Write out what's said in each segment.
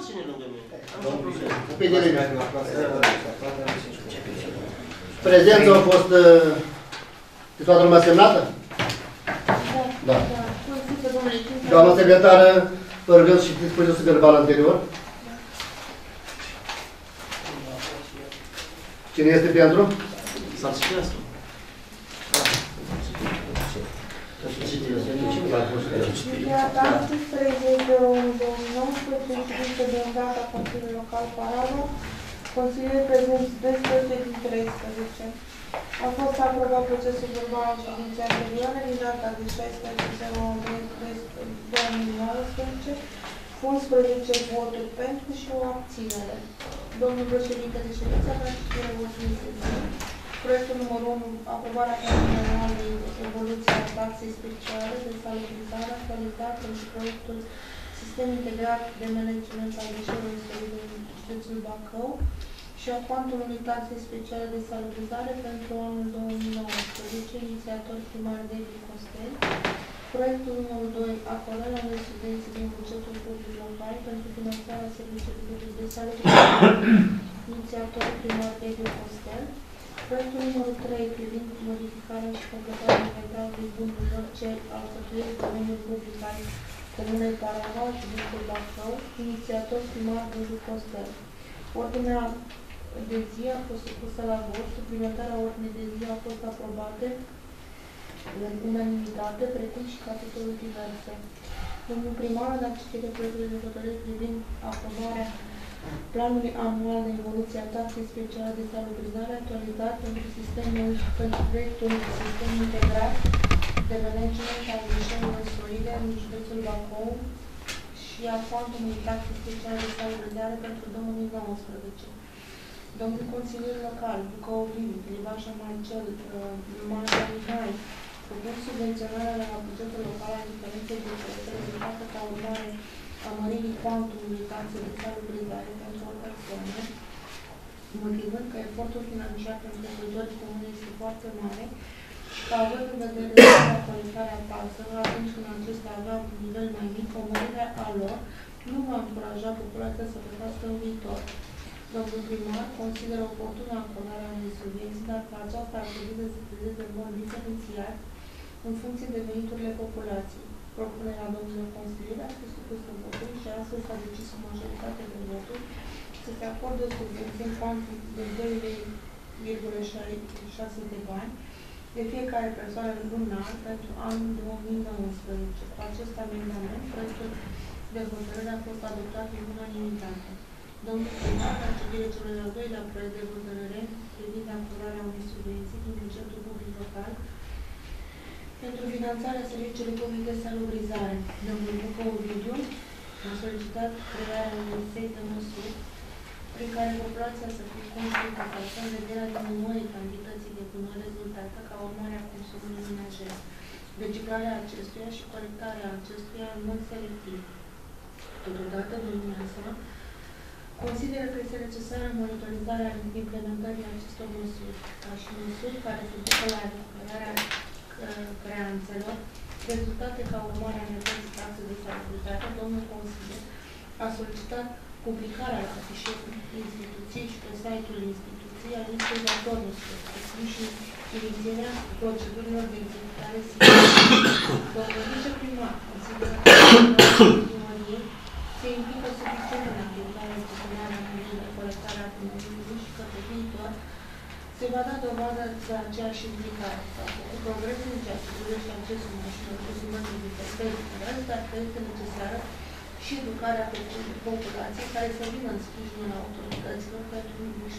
mașini lângă mine. Prezența a fost de toată lumea semnată? Da. Doamna secretară, vă rugăm și citiți procesul verbal anterior. Cine este pentru? Să-l citească. Data 13/1/2019, instituită de data Consiliului Local Paradu, Consiliul prezenți 12 din 13. A fost aprobat procesul verbal al ședinței anterioare din data de 16/2019, 11 voturi pentru și o abținere. Domnul președinte de ședință, vreau să vă mulțumesc. Proiectul numărul 1, aprobarea planului anual de evoluție a taxei speciale de salubrizare actualizată și proiectul Sistem Integrat de Management al Deșeurilor Solide din județul Bacău și a cuantumului taxei speciale de salubrizare pentru anul 2019, inițiator primar David Costel. Proiectul numărul 2, acordarea unei subvenții din bugetul public local pentru finanțarea serviciului public de salubrizare, inițiator primar David Costel. Proiectul numărul 3, privind modificarea și completarea inventarului bunurilor ce alcătuiesc domeniul public al Comunei Paraná, județul Bacău, inițiator primar David Costel. Ordinea de zi a fost supusă la vot, suplimentarea ordinei de zi a fost aprobate în unanimitate, precum și capitolul diverse. Domnul primar a dat citire proiectului de hotărâre privind aprobarea planului anual de evoluție a taxei speciale de salubrizare actualizat pentru proiectul Sistem Integrat de Management al Deșeurilor Solide în județul Bacău și a cuantumului taxei speciale de salubrizare pentru 2019. Domnul consilier local, Bucău-Vin, Livașa Marcel, Marcel Mihai, propun subvenționarea la bugetul local a diferenței de preț rezultată ca urmare a măririi cuantumului taxei de salubrizare pentru o persoană, motivând că efortul financiar pentru locuitorii comune este foarte mare și că, având în vedere colectarea taxelor, atunci când acestea aveau un nivel mai mic, o mărire a lor nu va încuraja populația să plătească în viitor. Domnul primar consideră oportună acordarea unei subvenții, dacă aceasta ar trebui să se prezinte în mod diferențiat în funcție de veniturile populației. Propunerea domnilor consilieri a fost supusă votului și astfel s-a decis o majoritate de voturi să se acorde o subvenție în cuantum de 2,6 de bani de fiecare persoană lunar pentru anul 2019. Cu acest amendament, proiectul de hotărâre a fost adoptat în unanimitate. Domnul primar a citire celui al doilea proiect de hotărâre privind acordarea unei subvenții din bugetul public local pentru finanțarea serviciului public de salubrizare. Domnul Bucău-Vidiu a solicitat crearea unui set de măsuri prin care populația să fie conștientizată în vederea diminuării cantității de gunoi rezultată ca urmare a consumului menajer, reciclarea acestuia și colectarea acestuia în mod selectiv. Totodată, dumneavoastră consideră că este necesară monitorizarea implementării acestor măsuri, ca și măsuri care se ducă la recuperarea creanțelor, rezultate ca urmare a nevoii taxe de salubrizare. Domnul consilier a solicitat publicarea la afișerul instituției și pe site-ul instituției a listei de dorniților, precum și inițierea procedurilor de executare simultană. Domnul viceprimar consideră că primăriei se implică suficient în activitatea gestionarea de colectarea primăriei și că pe viitor se va da dovadă de aceeași implicare. S-au făcut progrese în ceea ce privește accesul mașinilor cu simări diferite, dar că este necesară și educarea populației care să vină în sprijinul autorităților pentru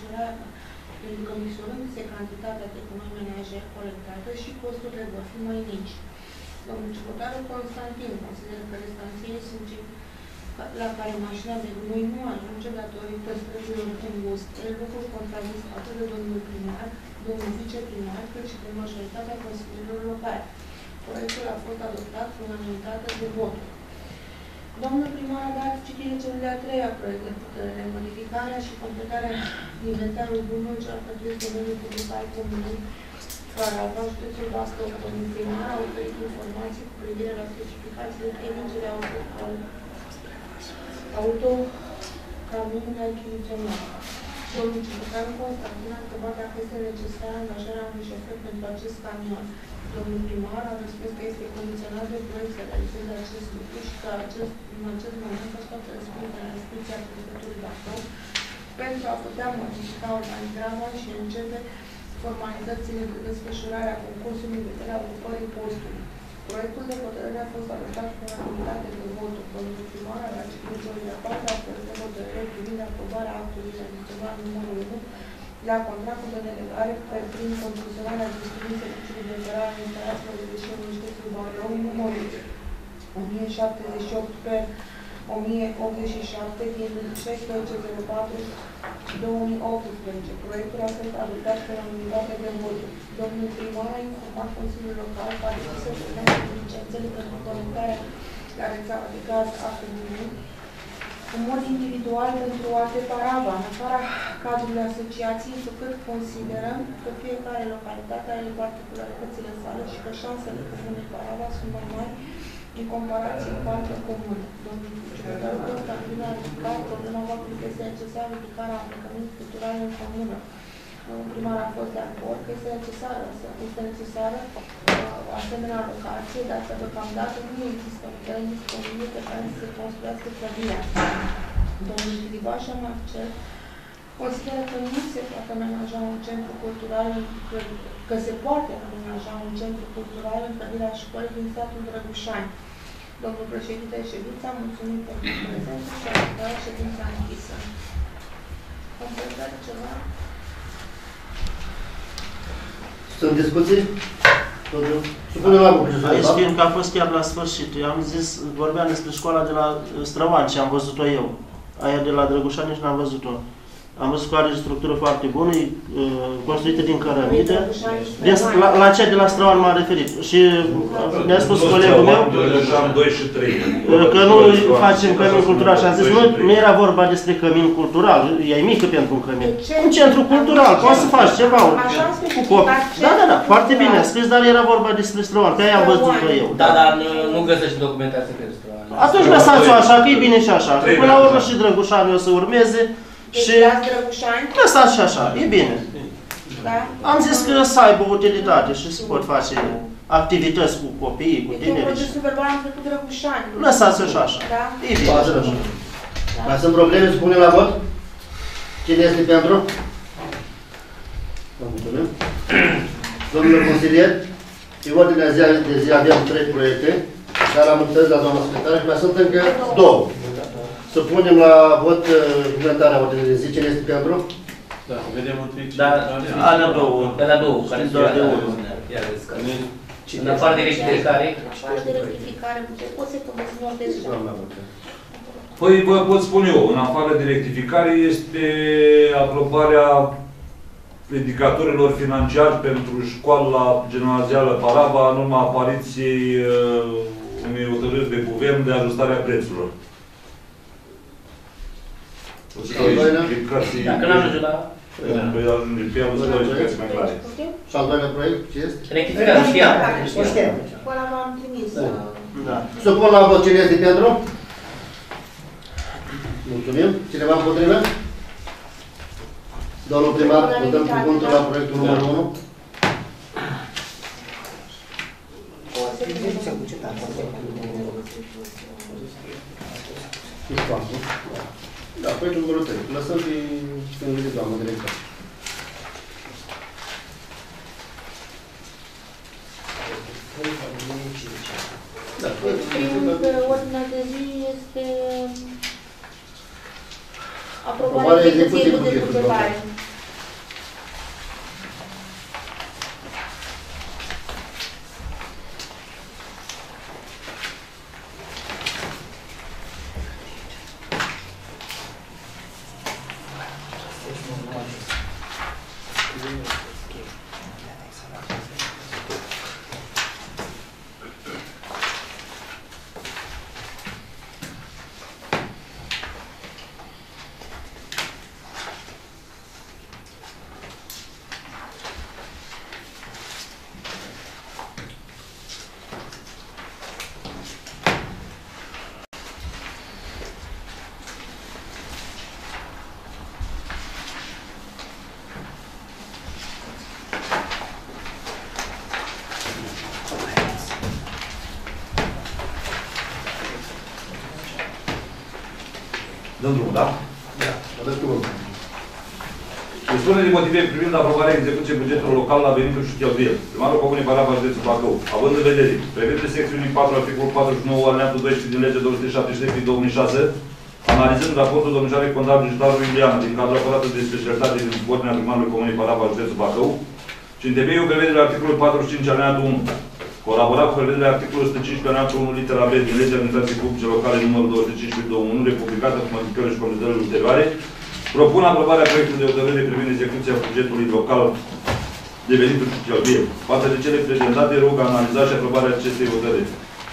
că micșorându-se cantitatea de gunoi menajer colectată și costurile vor fi mai mici. Domnul Ciucotaru Constantin consideră că restanțiile sunt la care mașina de gunoi nu ajunge datorită străzilor înguste, lucruri contrazis atât de domnul primar, domnul viceprimar, cât și de majoritatea consilierilor locale. Proiectul a fost adoptat cu unanimitate de voturi. Domnul primar a dat citire celui de-a treia proiect de hotărâre, modificarea și completarea inventarului bunurilor ce alcătuiesc domeniul public al comunei Carava, județul Bacău. Domnul primar a oferit informații cu privire la specificațiile tehnice de minime achiziționare. Domnul Ciucățeanu Constantin a întrebat dacă este necesară angajarea unui șofer pentru acest camion. Domnul primar a răspuns că este condiționat de proiect să realizeze acest lucru și că în acest moment așteaptă răspunderea la instituția prefectului Bacău pentru a putea modifica organigrama și începe formalitățile de desfășurare a concursului în vederea ocupării postului. Proiectul de hotărâre a fost adoptat cu unanimitate de voturi. Domnul primar a citit cel de-a patra proiect de hotărâre privind aprobarea actului adițional numărul 1 la contractul de delegare prin concesionarea gestiunii serviciului de operare a instalațiilor de deșeuri județul Bacău, numărul 1078 pe 1087 din 16.04.2018. Proiectul a fost adoptat cu unanimitate de voturi. Domnul primar a informat Consiliul Local că a decis să semneze licențele pentru conectarea la rețeaua de gaz a comunei în mod individual pentru alte parava, în afara cadrului asociației, întrucât considerăm că fiecare localitate are particularitățile sale și că șansele comune parava sunt mai mari în comparație cu alte comune. Domnul Ciucățeanu Constantin a ridicat problema faptului că este necesară ridicarea învățământului cultural în comună. Domnul primar a fost de acord că este necesară o asemenea locație, dar că deocamdată nu există un teren disponibil pe care să se construiască clădirea. Domnul Filibașa Marcel consideră că nu se poate amenaja un centru cultural, că se poate amenaja un centru cultural în clădirea școlii din satul Drăgușani. Domnul președinte ședința, mulțumim pentru prezență și a declarat ședința închisă. Completare ceva? Sunt discuții? Supunem la vot. Aici, fiindcă a fost chiar la sfârșit, eu am zis, vorbeam despre școala de la Străvan și am văzut-o eu. Aia de la Drăgușani nici n-am văzut-o. Am văzut că are o structură foarte bună, e construită din cărămidă. La cea de la Străvan m-am referit. Și ne-a spus colegul meu că nu facem cămin cultural. Și am zis, nu era vorba despre cămin cultural, e mică pentru un cămin. Un centru cultural, poți să faci ceva cu copii. Da, foarte bine a scris, dar era vorba despre Străvan, pe aia am văzut-o eu. Da, dar nu găsești documentație pe Străvan. Atunci lăsați-o așa, că e bine și așa. Până la urmă și Drăgușani o să urmeze. Și lăsați și așa, e bine. Da? Am zis că să aibă utilitate și să pot face activități cu copiii, cu tinerii. Procesul verbal am trecut Drăgușani. Lăsați-o și așa. Da? E bine și așa. Mai sunt probleme? Supunem la vot? Cine este pentru? Mulțumim. Domnule consilier, pe ordinea de zi avem 3 proiecte, dar am înțeles la doamna secretară și mai sunt încă 2. Să punem la vot implementarea ordinei de zi. Cine este pentru? Da, vedem întâi. Da, alea două. Alea două, care sunt doar de unul. În afară de rectificare. În afară de rectificare, poți să povesti nordezi. Păi vă pot spune eu, în afară de rectificare este aprobarea indicatorilor financiari pentru școala gimnazială Parava în urma apariției unei hotărâri de guvern de ajustare a prețurilor. Dacă n-am ajuns la... Păi ajunge pe ea, o să dau explicații mai clare. Și al doilea proiect, ce este? Rectificare, știam. Până v-am trimis. Da. Să pun la vot cine este pentru? Mulțumim. Cineva împotrivă? Domnul primar, votăm cuvântul la proiectul numărul 1. Da, proiectul numărul 3. Lăsăm și când vine doamna director. Da, Primul pe ordinea de zi este aprobarea execuției bugetului de bugetare. Dăm drumul, da? Da. Aveți cuvântul. Expunere de motive privind aprobarea execuției bugetului local la venituri și cheltuieli. Primarul Comunei Parava, județul Bacău, având în vedere prevederile secțiunii 4, articolul 49, alineatul 12 din legea 273/2006, analizând raportul domnișoarei contabil județului Iuliana din cadrul aparatului de specialitate din subordinea primarului Comunei Parava, județul Bacău, și în temeiul prevederile articolului 45, alineatul 1, colaborat cu prevederile articolului 115, alineatul 1, litera B din legea administrației publice locale numărul 215/2001, republicată cu modificările și completările ulterioare, propun aprobarea proiectului de hotărâre privind execuția bugetului local de venituri și cheltuieli. Față de cele prezentate, rog analiza și aprobarea acestei hotărâri.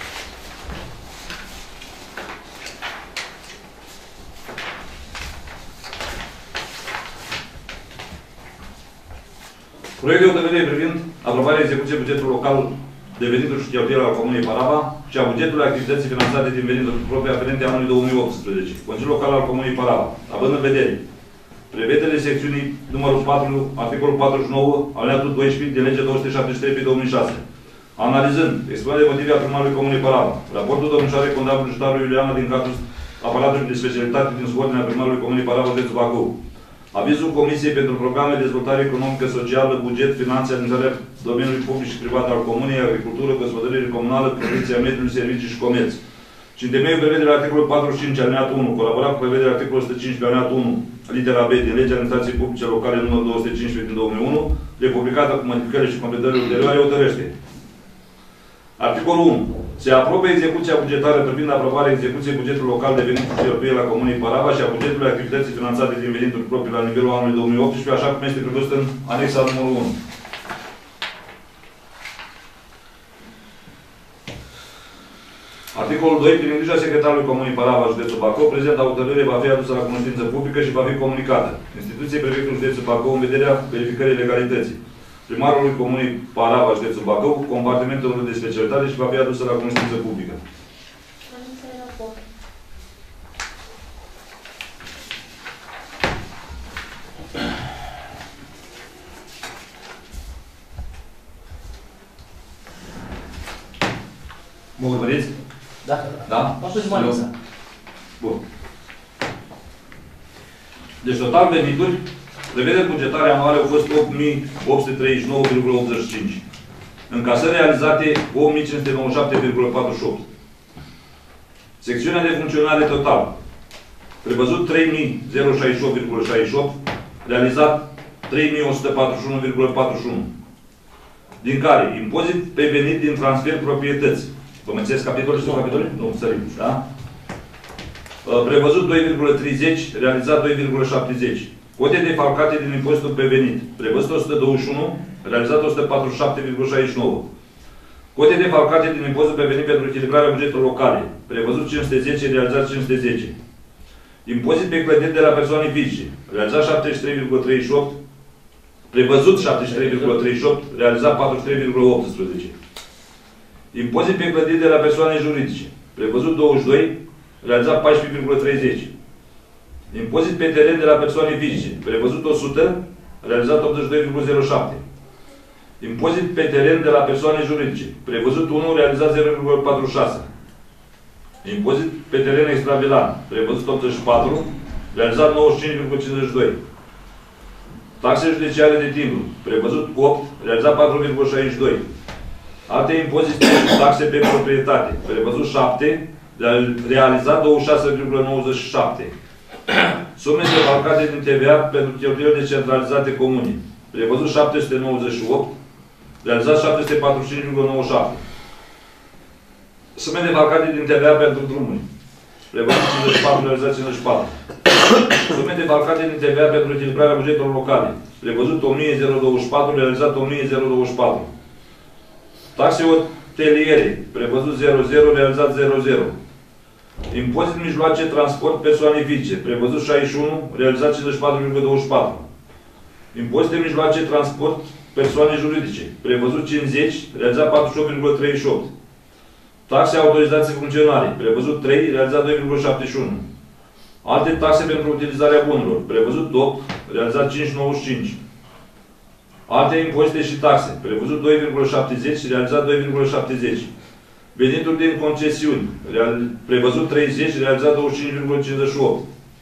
Proiect de hotărâre privind aprobarea execuției bugetului local de venituri și cheltuieli al Comunei Parava și a bugetului activității finanțate din venituri proprii aferente anului 2018. Consiliul Local al Comunei Parava, având în vedere prevederile secțiunii numărul 4, articolul 49, alineatul 12 din legea 273/2006. Analizând expunerea de motive a primarului Comunei Parava, raportul domnișoarei contabil județului Iuliana din cadrul aparatului de specialitate din subordinea primarului Comunei Parava, județul Bacău. Avizul Comisiei pentru Programe de Dezvoltare Economică, Socială, Buget, Finanțe, Administrarea domeniului public și privat al Comunei, Agricultură, Gospodărire Comunală, Protecția Mediului, Servicii și Comerț. Și în temeiul prevederile articolul 45, alineatul 1, colaborat cu prevederile articolul 115, alineatul 1, litera B din legea administrației publice locale numărul 215 din 2001, republicată cu modificările și completările ulterioare, hotărăște. Articolul 1. Se aprobă execuția bugetară privind aprobarea execuției bugetului local de venituri și cheltuieli la Comunei Parava și a bugetului activității finanțate din venituri proprii la nivelul anului 2018, așa cum este prevăzut în anexa numărul 1. Articolul 2. Prin îngrijirea secretarului Comunei Parava, județul Bacău, prezenta hotărâre va fi adusă la cunoștință publică și va fi comunicată instituției prefectului județul Bacău în vederea verificării legalității primarului Comunei Parava, județul Bacău, cu compartimentul de specialitate și va fi adusă la cunoștință publică. Mă urmăriți? Da. Da? Am spus Manuța. Bun. Deci total venituri, prevederi bugetare anuale au fost 8.839,85. Încasări realizate 8.597,48. Secțiunea de funcționare total. Prevăzut 3.068,68. Realizat 3.141,41. Din care impozit pe venit din transfer proprietăți. Vă mai înțeles capitole sau capitole? Nu, sărim. Da? Prevăzut 2,30, realizat 2,70. Cote defalcate din impozitul pe venit. Prevăzut 121, realizat 147,69. Cote defalcate din impozitul pe venit pentru echilibrarea bugetului locale. Prevăzut 510, realizat 510. Impozit pe clădiri de la persoane fizice. Realizat 73,38. Prevăzut 73,38, realizat 43,18. Impozit pe clădiri de la persoane juridice. Prevăzut 22, realizat 14,30. Impozit pe teren de la persoane fizice. Prevăzut 100, realizat 82,07. Impozit pe teren de la persoane juridice. Prevăzut 1, realizat 0,46. Impozit pe teren extravilan. Prevăzut 84, realizat 95,52. Taxe judiciare de timbru. Prevăzut 8, realizat 4,62. Alte impozite și taxe pe proprietate. Prevăzut 7, realizat 26,97. Sume defalcate din TVA pentru cheltuieli decentralizate comune. Prevăzut 798, realizat 745,97. Sume defalcate din TVA pentru drumuri. Prevăzut 54, realizat 54. Sume defalcate din TVA pentru echilibrarea bugetelor locale. Prevăzut 1024, realizat 1024. Taxe hoteliere. Prevăzut 00, realizat 00. Impozit mijloace transport persoane fizice. Prevăzut 61, realizat 54,24. Impozite mijloace transport persoane juridice. Prevăzut 50, realizat 48,38. Taxe autorizație funcționare. Prevăzut 3, realizat 2,71. Alte taxe pentru utilizarea bunurilor. Prevăzut 8, realizat 5,95. Alte impozite și taxe. Prevăzut 2,70, realizat 2,70. Venituri din concesiuni. Prevăzut 30, realizat 25,58.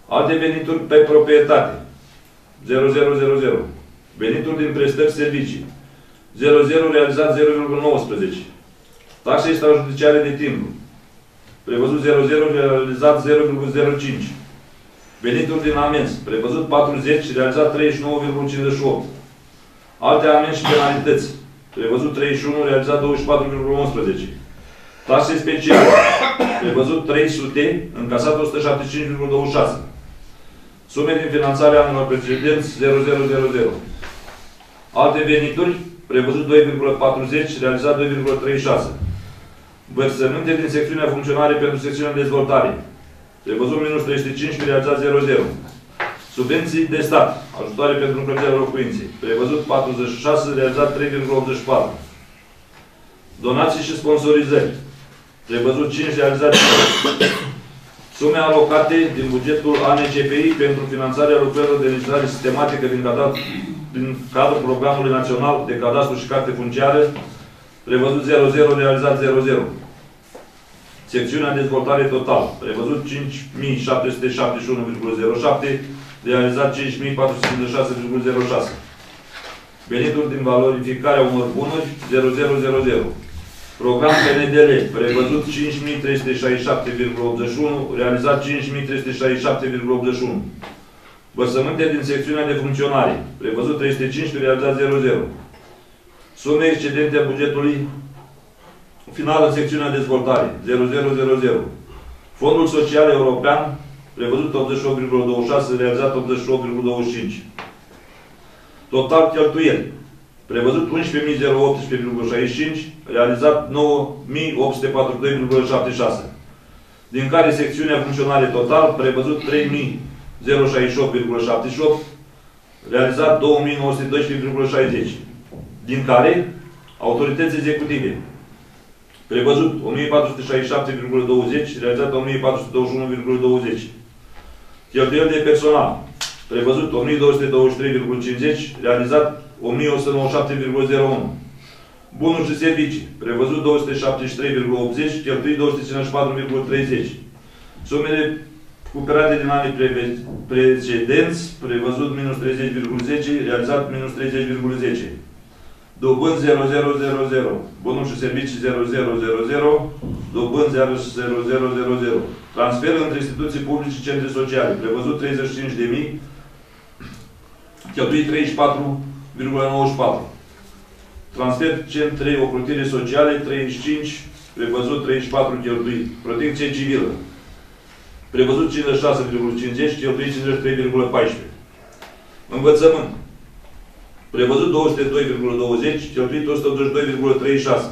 Alte venituri pe proprietate. 0000. Venituri din prestări servicii. 00 realizat 0,19. Taxe extrajudiciare de timbru. Prevăzut 00 realizat 0,05. Venituri din amenzi. Prevăzut 40 realizat 39,58. Alte amenzi și penalități. Prevăzut 31 realizat 24,11. Taxe speciale. Prevăzut 300, încasat 175,26. Sume din finanțare anilor precedenți 0000. Alte venituri, prevăzut 2,40, realizat 2,36. Vărsăminte din secțiunea funcționare pentru secțiunea de dezvoltare. Prevăzut minus 315, realizat 00. Subvenții de stat, ajutoare pentru încălzirea locuinței. Prevăzut 46, realizat 3,84. Donații și sponsorizări. Prevăzut 5, realizat 5. Sume alocate din bugetul ANCPI pentru finanțarea lucrărilor de legislare sistematică din cadrul Programului Național de Cadastru și Carte Funciară, prevăzut 00, realizat 00. Secțiunea de dezvoltare total, prevăzut 5.771,07, realizat 5.456,06. Venituri din valorificarea unor bunuri, 0000. Program PNDL, prevăzut 5.367,81, realizat 5.367,81. Vărsământe din secțiunea de funcționare, prevăzut 315, realizat 00. Sume excedente a bugetului final în secțiunea de dezvoltare, 0000. Fondul Social European, prevăzut 88,26, realizat 88,25. Total cheltuieli, prevăzut 11.018,65, realizat 9.842,76. Din care secțiunea funcționare total, prevăzut 3.068,78, realizat 2.912,60. Din care autorități executive, prevăzut 1.467,20, realizat 1.421,20. Cheltuieli de personal, prevăzut 1.223,50, realizat 1.197,01. Bunuri și servicii, prevăzut 273,80, cheltuit 254,30. Sumele cuperate din anii precedenți, prevăzut minus 30,10, realizat minus 30,10. Dobând 0000, bunuri și servicii 0000, dobând 0000. Transfer între instituții publice și centre sociale, prevăzut 35.000, cheltuit 34,94. Transfer centre ocrutire sociale, 35, prevăzut 34 cheltuit. Protecție civilă, prevăzut 56,50, cheltuit 53,14. Învățământ, prevăzut 202,20, cheltuit 182,36.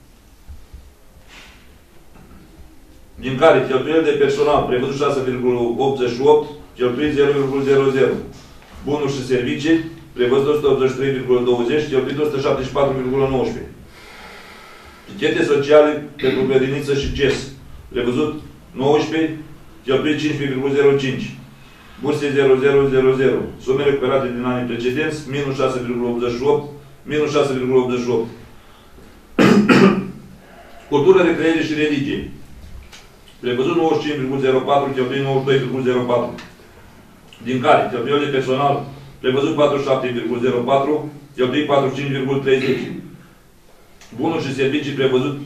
Din care cheltuieli de personal, prevăzut 6,88, cheltuit 0,00. Bunuri și servicii, prevăzut 183,20, cheltuit 174,19. Tichete sociale pentru grădiniță și CES, prevăzut 19, cheltuit 5,05. Burse 0000. Sume recuperate din anii precedenți, minus 6,88, minus 6,88. Cultură, recreere și religie, prevăzut 95,04, cheltuit 92,04. Din care cheltuieli de personal, prevăzut 47,04, cheltuit 45,30. Bunuri și servicii, prevăzut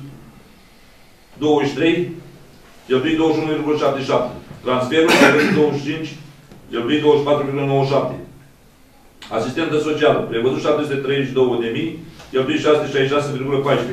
23, cheltuit 21,77. Transferul, prevăzut 25, cheltuit 24,97. Asistentă socială, prevăzut 732.000, cheltuit 666,14.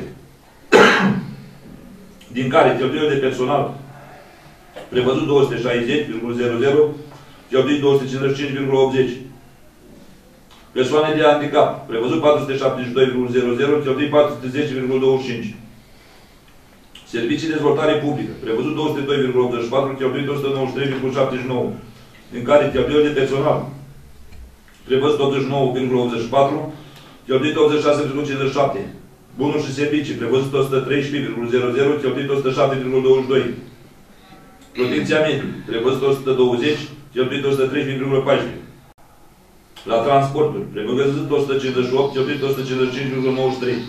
Din care cheltuieli de personal, prevăzut 260,00, cheltuit 255,80. Persoane de handicap, prevăzut 472,00, cheltuit 410,25. Servicii de dezvoltare publică, prevăzut 202,84, cheltuit 193,79. Din care cheltuieli de personal, prevăzut 89,84, cheltuit 86,57. Bunuri și servicii, prevăzut 113,00, cheltuit 107,22. Protecția mediului, prevăzut 120, cheltuit 113,14. La transporturi, prevăzut 158, cheltuit 155,93.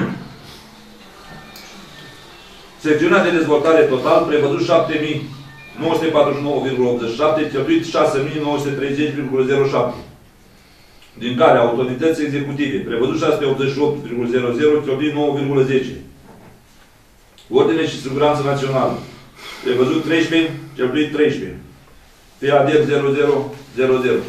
Secțiunea de dezvoltare total, prevăzut 7.000 949,87, cheltuit 6.930,07. Din care autorități executive, prevăzut 688,00, cheltuit 9,10. Ordine și siguranță națională, prevăzut 13, cheltuit 13. FADER 0000.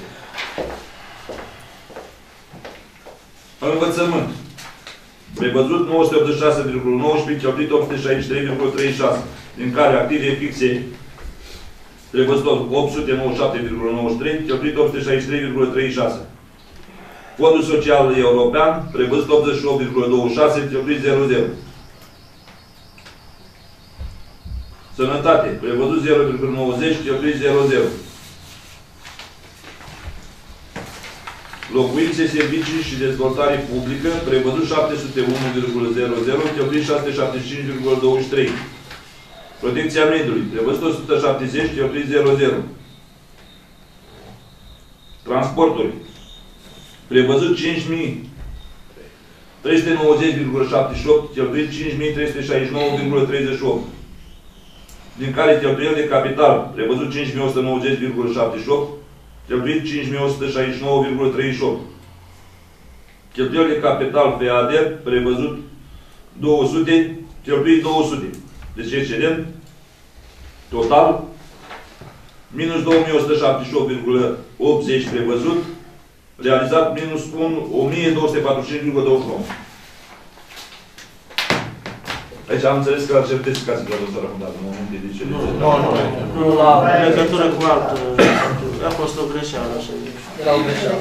Învățământ, prevăzut 986,19, cheltuit 863,36. Din care active fixe, prevăzut 897,93, cheltuit 863,36. Fondul Social European, prevăzut 88,26, cheltuit 00. Sănătate, prevăzut 0,90, cheltuit 00. Locuințe, servicii și dezvoltare publică, prevăzut 701,00, cheltuit 675,23. Protecția mediului, prevăzut 170, cheltuit 00. Transporturi, prevăzut 5.390,78, cheltuit 5.369,38. Din care cheltuieli de capital, prevăzut 5.190,78, cheltuit 5.169,38. Cheltuieli de capital FADER, prevăzut 200, cheltuit 200. Deci excedent total minus 2.178,80 prevăzut, realizat minus 1.245,29. Aici am înțeles că ar certificați la dosar afundat în momentul de ce. Nu, la legătură cu altă. A fost o greșeală, așa. Era o greșeală.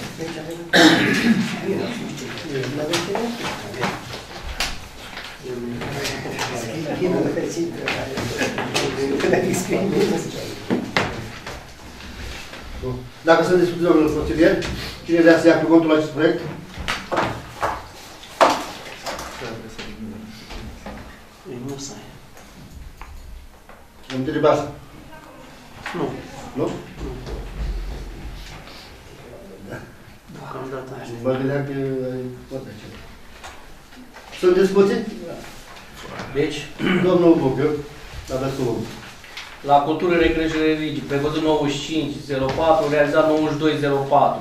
Dacă sunt discuții, domnul consilier, cine vrea să ia cuvântul la acest proiect? Nu să ai. Îmi întrebați? Nu. Nu? Deocamdată. Mă gândeam că ai poate ceva. Sunt discuții? Deci, Domnul Buchiu, aveți cuvânt. la cultură, recreere, religii, prevăzut 95,04, realizat 92,04.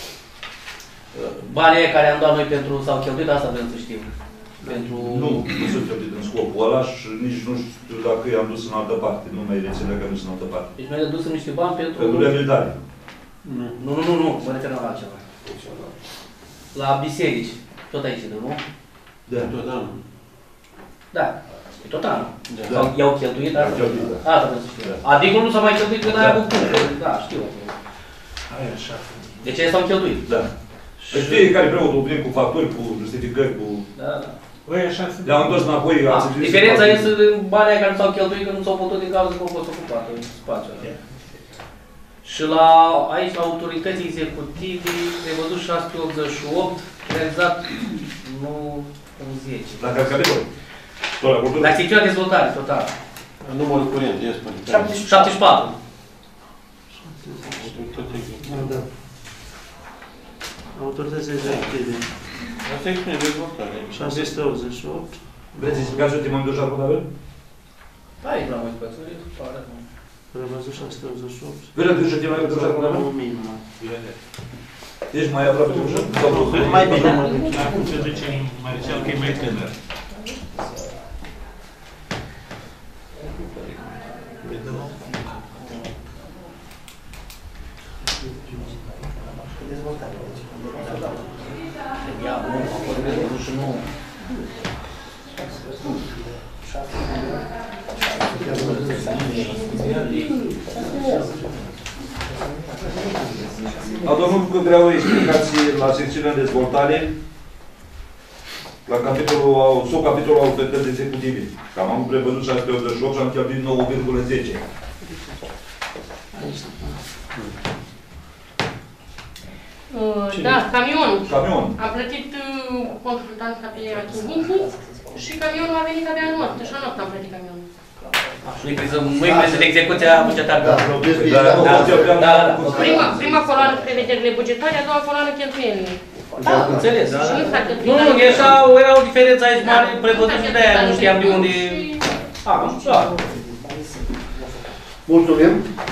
Banii aia care am dat noi pentru, s-au cheltuit, asta vrem să știm. Pentru... Nu sunt cheltuit în scopul ăla și nici nu știu dacă i-am dus în altă parte. Nu mai rețin dacă am dus în altă parte. Deci noi le-am dus niște bani pentru... Pentru reabilitare. Nu, mă referam la altceva. La biserici. Tot aici, nu? Da. Tot anul. Da. E tot anul. Da. I-au cheltuit, asta? I-au cheltuit, da. Asta vreau să știu. Adică nu s-a mai cheltuit când ai avut punct. Da, știu. Aia așa. Deci ei s-au cheltuit. Da. Deci fiecare preot o prim cu facturi, cu justificări, cu... Da. Băi, așa sunt. Le-am întors înapoi. Diferența este în banii care nu s-au cheltuit, că nu s-au putut din cauza că au fost ocupate în spațiul ăla. Și la, aici, la autorități executive, prevăzut 688, realizat nu în 10. La care capitol? Tot la cultură? La secțiunea dezvoltare, total. Numărul curent, e spune. 74. Da. Autorități executive. Asta e spune dezvoltare. 688. Vreți explicații ultimul de așa avem? Da, e la modificări, pare. Prevăzut 688. Vreți să știm mai de așa avem? Minimum. Ești mai aproape de ușă? Mai bine. Acum se duce în Maricel, că e mai tânăr. Ia, nu, acolo de și nu. Domnul că vreau explicații la secțiunea dezvoltare, la capitolul, subcapitolul autorități executive. Cam am prevăzut 688 și am cheltuit 9,10. Da, camionul. Camion. Am plătit consultanța pe achiziții și camionul a venit abia în noapte. Și în noapte am plătit camionul. Nu-i prezent execuția bugetară. Da, Prima coloană prevederile bugetare, a doua coloană cheltuielile. Da, înțeles. Și nu s-a cheltuit. Nu, era o diferență aici mare, prevăzut și de aia, nu știam de unde... Da. Mulțumim.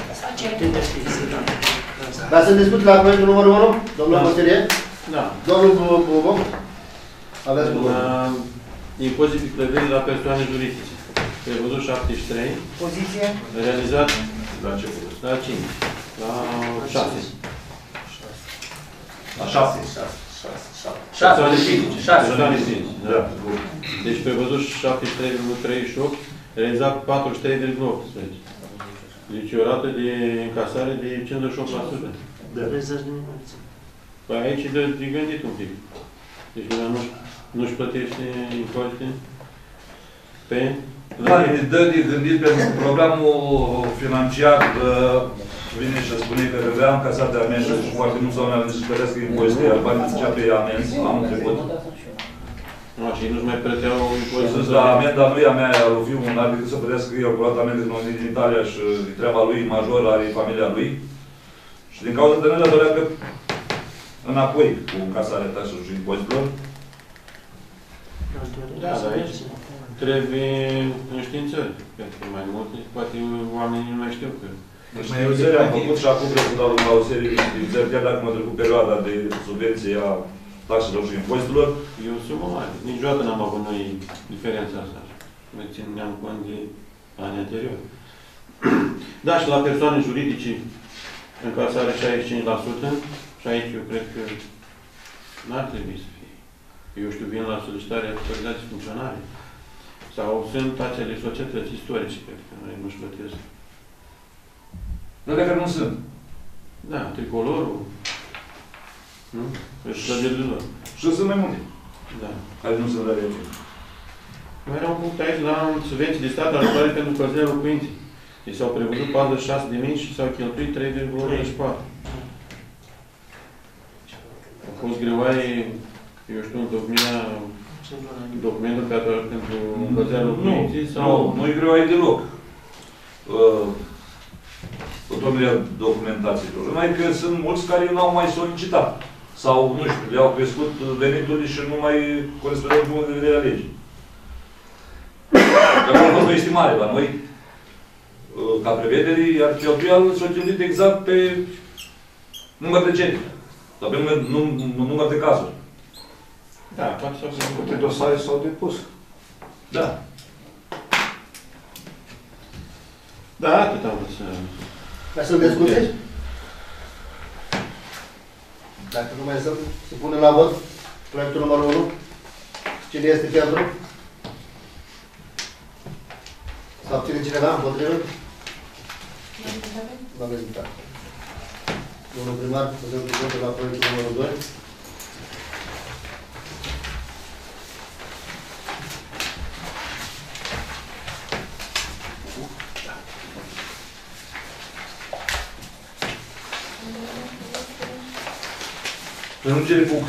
Dar să discuți la proiectul numărul 1, domnul consilier? Da. Domnul Bubu? Aveți cuvânt. Impozit pe clădiri la persoane juridice. Prevăzut 73. Poziție? Realizat La ce fost? la 5. La 6. La 6. 6 fizice. 6. Persoane fizice. Da. Deci prevăzut 73,38, realizat 43,18. Deci o rată de încasare de 58%. De 30 de minute. Păi aici e de gândit un pic. Deci nu-și plătește impozite pe... Da, e dă de gândit pentru programul financiar vine și spune că vrea încasate amenzi și foarte mulți oameni au zis să plătească impozite, iar banii zicea pe amenzi anul trecut. Și nu-și mai plăteau impozite. La amenda nu e a mea, lui fiul n-ar decât să plătească eu cu luat amende din Italia și treaba lui major, are familia lui. Și din cauza de nădea dorea că înapoi cu încasarea taxelor și impozitelor. Da, dar aici trebuie înștiințări. Pentru că mai multe, poate oamenii nu mai știu că... Științări am făcut și acum vreau să dau la o serie de științări, chiar dacă m-a trecut perioada de subvenție a taxelor și impozitelor. E o sumă mare. Niciodată n-am avut noi diferența asta. Noi țineam cont de anii anteriori. Da, și la persoane juridice încasare 65%, și aici eu cred că n-ar trebui să fie. Eu știu, vin la solicitarea autorizației funcționare. Sau sunt acele societăți istorice, cred că noi nu-și plătesc. Dar de care nu sunt. Da, tricolorul. Nu? Clădirile lor. Și sunt mai multe. Da. Care nu sunt la lege. Mai era un punct aici la subvenții de stat ajutoare pentru încălzirea locuinței. Deci s-au prevăzut 46.000 și s-au cheltuit 3,84. A fost greoaie, eu știu, întocmirea documentul pentru încălzirea locuinței sau... Nu e greoaie deloc. Întocmirea documentației. Numai că sunt mulți care n-au mai solicitat. Sau, nu știu, le-au crescut veniturile și nu mai corespundeau din punct de vedere a legii. Că acolo a fost o estimare la noi, ca prevedere, iar cheltuială s-a cheltuit exact pe număr de cereri. Sau pe număr de cazuri. Da, poate s-au făcut. Câte dosare s-au depus. Da. Da, atât am vrut să... Mai sunt discuții? Dacă nu mai sunt, se pune la vot proiectul numărul 1. Cine este pentru? Să abține cineva împotrivă? Nu aveți uitat. Domnul primar, să dăm cuvântul la proiectul numărul 2. Renunțere PUC.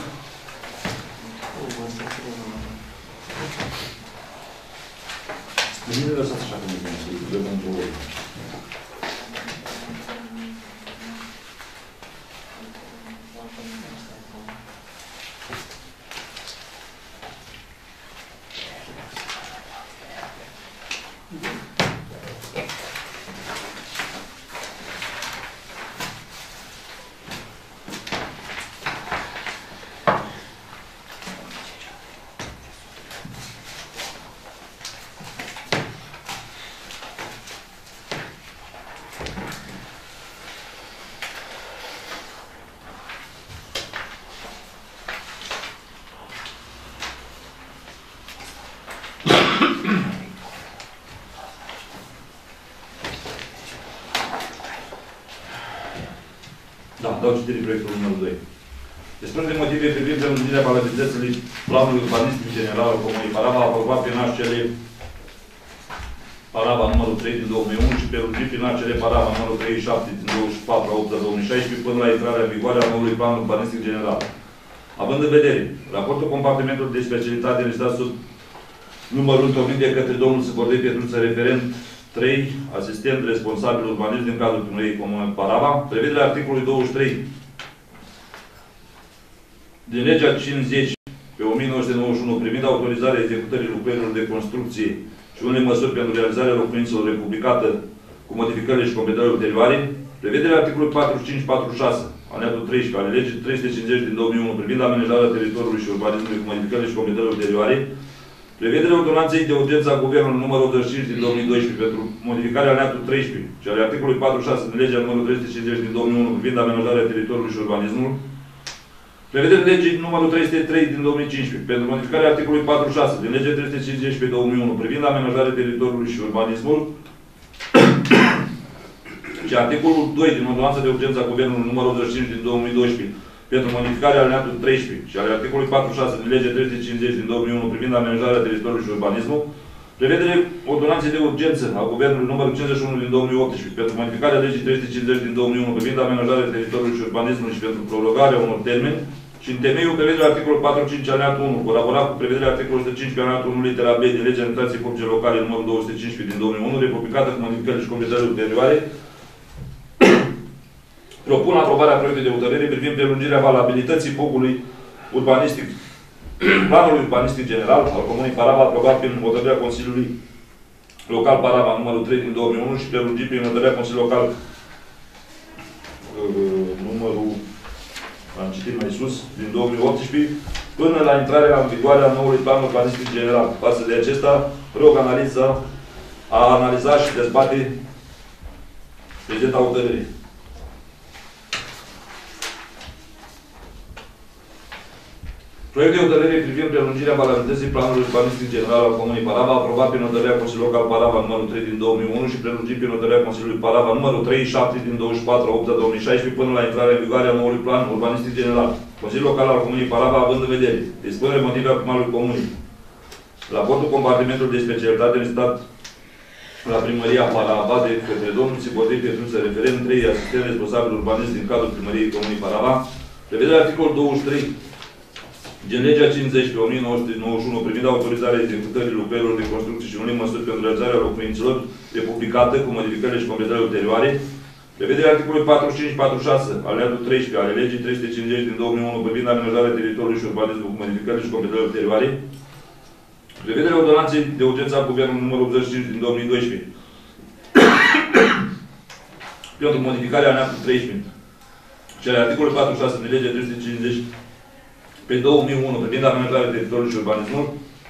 Bine, lăsați așa cum e bine, să-i dăm într-o oră. Da, dau citire proiectul numărul 2. Despre de motive privind prelungirea valabilității planului urbanistic general al Comunei Parava, aprobat prin HCL Parava numărul 3 din 2001 și prelungit prin HCL Parava numărul 37 din 24/8/2016 până la intrarea în vigoare a noului plan urbanistic general. Având în vedere raportul compartimentului de specialitate înregistrat sub numărul întocmit de către domnul Săbordei Petruță, referent 3, asistent responsabil urbanism din cadrul Primăriei Comune Parava, prevederea articolului 23 din legea 50 pe 1991 privind autorizarea executării lucrărilor de construcție și unele măsuri pentru realizarea locuințelor republicată cu modificările și completările ulterioare, prevederea articolului 45-46, alineatul 13, ale legii 350 din 2001 privind amenajarea teritoriului și urbanismului cu modificările și completările ulterioare, prevederea ordonanței de urgență a Guvernului numărul 85 din 2012 pentru modificarea alineatul 13 și ale articolului 46 din legea numărul 350 din 2001 privind amenajarea teritoriului și urbanismul, prevederea legii numărul 303 din 2015 pentru modificarea articolului 46 din legea 350 pe 2001 privind amenajarea teritoriului și urbanismul și articolul 2 din ordonanța de urgență a Guvernului numărul 85 din 2012 pentru modificarea alineatul 13 și ale articolului 46 din legea 350 din 2001 privind amenajarea teritoriului și urbanismul, prevedere ordonanței de urgență a Guvernului numărul 51 din 2018 pentru modificarea legii 350 din 2001 privind amenajarea teritoriului și urbanismului și pentru prorogarea unor termeni și în temeiul prevederea articolul 45 alineatul 1, colaborat cu prevederea articolul 115 alineatul 1 litera B din legea administrației publice locale numărul 215 din 2001, republicată cu modificările și completările ulterioare, propun aprobarea proiectului de hotărâre privind prelungirea valabilității POG-ului urbanistic, planului urbanistic general al Comunei Parava, aprobat prin hotărârea Consiliului Local Parava numărul 3 din 2001 și prelungit prin hotărârea Consiliului Local numărul, am citit mai sus, din 2018, până la intrarea în vigoare a noului plan urbanistic general. Față de acesta, rog a analiza și dezbate prezenta hotărâre. Proiect de hotărâre privind prelungirea valabilității planului urbanistic general al Comunei Parava, aprobat prin hotărârea Consiliului Local Parava numărul 3 din 2001 și prelungit prin hotărârea Consiliului Parava numărul 37 din 24/8/2016 până la intrarea în vigoare a noului plan urbanistic general. Consiliul Local al Comunei Parava, având în vedere dispunerea motive a primarului Comunei, raportul compartimentului de specialitate listat la Primăria Parava de către domnul Țibordei Petruță, referent 3 asistent responsabil urbanist din cadrul Primăriei Comunei Parava, prevederea articolul 23 din legea 50 pe 1991 privind autorizarea executării lucrărilor de construcție și unei măsuri pentru realizarea locuințelor, republicată cu modificările și completările ulterioare, prevederea articolului 45-46, alineatul 13 ale legii 350 din 2001 privind amenajarea teritoriului și urbanismul cu modificările și completările ulterioare, prevederea ordonanței de urgență a Guvernului numărul 85 din 2012 pentru modificarea alineatului 13 și ale articolului 46 din legea 350 pe 2001 privind amenajarea teritoriului și urbanismul,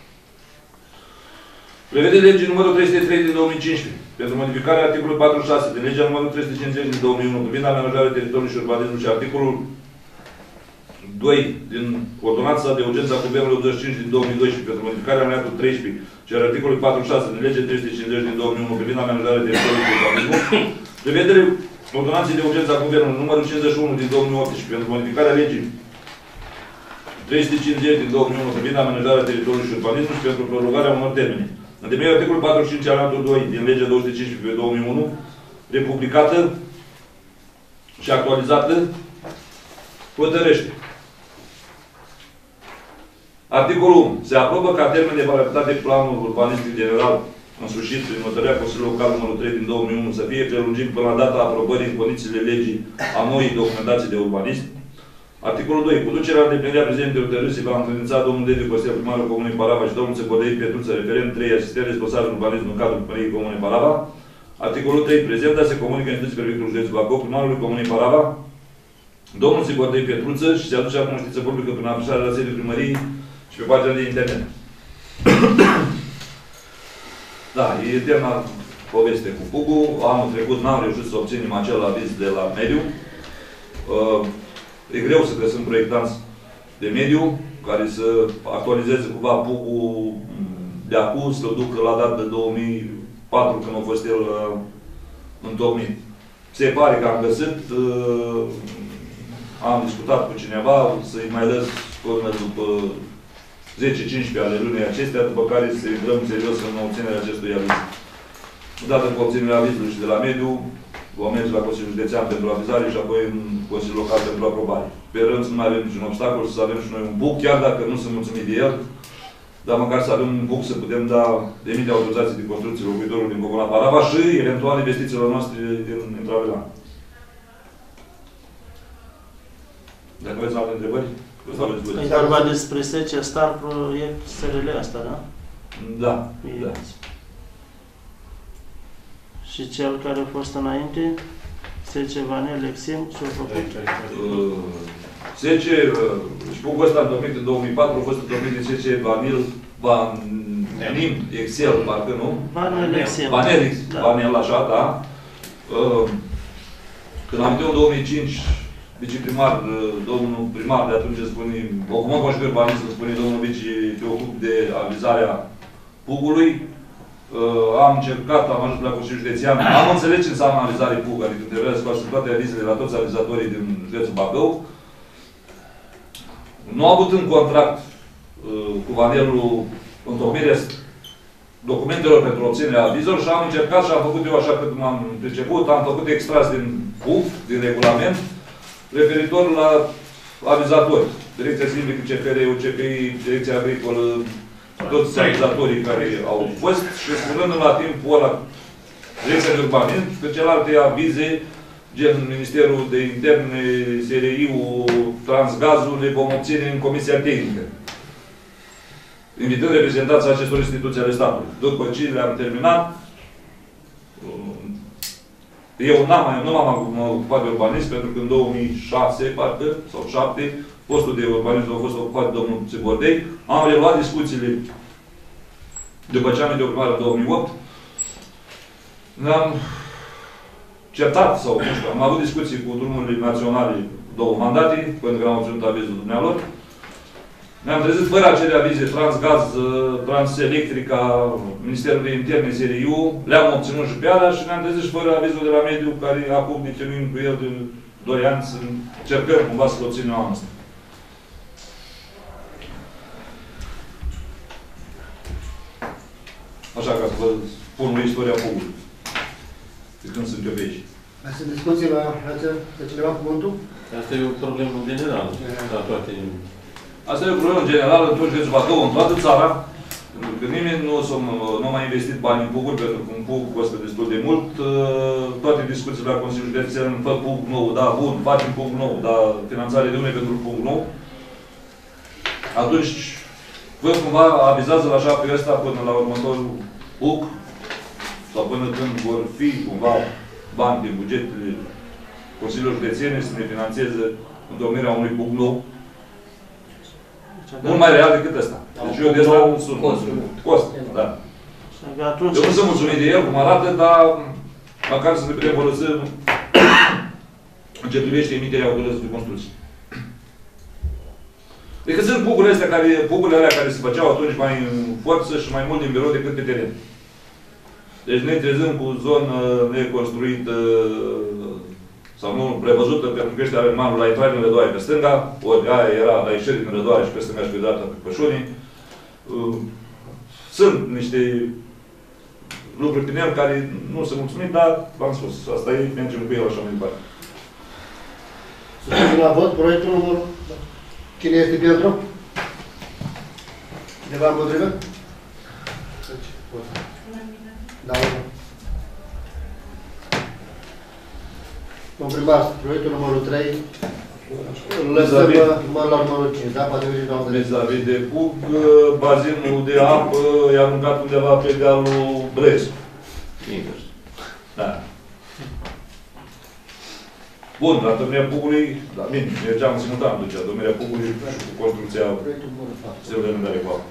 prevede legea numărul 303 din 2015 pentru modificarea articolului 46 din legea numărul 350 din 2001 privind amenajarea teritoriului și urbanismul și articolul 2 din ordonanța de urgență a Guvernului 85 din 2012 pentru modificarea alineatului 13 și al articolului 46 din legea 350 din 2001 privind amenajarea teritoriului și urbanismul, prevedere ordonanței de urgență a Guvernului numărul 51 din 2018 pentru modificarea legii 350 din 2001 privind amenajarea teritoriului și urbanismul și pentru prorogarea unor termene. În temeiul articolul 45 alineatul 2 din legea 215 pe 2001, republicată și actualizată, hotărăște. Articolul 1. Se aprobă ca termen de valabilitate planul urbanistic general însușit prin hotărârea Consiliului Local numărul 3 din 2001 să fie prelungit până la data aprobării în condițiile legii a noii documentații de urbanism. Articolul 2. Cu ducerea în îndeplinirea prezentei hotărâri se va încredința domnul Dediu Costea, primarul Comunei Parava și domnul Țibordei Petruță, referent 3, asistent responsabil urbanism în cadrul Primăriei Comunei Parava. Articolul 3. Prezenta se comunică în instituții prefectul județul Bacău, primarului Comunei Parava, domnul Țibordei Petruță și se aduce la cunoștință publică prin afișarea la sediul primăriei și pe pagina de internet. Da, e eterna poveste cu PUG-ul. Anul trecut n-am reușit să obținem acel aviz de la mediu. E greu să găsim proiectanți de mediu care să actualizeze cumva PUG-ul de acum, să-l ducă la dată de 2004, când a fost el întocmit. Se pare că am găsit, am discutat cu cineva, să-i mai lăs până după 10-15 ale lunii acestea, după care să intrăm serios în obținerea acestui aviz. Odată cu obținerea avizului și de la mediu, vom merge la Consiliul Județean pentru avizare și apoi în Consiliul Local pentru aprobare. Sperăm să nu mai avem niciun obstacol, să avem și noi un PUG, chiar dacă nu sunt mulțumit de el, dar măcar să avem un PUG să putem da demite autorizații de construcție locuitorului din Comuna Parava și eventual investițiilor noastre din Intravelan. Dacă aveți alte întrebări, e vorba despre SECE Star proiect SRL asta, da? Da, da. Și cel care a fost înainte, Sece Vanel Exim, s-a făcut. Sece, și PUC-ul ăsta întocmit în 2004 a fost întocmit de Sece Vanel Excel, parcă nu? Vanel Exim. Vanel, așa, da. Când am venit în 2005, viceprimar, domnul primar de atunci spune, ocupăm conștiință urbanism, spune domnul vice, te ocup de avizarea PUC-ului. Am încercat, am ajuns la Consiliul Județean, am înțeles ce înseamnă avizare PUC, adică trebuia să scoasem toate avizele la toți avizatorii din județul Bacău. Nu am avut în contract cu Vanelul întocmirea documentelor pentru obținerea avizelor și am încercat și am făcut eu așa cât m-am priceput, am făcut extras din PUC, din regulament, referitor la avizatori. Direcția Silvică, CFR, UCPI, Direcția Agricolă, toți avizatorii care au fost și spunând la timpul ăla Direcția de Urbanism că celelalte avize, gen Ministerul de Interne, SRI-ul, Transgazul, le vom obține în Comisia Tehnică. Invitând reprezentanții acestor instituții ale statului. După ce le-am terminat, eu nu m-am ocupat de urbanism, pentru că în 2006, parcă, sau 2007, postul de urbanism a fost ocupat de domnul Țibordei. Am reluat discuțiile după ce am venit de urmare în 2008. Ne-am certat, sau nu știu, am avut discuții cu drumurile naționale, două mandate, pentru că am obținut avizul dumnealor. Ne-am trezit fără acele avize, Transgaz, Transelectrica, Ministerul de Interne, SRI-ul, le-am obținut și pe alea și ne-am trezit și fără avizul de la mediu, care acum ne chinuim cu el de 2 ani să încercăm cumva să-l obținem anul ăsta. Așa ca să vă spun o istoria PUC-ului. De când sunt eu pe aici. Mai sunt discuții la cineva cu cuvântul? Asta e o problemă generală la toate. Asta e o problemă generală în tot județul Bacău, în toată țara, pentru că nimeni nu a mai investit bani în PUC-uri, pentru că un PUC costă destul de mult. Toate discuțiile la Consiliul Județean, fă PUC nou, da, bun, facem PUC nou, da, finanțare de unde pentru PUC nou. Atunci, vă cumva avizați la șapte ăsta până la următorul PUC, sau până când vor fi cumva bani din bugetele Consiliului Județene să ne finanțeze întocmirea unui PUC nou. Mult mai real decât ăsta. Deci eu de asta nu sunt mulțumit. Cost, da. Eu nu sunt mulțumit de el, cum arată, dar măcar să ne putem folosi în ce privește emiterea autorității de construcție. Deci sunt PUC-urile alea care se făceau atunci mai în forță și mai mult din birou decât pe teren. Deci ne trezăm cu zonă neconstruită sau nu prevăzută pentru creșterea animalului la intrare în rădoaie pe stânga, ori aia era la ieșire din rădoaie și pe stânga și pe dreapta pe pășunii. Sunt niște lucruri prin el care nu sunt mulțumit, dar v-am spus, asta e, mergem cu el așa mai departe. Supunem la vot proiectul numărul. Cine este pentru? Cineva împotrivă? Da, domnul primar, proiectul numărul 3, lăsăm numărul la numărul 5, da? Poate vezi doamnă. Vis-a-vis de PUC, bazinul de apă i-a aruncat undeva pe dealul Brescu. Invers. Da. Bun, la domnirea PUC-ului, da, bine, mergeam simultan ducea, domnirea PUC-ului și cu construcția sistemului de rândare cu apă.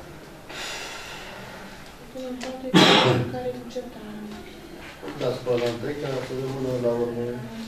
Care bugetă? Da, spune la întreg, ca să rămână la urmă.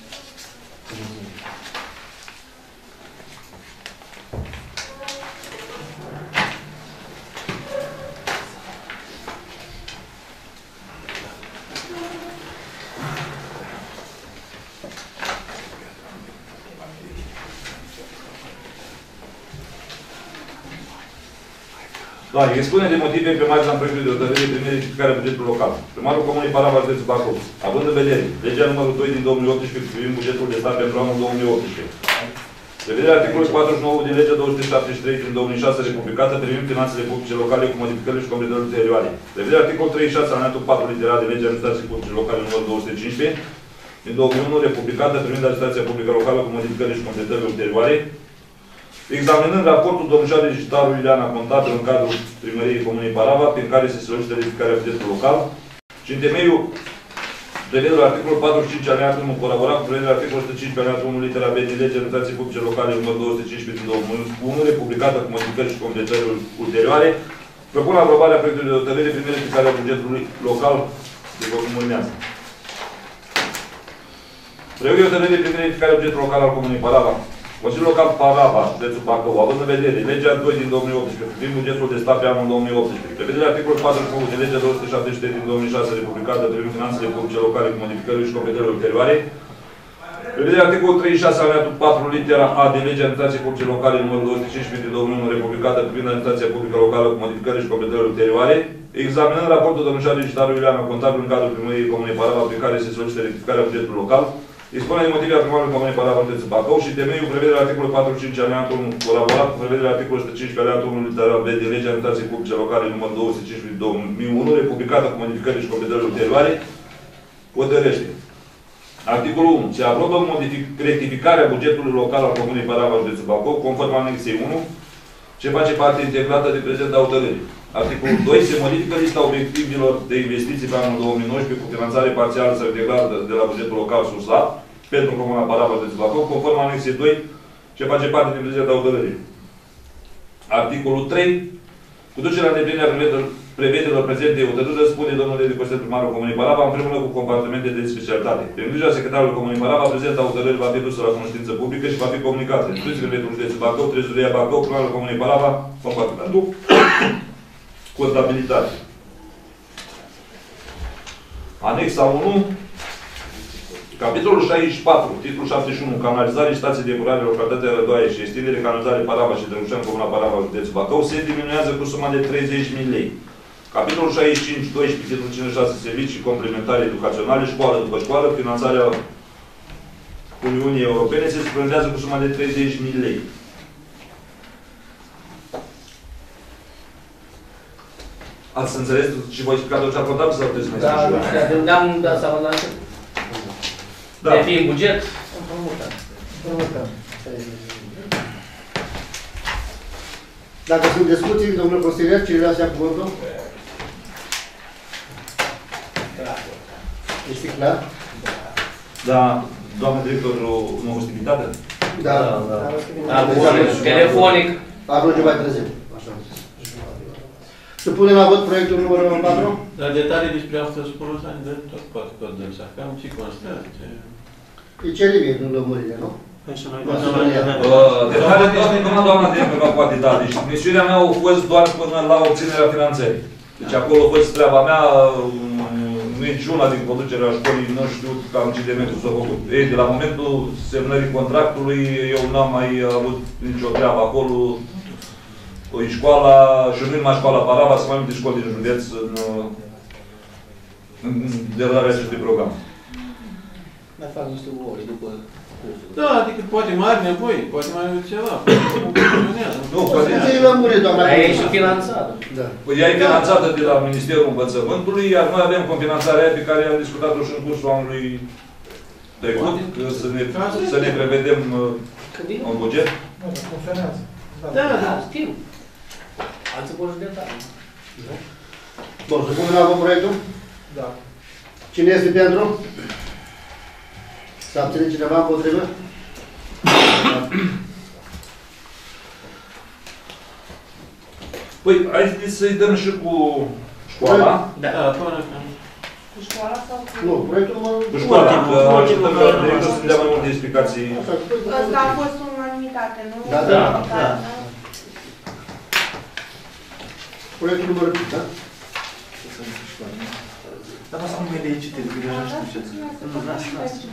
Da, expune de motive pe marginea proiectului de hotărâre de rectificare bugetul local. Primarul Comunei Parava, județul Bacău, având în vedere legea numărul 2 din 2018 privind bugetul de stat pentru anul 2018. Prevederea articolului 49 din legea 273 din 2006 republicată privind finanțele publice locale cu modificările și completările ulterioare. Prevederea articolul 36 alineatul 4 literal de legea administrației publice locale numărul 215 din 2001 republicată privind administrația publică locală cu modificările și completările ulterioare. Examinând raportul domnișoarei registrarului Ileana Contabil în cadrul primăriei Comunei Parava, prin care se solicită rectificarea bugetului local și în temeiul prevederea articolul 45 alineatul 1, colabora cu prevederea articolul 115 alineatul 1, litera B din legea administrației publice locale numărul 215 din 2001, publicată cu modificări și completări ulterioare, propun aprobarea proiectului de hotărâre prin verificarea bugetului local, după cum urmează. Proiectul de hotărâre prin verificarea bugetului local al Comunei Parava. Consiliul Local Parava, județul Bacău, având în vedere legea 2 din 2018, privind bugetul de stat pe anul 2018, prevederea articolul 4 din legea 270 din 2006, republicată privind finanțele publice locale cu modificări și completări ulterioare, prevederea articolul 36 alineatul 4 litera A din legea administrației publice locale numărul 215 din 2001, republicată privind administrația publică locală cu modificări și completări ulterioare, examinând raportul domnișoarei Registrarului Iuliana, contabil în cadrul primăriei Comunei Parava, prin care se solicită rectificarea bugetului local, expune de motive a primarului Comunei Parava, județul Bacău și temeiul prevederea articolului 45 alineatul 1, colaborat cu prevederea articolului 115 alineatul 1 litera B din legea administrației publice locale numărul 215 din 2001, republicată cu modificări și completări ulterioare, hotărăște. Articolul 1. Se aprobă rectificarea bugetului local al Comunei Parava, județul Bacău, conform anexei 1, ce face parte integrată de prezenta hotărâre. Articolul 2. Se modifică lista obiectivelor de investiții pe anul 2019 cu finanțare parțială sau integrală de la bugetul local sursat pentru Comuna Parava, județul Bacău, conform anexei 2, ce face parte din prezenta hotărâre. Articolul 3. Cu ducerea în deplinire prevederilor prezente hotărâre, spune domnul de Costel, primarul Comunei Parava, împreună cu compartimente de specialitate. Prin grija secretarului Comunei Parava, prezenta hotărâre va fi dusă la cunoștință publică și va fi comunicată. Instituțiile Secretul Județul Bacău, Trezoria Bacău, primarul Comunei Parava, compartimentul contabilitate. Anexa 1, capitolul 64, titlul 71, canalizare și stații de epurare localitatea Rădoaie și extindere, canalizare Parava și Drăgușani, Comuna Parava, județul Bacău, se diminuează cu suma de 30.000 lei. Capitolul 65, 12, titlul 56, servicii complementare educaționale, școală după școală, finanțarea Uniunii Europene, se suplementează cu suma de 30.000 lei. Ați înțeles și voi explica tot ce a contat sau trebuie să mai spun? Da, ne-am dat seama la început. Da. De fiind buget, împrumutat. Dacă sunt discuții, domnule consilier, cine vrea să ia cuvântul? Este clar? Da, doamna directorul, nu ostilitate? Da. Telefonic. Ajunge mai târziu. Așa am zis. Supunem la vot proiectul numărul 4? Dar detalii despre asta spune de tot poate dânsa. Cam ce constă? E ce limit în lămurire, nu? Păi și noi Detalii, doamna director, nu poate da. Deci, misiunea mea a fost doar până la obținerea finanțării. Deci acolo a fost treaba mea, niciuna din conducerea școlii nu știu cam ce demersul s-a făcut. Ei, de la momentul semnării contractului, eu n-am mai avut nicio treabă acolo. E școala, și nu numai școala Parava, sunt mai multe școli din județ în derularea acestui program. Mai fac niște ore după cursul. Da, adică poate mai are nevoie, poate mai are ceva. Nu, poate e lămurire, doamna. Dar e și finanțată. Da. Păi ea e finanțată de la Ministerul Învățământului, iar noi avem cofinanțarea aia pe care am discutat-o și în cursul anului trecut, să ne prevedem un buget. Funcționează. Da, știu. Alții vor judeca. Bun, să punem la vot proiectul? Da. Cine este pentru? S-a abținut cineva împotrivă? Păi, haideți să-i dăm și cu școala. Da, până Cu școala sau cu... Nu, proiectul numărul... Cu școala, că așteptăm la director să dea mai multe explicații. Ăsta a fost unanimitate, nu? Da, da. Proiectul numărul 5, da? Dar asta nu e de citit, că eu nu știu ce. Nu, lasă.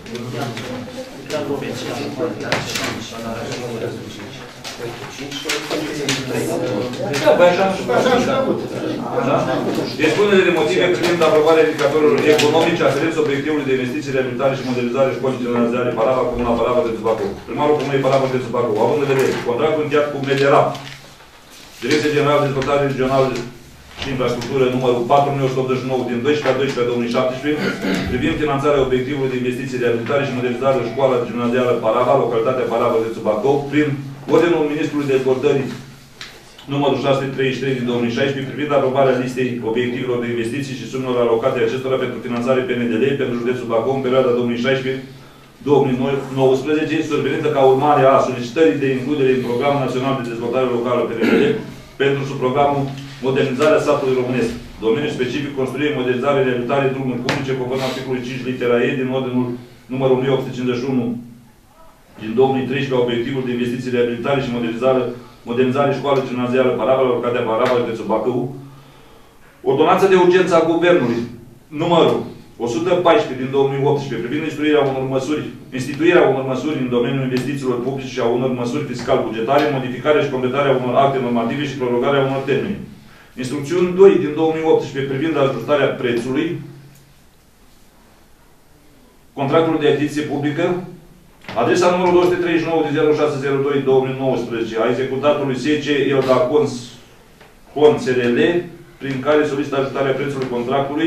Da, băi, așa am făcut. Expunere de motive privind aprobarea indicatorilor economice aferenți obiectivului de investiții, reabilitare și modernizare școlii generale Parava, Comuna Parava, județul Bacău. Primarul Comunei Parava, județul Bacău, având în vedere contractul încheiat cu Medera, Direcția Generală de Dezvoltare Regională și Infrastructură numărul 4189 din 12/12/2017, privind finanțarea obiectivului de investiții, reabilitare și modernizare școala gimnazială Parava, localitatea Parava, județul Bacău, prin ordinul Ministrului Dezvoltării numărul 633 din 2016 privind aprobarea listei obiectivelor de investiții și sumelor alocate acestora pentru finanțare PNDL pentru județul Bacău în perioada 2016-2019, survenită ca urmare a solicitării de includere în Programul Național de Dezvoltare Locală PNDL pentru subprogramul Modernizarea satului românesc. Domeniul specific construire, modernizare, reabilitare, drumuri publice, conform articolului 5 litera E din ordinul numărul 1851 din 2013 ca obiectivul de investiții, reabilitare și modernizare școală gimnazială Parabala, Arcadia Parabala, județul Bacău. Ordonanța de urgență a Guvernului, numărul 114 din 2018, privind instituirea unor măsuri în domeniul investițiilor publice și a unor măsuri fiscal-bugetare, modificarea și completarea unor acte normative și prorogarea unor termeni. Instrucțiuni 2 din 2018 privind ajustarea prețului, contractul de achiziție publică, adresa numărul 239 din 0602 2019 a executatului SC Elda Con SRL, prin care solicită ajustarea prețului contractului,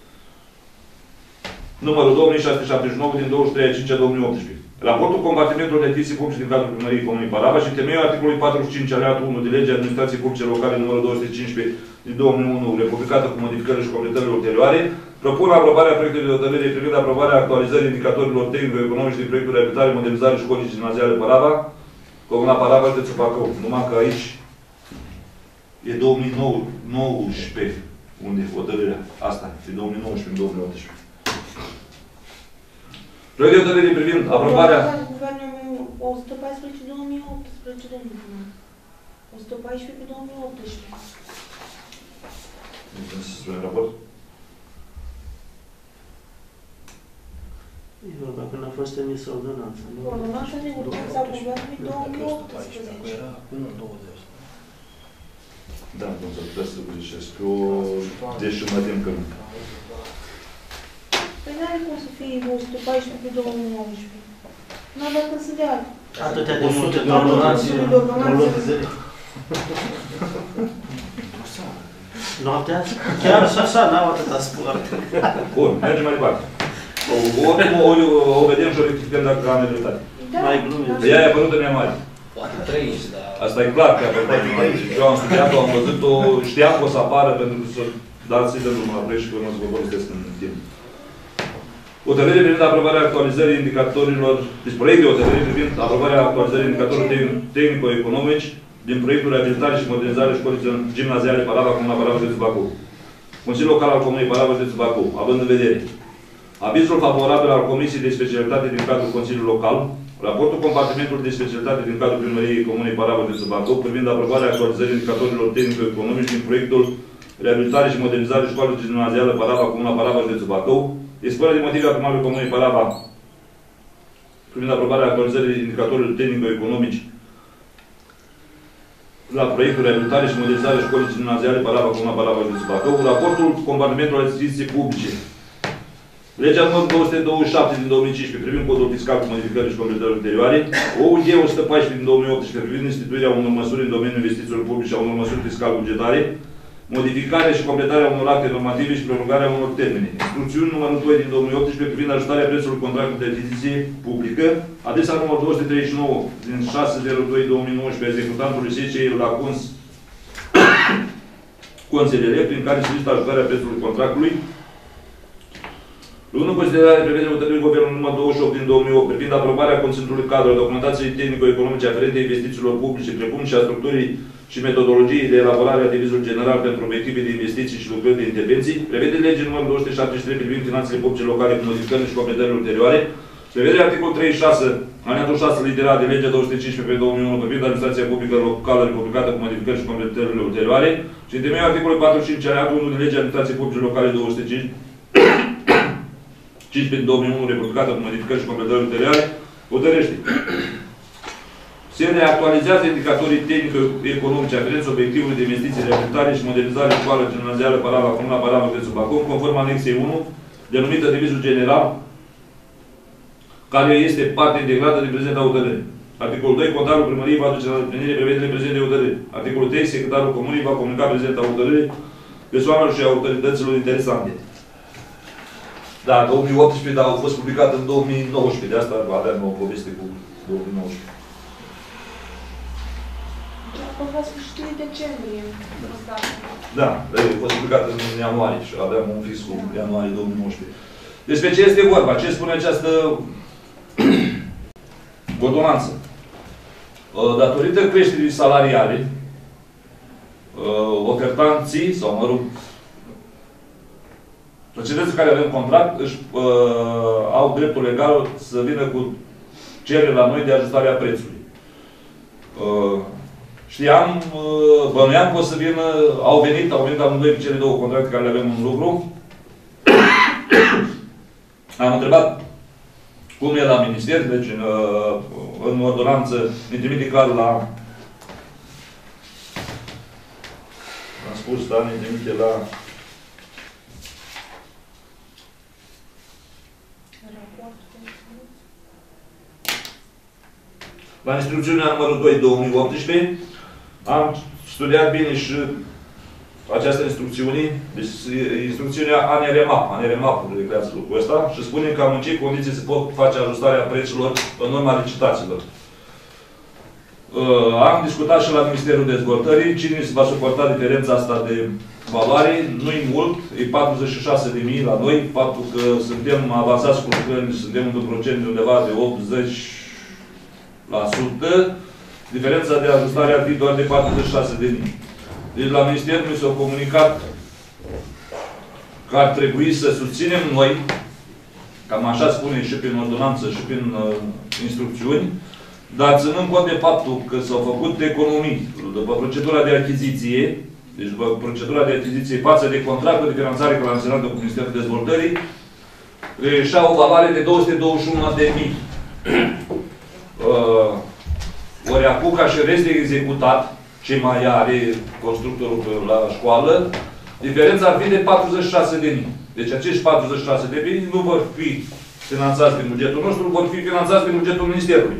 numărul 2679 din 23/5/2018. Raportul compartimentului de achiziții publice din cadrul Primăriei Comunei Paraba și temeiul articolului 45 alineatul 1 din legea Administrației Publice Locale numărul 215 din 2001, republicată cu modificările și completările ulterioare, propun aprobarea proiectului de hotărâre privind aprobarea actualizării indicatorilor tehnico-economici din proiectul reabilitare, modernizare școlii gimnaziale Paraba, Comuna Paraba, județul Bacău. Numai că aici e 2019, unde e hotărârea asta, e 2019 în 2018. Proiect de hotărâre privind aprobarea... Guvernul 114-2018, domnul primar. 114-2018. Nu se spune în raport? Eu, dacă n-a fost emisă ordonanța. Ordonanța de urgență a Guvernului 2018. Da, nu s-ar putea să greșesc. Eu deși mă tem că nu. Păi n-are cum să fie 114-2019. N-a dat să dea. Atâtea de multe de ordonanțe. Noaptea? Chiar și așa, n-au atâta sport. Bun, mergem mai departe. O vedem și o rectificăm dacă am dreptate. Mai glumit. Ea e apărut în mare. Poate 30, dar... Asta e clar că e apărut în mare. Eu am studiat-o, am văzut-o, știam că o să apară pentru că să dați să-i dăm drumul la proiect și că nu o să vă folosesc în timp. Hotărâre privind aprobarea actualizării indicatorilor, deci proiect de hotărâre privind aprobarea actualizării indicatorilor tehnico-economici din proiectul reabilitare și modernizare școlii gimnaziale Paraba, Comuna Paraba, județul Bacău. Consiliul Local al Comunei Paraba, județul Bacău, având în vedere avizul favorabil al Comisiei de Specialitate din cadrul Consiliului Local, raportul compartimentului de specialitate din cadrul Primăriei Comunei Paraba, județul Bacău, privind aprobarea actualizării indicatorilor tehnico-economici din proiectul reabilitare și modernizare școlii gimnaziale Paraba, Comuna Paraba, județul Bacău, expunerea de motive a Primarului Comunei Paraba privind aprobarea actualizării indicatorilor tehnico-economici la proiectul reabilitare și modernizare școlii gimnaziale Paraba, Comuna Paraba, județul Bacău, raportul compartimentului de achiziții publice. Legea numărul 227 din 2015 privind codul fiscal cu modificări și completări ulterioare, OUG 114 din 2018 privind instituirea unor măsuri în domeniul investițiilor publice a unor măsuri fiscal-bugetare, modificarea și completarea unor acte normative și prolongarea unor termene. Instrucțiuni numărul 2 din 2018 privind ajustarea prețului contractului de achiziție publică, adresa numărul 239 din 6/02/2019 executantului SCE la Consilere, prin care se listă ajustarea prețului contractului. Luând în considerare prevederea hotărârii Guvernului numărul 28 din 2008 privind aprobarea conținutului cadru a documentației tehnico-economice aferente investițiilor publice, precum și a structurii și metodologiei de elaborare a devizului general pentru obiective de investiții și lucrări de intervenții, prevede legea numărul 273 privind finanțele publice locale cu modificări și completări ulterioare, prevede articolul 36, alineatul 6 litera de legea 215 pe 2001 privind administrația publică locală republicată cu modificări și completările ulterioare și în temeiul articolului 45 alineatul 1 de legea administrației publice locale 205 15 din 2001, republicată cu modificări și completări ulterioare, hotărăște. Se reactualizează indicatorii tehnico-economice aferenți obiectivului de investiții, reabilitare și modernizare școală gimnazială Paraba, Comuna Paraba, județul Bacău, conform anexei 1, denumită devizul general, care este parte integrată din prezenta hotărâre. Articolul 2. Contarul primăriei va aduce la îndeplinire prevederile prezente hotărâre. Articolul 3. Secretarul comunei va comunica prezenta hotărâre persoanelor și autorităților interesante. Da, 2018, dar au fost publicat în 2019. De asta aveam o poveste cu 2019. fost la sfârșitul decembrie. Da, a fost publicat în ianuarie și aveam un fix cu ianuarie 2019. Despre ce este vorba? Ce spune această ordonanță? Datorită creșterii salariale, ofertanții, sau mă rog, societățile care avem contract, au dreptul legal să vină cu cerere la noi de ajustarea prețului. Știam, bănuiam că o să vină, au venit amândoi pe cele două contracte care le avem în lucru. Am întrebat cum e la minister, deci în ordonanță ne trimite clar la... Am spus, da, ne trimite la... La instrucțiunea numărul 2, 2018, am studiat bine și această instrucțiune, deci instrucțiunea ANRMAP-ul recrează lucrul ăsta și spune cam în ce condiții se pot face ajustarea prețurilor în urma licitațiilor. Am discutat și la Ministerul Dezvoltării, cine se va suporta diferența asta de valoare, nu-i mult, e 46.000 la noi, faptul că suntem avansați cu lucrări, suntem într-un procent de undeva de 80%, diferența de ajustare ar fi doar de 46.000. Deci la Minister mi s-a comunicat că ar trebui să susținem noi, cam așa spune și prin ordonanță și prin instrucțiuni, dar ținând cont de faptul că s-au făcut economii după procedura de achiziție, deci după procedura de achiziție față de contractul de finanțare care l-am semnat cu Ministerul Dezvoltării, reieșea o valoare de 221.000. Ori acum, ca și rest de executat, ce mai are constructorul la școală, diferența ar fi de 46.000. Deci acești 46.000 nu vor fi finanțați din bugetul nostru, vor fi finanțați din bugetul Ministerului.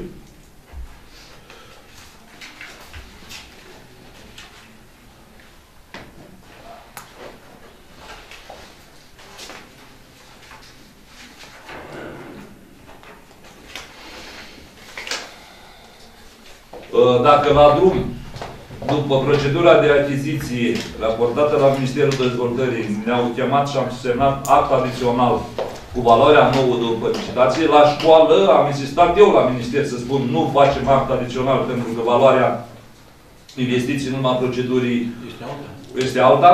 Dacă la drum, după procedura de achiziție raportată la Ministerul Dezvoltării, ne-au chemat și am semnat act adițional cu valoarea nouă după licitație, la școală am insistat eu la Minister să spun nu facem act adițional pentru că valoarea investiției în urma procedurii este alta.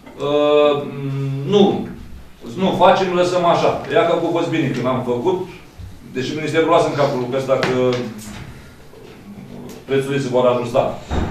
Nu facem, lăsăm așa. Ea că a fost bine când am făcut, deși Ministerul luase în capul lucrul ăsta că prețurile se vor ajusta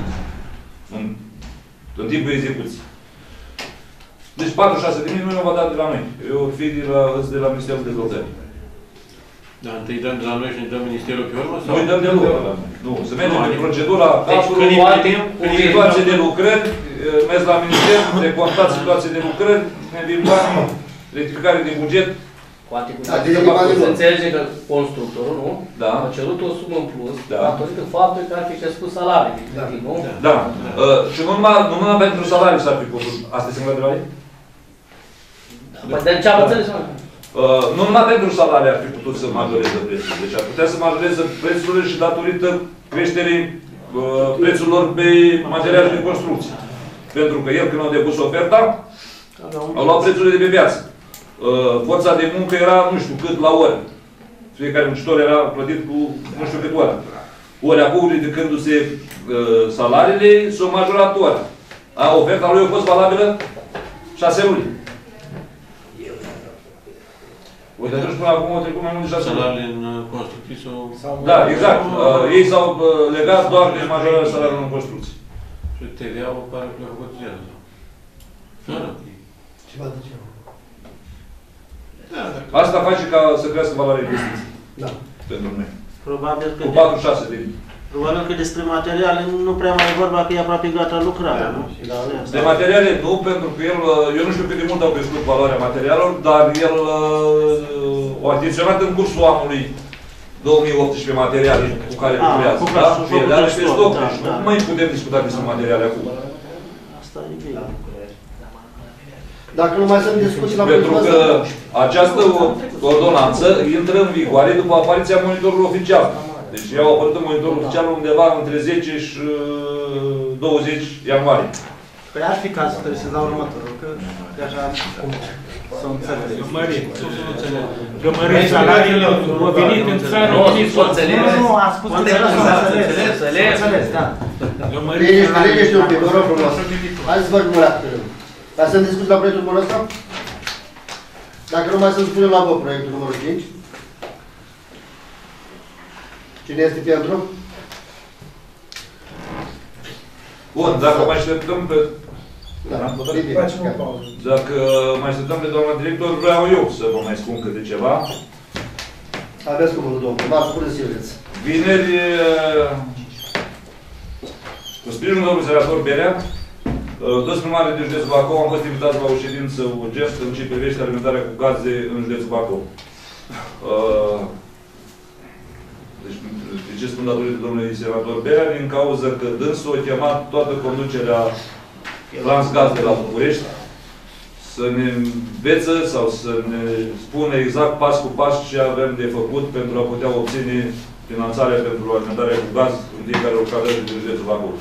în timpul execuției. Deci 46.000 nu va da de la noi. Eu o fi de la Ministerul Dezvoltării. Dar întâi dăm de la noi și ne dăm Ministerul pe urmă? Noi dăm de lucruri la noi. Nu, se merge pe procedura capului, situație de lucrări, mergi la Minister, recontat situație de lucrări, ne vin bani, rectificare de buget. Poate cu să înțelege că constructorul, nu? Da. A cerut o sumă în plus, datorită faptului că ar fi crescut salariile, nu? Da. Și nu numai pentru salarii s-ar fi putut. Asta e singura întrebare? Păi de ce am înțeles? Nu numai pentru salarii ar fi putut să majoreze prețul. Deci ar putea să majoreze prețurile și datorită creșterii prețurilor pe materiale de construcție. Pentru că el, când a depus oferta, au luat prețurile de pe piață. Forța de muncă era nu știu cât la oră. Fiecare muncitor era plătit cu nu știu cât oră. Ori acum, ridicându-se salariile, s-au majorat ora. Oferta lui a fost valabilă 6 luni. Uite, atunci până acum au trecut mai mult de 6 luni. Salariile în construcții sau... Da, exact. Ei s-au legat doar de majorarea salariilor în construcții. Și TVA-ul pare că le-a făcut zero. Fără. Ceva de ce? Asta face ca să crească valoarea investiției. Da. Pentru noi. Probabil că... Cu 46.000. Probabil că despre materiale nu prea mai e vorba că e aproape gata lucrarea, nu? De materiale nu, pentru că el, eu nu știu cât de mult au crescut valoarea materialelor, dar el a achiziționat în cursul anului 2018 materiale cu care lucrează. Da? El are pe stoc, deci nu mai putem discuta despre materiale acum. Asta e bine. Dacă nu mai sunt discuții la pentru că această ordonanță intră în vigoare după apariția monitorului oficial. Deci ei au apărut în monitorul oficial undeva între 10 și 20 ianuarie. Păi ar fi cazul, trebuie să dau următorul, că așa să înțeleg. Gămărești salariile au venit în țară. Nu, am spus că înțeles, da. Liniște un pic, vă rog frumos. Hai să vorbim la rând. Dar să discuți la proiectul numărul ăsta? Dacă nu mai să spunem la vot proiectul numărul 5. Cine este pentru? Bun, dacă mai așteptăm pe... Da, Dacă mai așteptăm pe doamna director, vreau eu să vă mai spun câte ceva. Aveți cuvântul, domnul. M-ați spune Silveț. Vineri, cu sprijinul domnului senator Berea, toți primarii de județul Bacău am fost invitați la o ședință urgentă în ce privește alimentarea cu gaze în județul Bacău. Deci, de ce spun datorită domnului senator Berea? Din cauza că dânsul a chemat toată conducerea Transgaz de la București să ne înveță sau să ne spună exact pas cu pas ce avem de făcut pentru a putea obține finanțarea pentru alimentarea cu gaz în fiecare localitate din județul Bacău.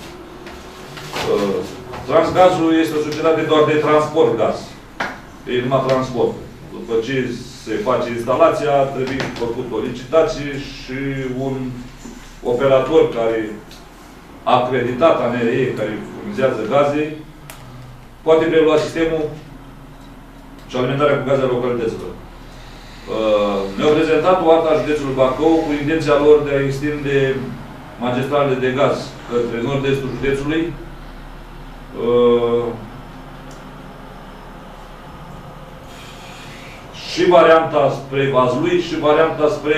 Transgazul este o societate doar de transport gaz. E numai transport. După ce se face instalația, trebuie făcut o licitație și un operator care acreditat ANRE, care furnizează gaze, poate prelua sistemul și alimentarea cu gaze a localităților. Ne-au prezentat o artă a județului Bacău cu intenția lor de a extinde magistralele de gaz către nord-estul județului. Și varianta spre Vaslui și varianta spre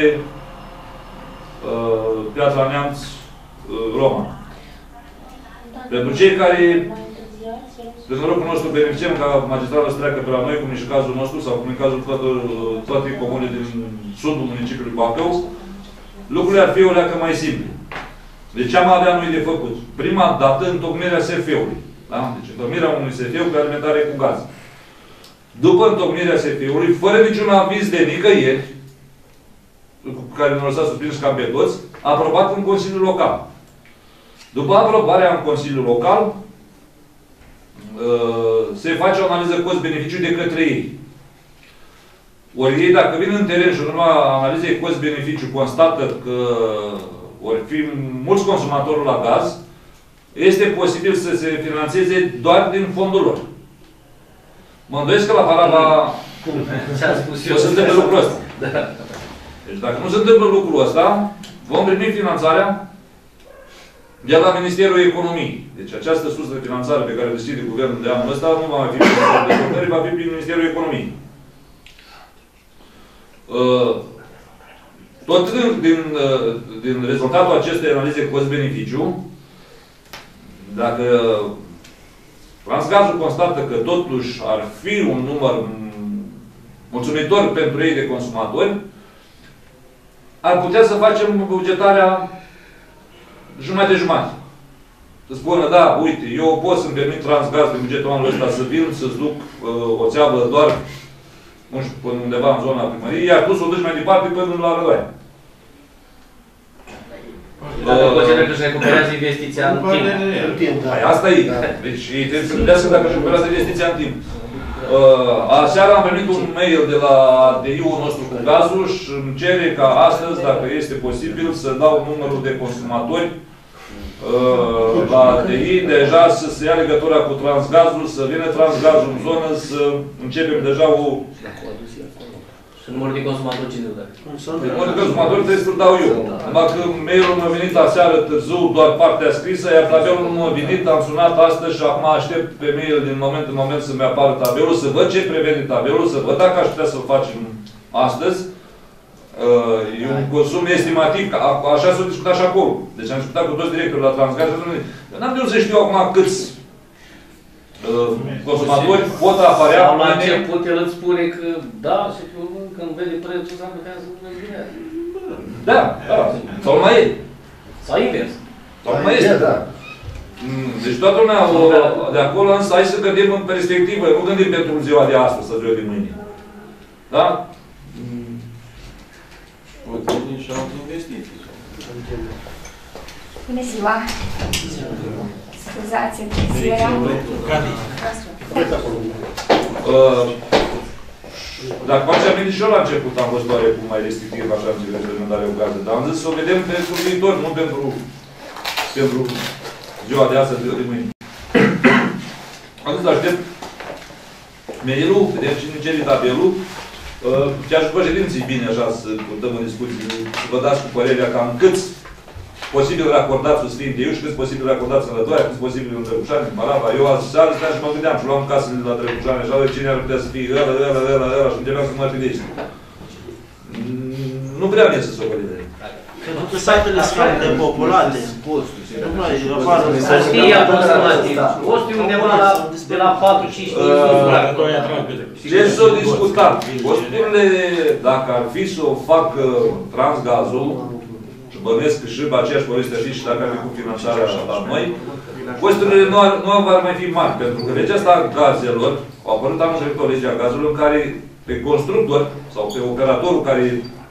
Piatra Neamț, Roma. Pentru cei care, de norocul nostru, beneficiem ca magistrala să treacă pe la noi, cum e și cazul nostru, sau cum e cazul toate comunele din sudul municipiului Bacău, lucrurile ar fi o leacă mai simple. Deci ce am avea noi de făcut? Prima dată, întocmirea SF-ului. Da? Deci întocmirea unui SF cu alimentare cu gaz. După întocmirea SF-ului, fără niciun aviz de nicăieri, cu care ne-au lăsat surprins cam pe toți, aprobat în Consiliul Local. După aprobarea în Consiliul Local, se face o analiză cost-beneficiu de către ei. Ori ei, dacă vin în teren și în urma analizei cost-beneficiu constată că ori fi mulți consumatori la gaz, este posibil să se finanțeze doar din fondul lor. Mă îndoiesc că la Paraba o să întâmple lucrul ăsta. Deci dacă nu se întâmplă lucrul ăsta, vom primi finanțarea de la Ministerul Economiei. Deci această sursă de finanțare pe care o decide guvernul de anul ăsta nu va mai fi Ministerul Dezvoltării, va fi prin Ministerul Economiei. Tot din rezultatul acestei analize cost-beneficiu, dacă Transgazul constată că totuși ar fi un număr mulțumitor pentru ei de consumatori, ar putea să facem bugetarea jumătate-jumătate. Să spună, da, uite, eu pot să-mi permit Transgaz din bugetul anului ăsta să vin, să-ți duc o țeavă doar, nu știu, până undeva în zona primăriei, iar tu să o duci mai departe până la Rădoi. Dacă consideră că își recuperează investiția în timp. Asta e. Deci ei trebuie să gândească dacă își recuperează investiția în timp. Aseară am primit un mail de la DI-ul nostru cu gazul și îmi cere ca astăzi, dacă este posibil, să dau numărul de consumatori la DI, deja să se ia legătura cu Transgazul, să vină Transgazul în zonă, să începem deja o... Și numărul de consumatori cine îl dă? Numărul de consumatori trebuie să-l dau eu. Numai că mail-ul mi-a venit aseară târziu, doar partea scrisă, iar tabelul nu m-a venit, am sunat astăzi și acum aștept pe mail din moment în moment să-mi apară tabelul, să văd ce prevede tabelul, să văd dacă aș putea să-l facem astăzi. E un consum estimativ, așa s-a discutat și acolo. Deci am discutat cu toți directorii la Transgaz. Eu n-am de unde să știu acum câți consumatori pot apărea. La început el îți spune că da, și când vede prețul s-ar putea să nu vine. Da, da. Sau mai e. Sau invers. Sau mai este. Da. Deci toată lumea de acolo, însă hai să gândim în perspectivă. Nu gândim pentru ziua de astăzi sau ziua de mâine. Da? Pot veni și alte investiții. Bună ziua! Scuzați întârzierea. Dacă facem bine și eu la început am văzut oarecum mai restrictiv așa în cele reglementare gaze, dar am zis să o vedem pentru viitor, nu pentru ziua de astăzi, de mâine. Am zis, aștept mail-ul, vedem cine cere tabelul. Chiar și președinții bine așa să purtăm în discuții, să vă dați cu părerea cam câți posibil racordați în Sfinte Iuși, câți posibil racordați în Lătoaia, câți posibil în Drăgușani, în Parava. Eu azi seară stăteam și mă gândeam și luam casele de la Drăgușani, așa de cine ar putea să fie ăla și încercam să mă afidești. Nu prea mie să socorile. Pentru că site-urile sunt de populate. Să fie aproximativ. Costul undeva de la 4-5 mii. Ce s-o discutat? Costurile, dacă ar fi să o facă Transgazul, și bănuiesc că și aceeași poveste și dacă ar fi cu finanțarea la noi, costurile nu ar mai fi mari, pentru că legea asta a gazelor, au apărut anul trecut o lege a gazelor în care pe constructor sau pe operatorul care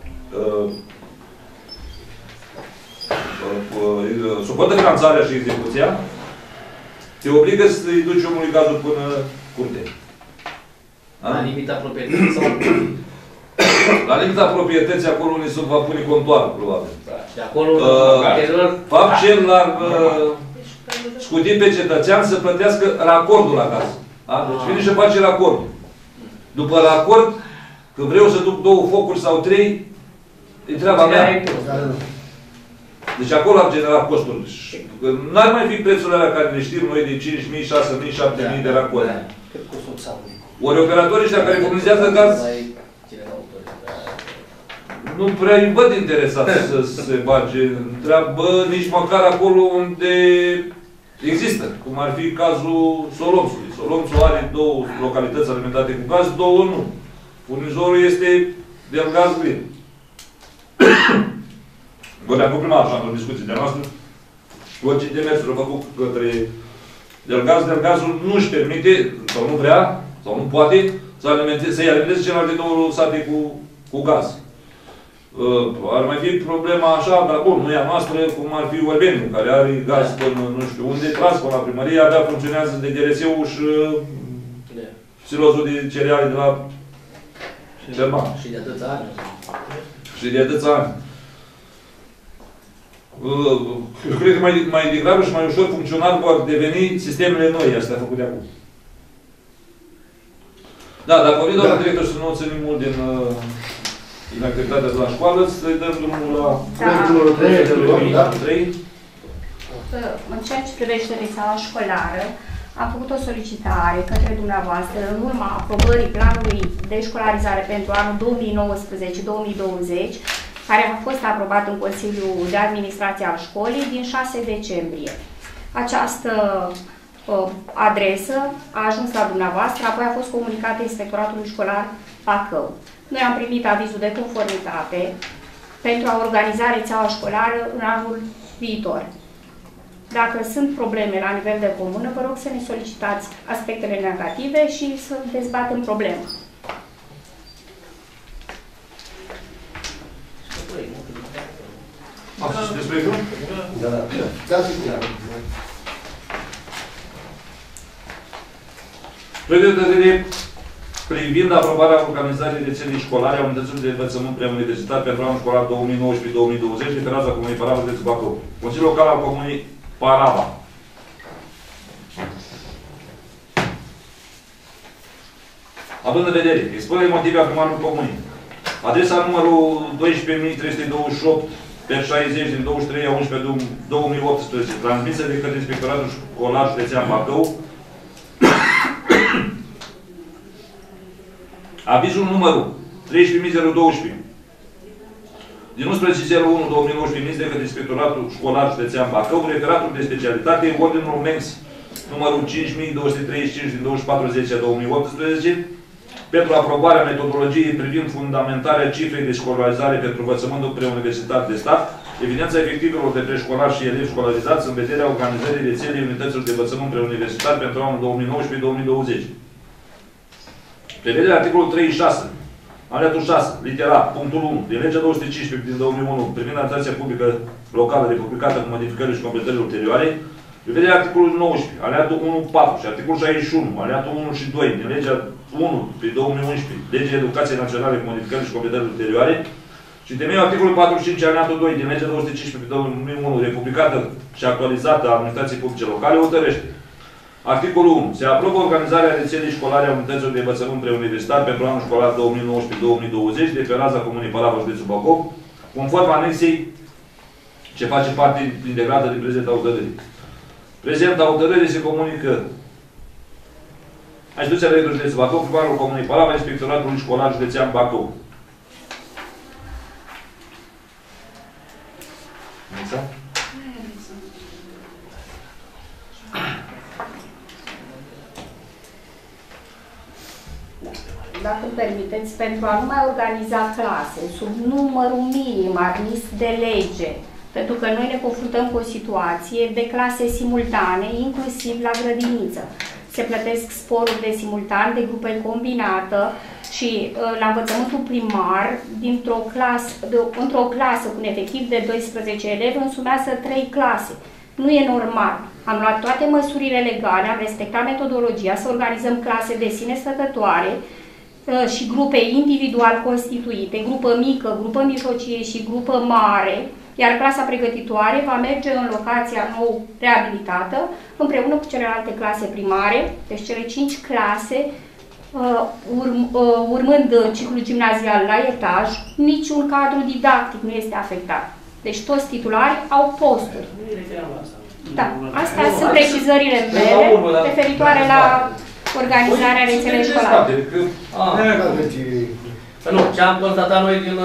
suportă finanțarea și execuția, te obligă să-i duci omului gazul până curte. La limita proprietății sau... La limita proprietății, acolo unde se va pune contoar, probabil. Și acolo, fapt ce l-ar scuti pe cetățean să plătească racordul la gaz. Deci vine și face racordul. După racord, când vreau să duc 2 focuri sau 3, e treaba mea. Deci acolo ar genera costuri. N-ar mai fi prețurile alea care le știm noi de 5.000, 6.000, 7.000 de racord. Ori operatorii ăștia care furnizează gaz nu prea îi văd interesați să se bage întreabă nici măcar acolo unde există. Cum ar fi cazul Solomțului. Solomțul are 2 localități alimentate cu gaz, 2 nu. Furnizorul este Delgaz Green. Vorbeam cu primar așa în discuțiile noastre. Orice demersuri au făcut către Delgaz, Delgazul nu își permite, sau nu vrea, sau nu poate, să-i alimenteze celelalte 2 sate cu gaz. Ar mai fi problema așa, dar bun, nu e a noastră, cum ar fi Urbeniu, care are gaz până nu știu unde, tras până la primărie, abia funcționează de DRS-ul și silozul de cereale de la Cerban. Și de atâția ani. Și de atâția ani. Cred că mai degrabă și mai ușor funcțional vor deveni sistemele noi, astea făcute acum. Da, dacă vorbim doamna director să nu ținem mult din activitatea de la școală, să-i dăm drumul la Da. 3. În ceea ce privește rețeaua școlară, am făcut o solicitare către dumneavoastră în urma aprobării planului de școlarizare pentru anul 2019-2020, care a fost aprobat în Consiliul de Administrație al școlii din 6 decembrie. Această adresă a ajuns la dumneavoastră, apoi a fost comunicată Inspectoratului Școlar Bacău. Noi am primit avizul de conformitate pentru a organiza rețeaua școlară în anul viitor. Dacă sunt probleme la nivel de comună, vă rog să ne solicitați aspectele negative și să dezbatem problema. Asta despre cum? Da. Proiectul privind aprobarea organizării rețelei școlare a unităților de învățământ preuniversitar pentru anul școlar 2019-2020, referația Comunei Parava de Bacău. Consiliul Local al Comunei Parava. Având în vedere expunerea motive a primarului Comunei, adresa numărul 12.328 pe 60 din 23 a 11 2018, transmisă de către Inspectoratul Școlar Județean Bacău, avizul numărul 13.012 din 11.01.2019 emis de către Inspectoratul Școlar Județean Bacău, referatul de specialitate, ordinul MENX numărul 5.235 din 24.10.2018, pentru aprobarea metodologiei privind fundamentarea cifrei de școlarizare pentru învățământul preuniversitar de stat, evidența efectivelor de preșcolari și elevi școlarizați în vederea organizării rețelei unităților de învățământ preuniversitar pentru anul 2019-2020. Prevederea articolul 36 Alineatul 6, litera A, punctul 1, din legea 215 din 2001 privind administrația publică locală republicată cu modificările și completările ulterioare, prevederea articolului 19, alineatul 1.4 și articolul 61, alineatul 1 și 2 din legea 1 pe 2011, legea Educației Naționale cu modificările și completările ulterioare, și temeiul articolului 45, alineatul 2 din legea 215 pe 2001 republicată și actualizată a administrației publice locale, hotărăște. Articolul 1. Se aprobă organizarea rețelei școlare a unităților de învățământ preuniversitar pentru anul școlar 2019-2020 de pe raza Comunei Parava, județul Bacău, conform anexei ce face parte integrată din prezenta hotărâre. Prezenta hotărâre se comunică a instituția Rectorului județul Bacău, primarul Comunei Parava, Inspectoratul Școlar Județean Bacău. Dacă îmi permiteți, pentru a nu mai organiza clase sub numărul minim admis de lege, pentru că noi ne confruntăm cu o situație de clase simultane, inclusiv la grădiniță. Se plătesc sporuri de simultan, de grupă combinată și la învățământul primar, într-o clasă cu un efectiv de 12 elevi, însumează 3 clase. Nu e normal. Am luat toate măsurile legale, am respectat metodologia să organizăm clase de sine stătătoare și grupe individual constituite, grupă mică, grupă mijlocie și grupă mare, iar clasa pregătitoare va merge în locația nou reabilitată împreună cu celelalte clase primare, deci cele 5 clase, urmând ciclul gimnazial la etaj, niciun cadru didactic nu este afectat. Deci toți titularii au posturi. Da, astea sunt precizările mele referitoare la organizarea rețelei școlare. Nu, ce am constatat noi din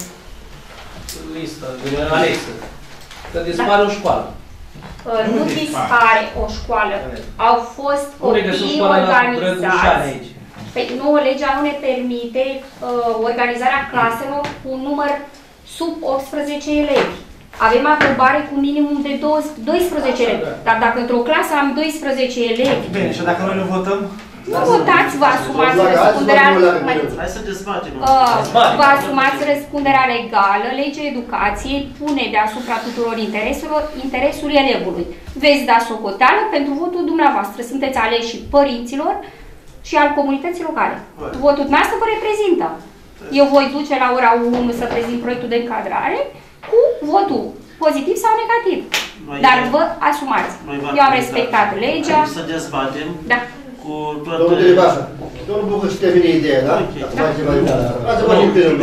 listă, din anexă, că dispare o școală. Nu dispare o școală. Au fost copii organizați. Păi nu, legea nu ne permite organizarea claselor cu un număr sub 18 elevi. Avem aprobare cu minimum de 12 elevi. Dar dacă într-o clasă am 12 elevi... Bine, și dacă noi nu votăm? Nu votați, vă asumați răspunderea... Hai să dezbatem. Vă asumați răspunderea legală, legea educației pune deasupra tuturor interesul elevului. Veți da socoteală pentru votul dumneavoastră. Sunteți aleși părinților și al comunității locale. Votul dumneavoastră vă reprezintă. Eu voi duce la ora 1 să prezint proiectul de încadrare cu votul pozitiv sau negativ. Dar vă asumați. Eu am respectat legea. Să dezbatem. Da. Cu toate... Domnul Delibașa, domnul Bucă și termine ideea, da? Ați vă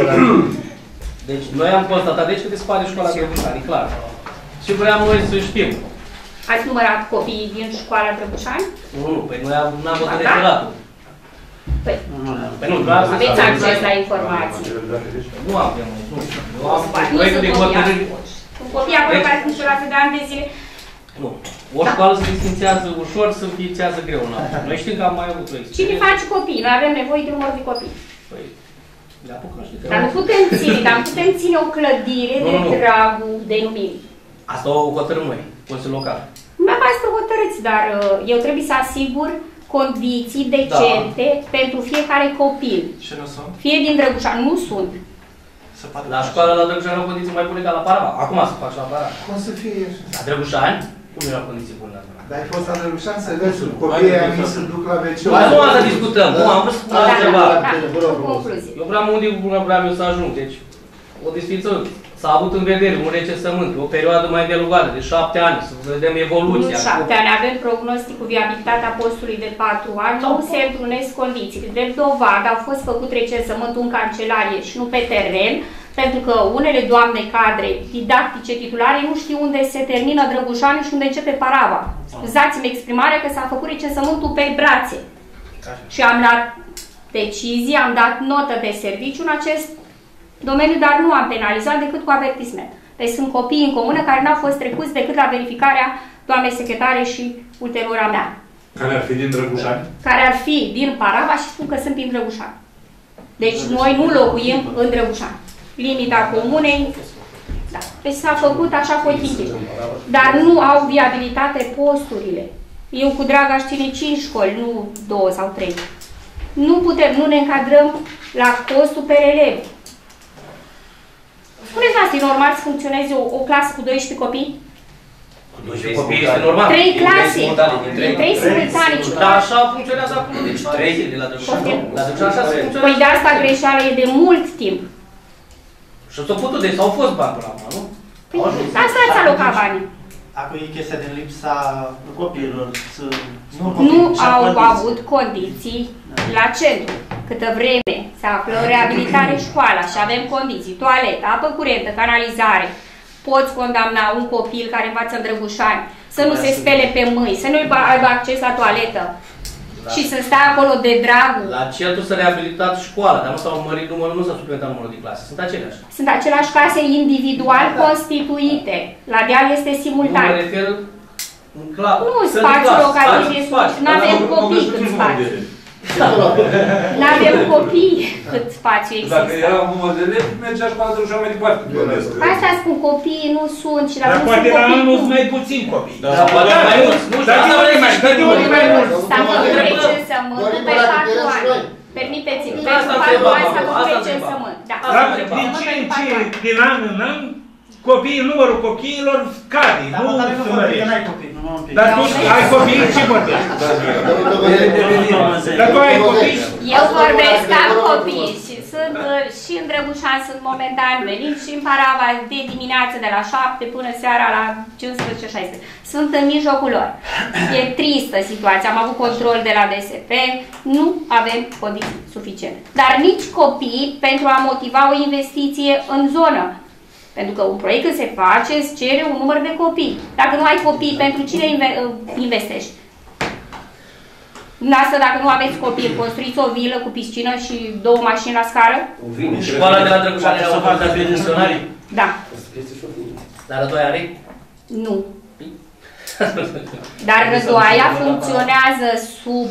Deci, noi am constatat că dispare școala Drăgușani, clar. Și vreau noi să știm. Ați numărat copiii din școala Drăgușani? Nu, păi noi n-am văzut referatul. Păi nu, aveți acces la informații. Nu avem. Nu am proiectul de hotărâri. Un copii acolo care funcționează de ani de zile. Nu. O școală se disfințează ușor, se înființează greu. Noi știm că am mai avut o experiență. Cine face copii? Noi avem nevoie de număr de copii. Păi, le apucăm și dar nu putem ține o clădire de dragul denumirii. Asta o hotărâm noi, Consiliul Local. Dumneavoastră hotărâți, dar eu trebuie să asigur condiții decente pentru fiecare copil. Și nu sunt? Fie din Drăgușani, nu sunt. La școală la Drăgușani au condiții mai bune ca la Parava. Acum să faci la Parava. Cum să fie așa? La Drăgușani? Cum erau condiții bune la Parava? Dar ai fost la Drăgușani să vezi copiii aia mici să duc la WC. Nu asta discutăm, nu, am vrut să spun altceva. Concluzie. Eu vreau unde vreau eu să ajung, deci o distință. S-a avut în vedere un recensământ, o perioadă mai delugată, de 7 ani, să vedem evoluția. Nu 7 ani, avem prognosticul viabilitatea postului de 4 ani, nu se întrunesc condiții. Drept dovadă au fost făcut recensământul în cancelarie și nu pe teren, pentru că unele doamne cadre didactice titulare nu știu unde se termină Drăgușani și unde începe Parava. Scuzați-mi exprimarea că s-a făcut recensământul pe brațe. Și am luat decizie, am dat notă de serviciu în acest domeniu, dar nu am penalizat decât cu avertisment. Deci sunt copii în comună care n-au fost trecuți decât la verificarea doamnei secretare și ulterior a mea. Care ar fi din Drăgușani? Care ar fi din Parava și spun că sunt din Drăgușani. Deci noi nu locuim în Drăgușani. Limita comunei, da. Deci s-a făcut așa potrivit. Dar nu au viabilitate posturile. Eu cu drag aș ține 5 școli, nu 2 sau 3. nu ne încadrăm la costul per elev. Spuneți-vă, e normal să funcționeze o clasă cu 12 copii? 12 copii este normal. 3 clase, 3 simultane. Dar așa funcționează acum, deci 3 de la Drăgușani. La Drăgușani așa se funcționează. Păi de asta greșeală e de mult timp. Și s-au putut, deci s-au fost bani până acum, nu? Păi asta ați alocat banii. Acum e chestia din lipsa copiilor. Nu au avut condiții la centru. Câtă vreme se află reabilitare școala și avem condiții, toaletă, apă curentă, canalizare, poți condamna un copil care învață în Drăgușani să nu se spele pe mâini, să nu aibă acces la toaletă și să stea acolo de dragul. La centru s-a reabilitat școala, dar nu s-au mărit numărul, nu s-a suplimentat numărul de clase. Sunt aceleași. Sunt aceleași clase individual constituite. La deal este simultan. Nu mă refer în clasă. Nu, spațiul locativ este... Nu avem copii cât spațiu. Nu avem copii cât spațiu există. Dacă era un număr de elevi, mergea școala de ușa mai departe. Asta spun, copiii nu sunt și dacă dar nu poate sunt la copii... anul mai puțin copii. Dar poate mai mulți. Nu știu, asta vrei mai mult. S-a făcut recensământul pe 4 ani. Permiteți-mi, pentru 4 ani s-a făcut recensământ. Dar din ce în ce, din an în an, numărul copiilor scade, nu se mărește. Dar tu ai copii, ce vorbești? Dar tu ai copii? Eu vorbesc ca copii și sunt și în Drăgușani, sunt momentan veniți și în Parava de dimineață de la 7 până seara la 15-16. Sunt în mijlocul lor. E tristă situația, am avut control de la DSP, nu avem condiții suficiente. Dar nici copii pentru a motiva o investiție în zonă. Pentru că un proiect când se face, îți cere un număr de copii. Dacă nu ai copii, pentru cine investești? Dumneavoastră, dacă nu aveți copii, construiți o vilă cu piscină și 2 mașini la scară? Școala de la Drăgușani era o parte a pensionarii? Da. Dar Rădoaia are? Nu. Dar Rădoaia funcționează sub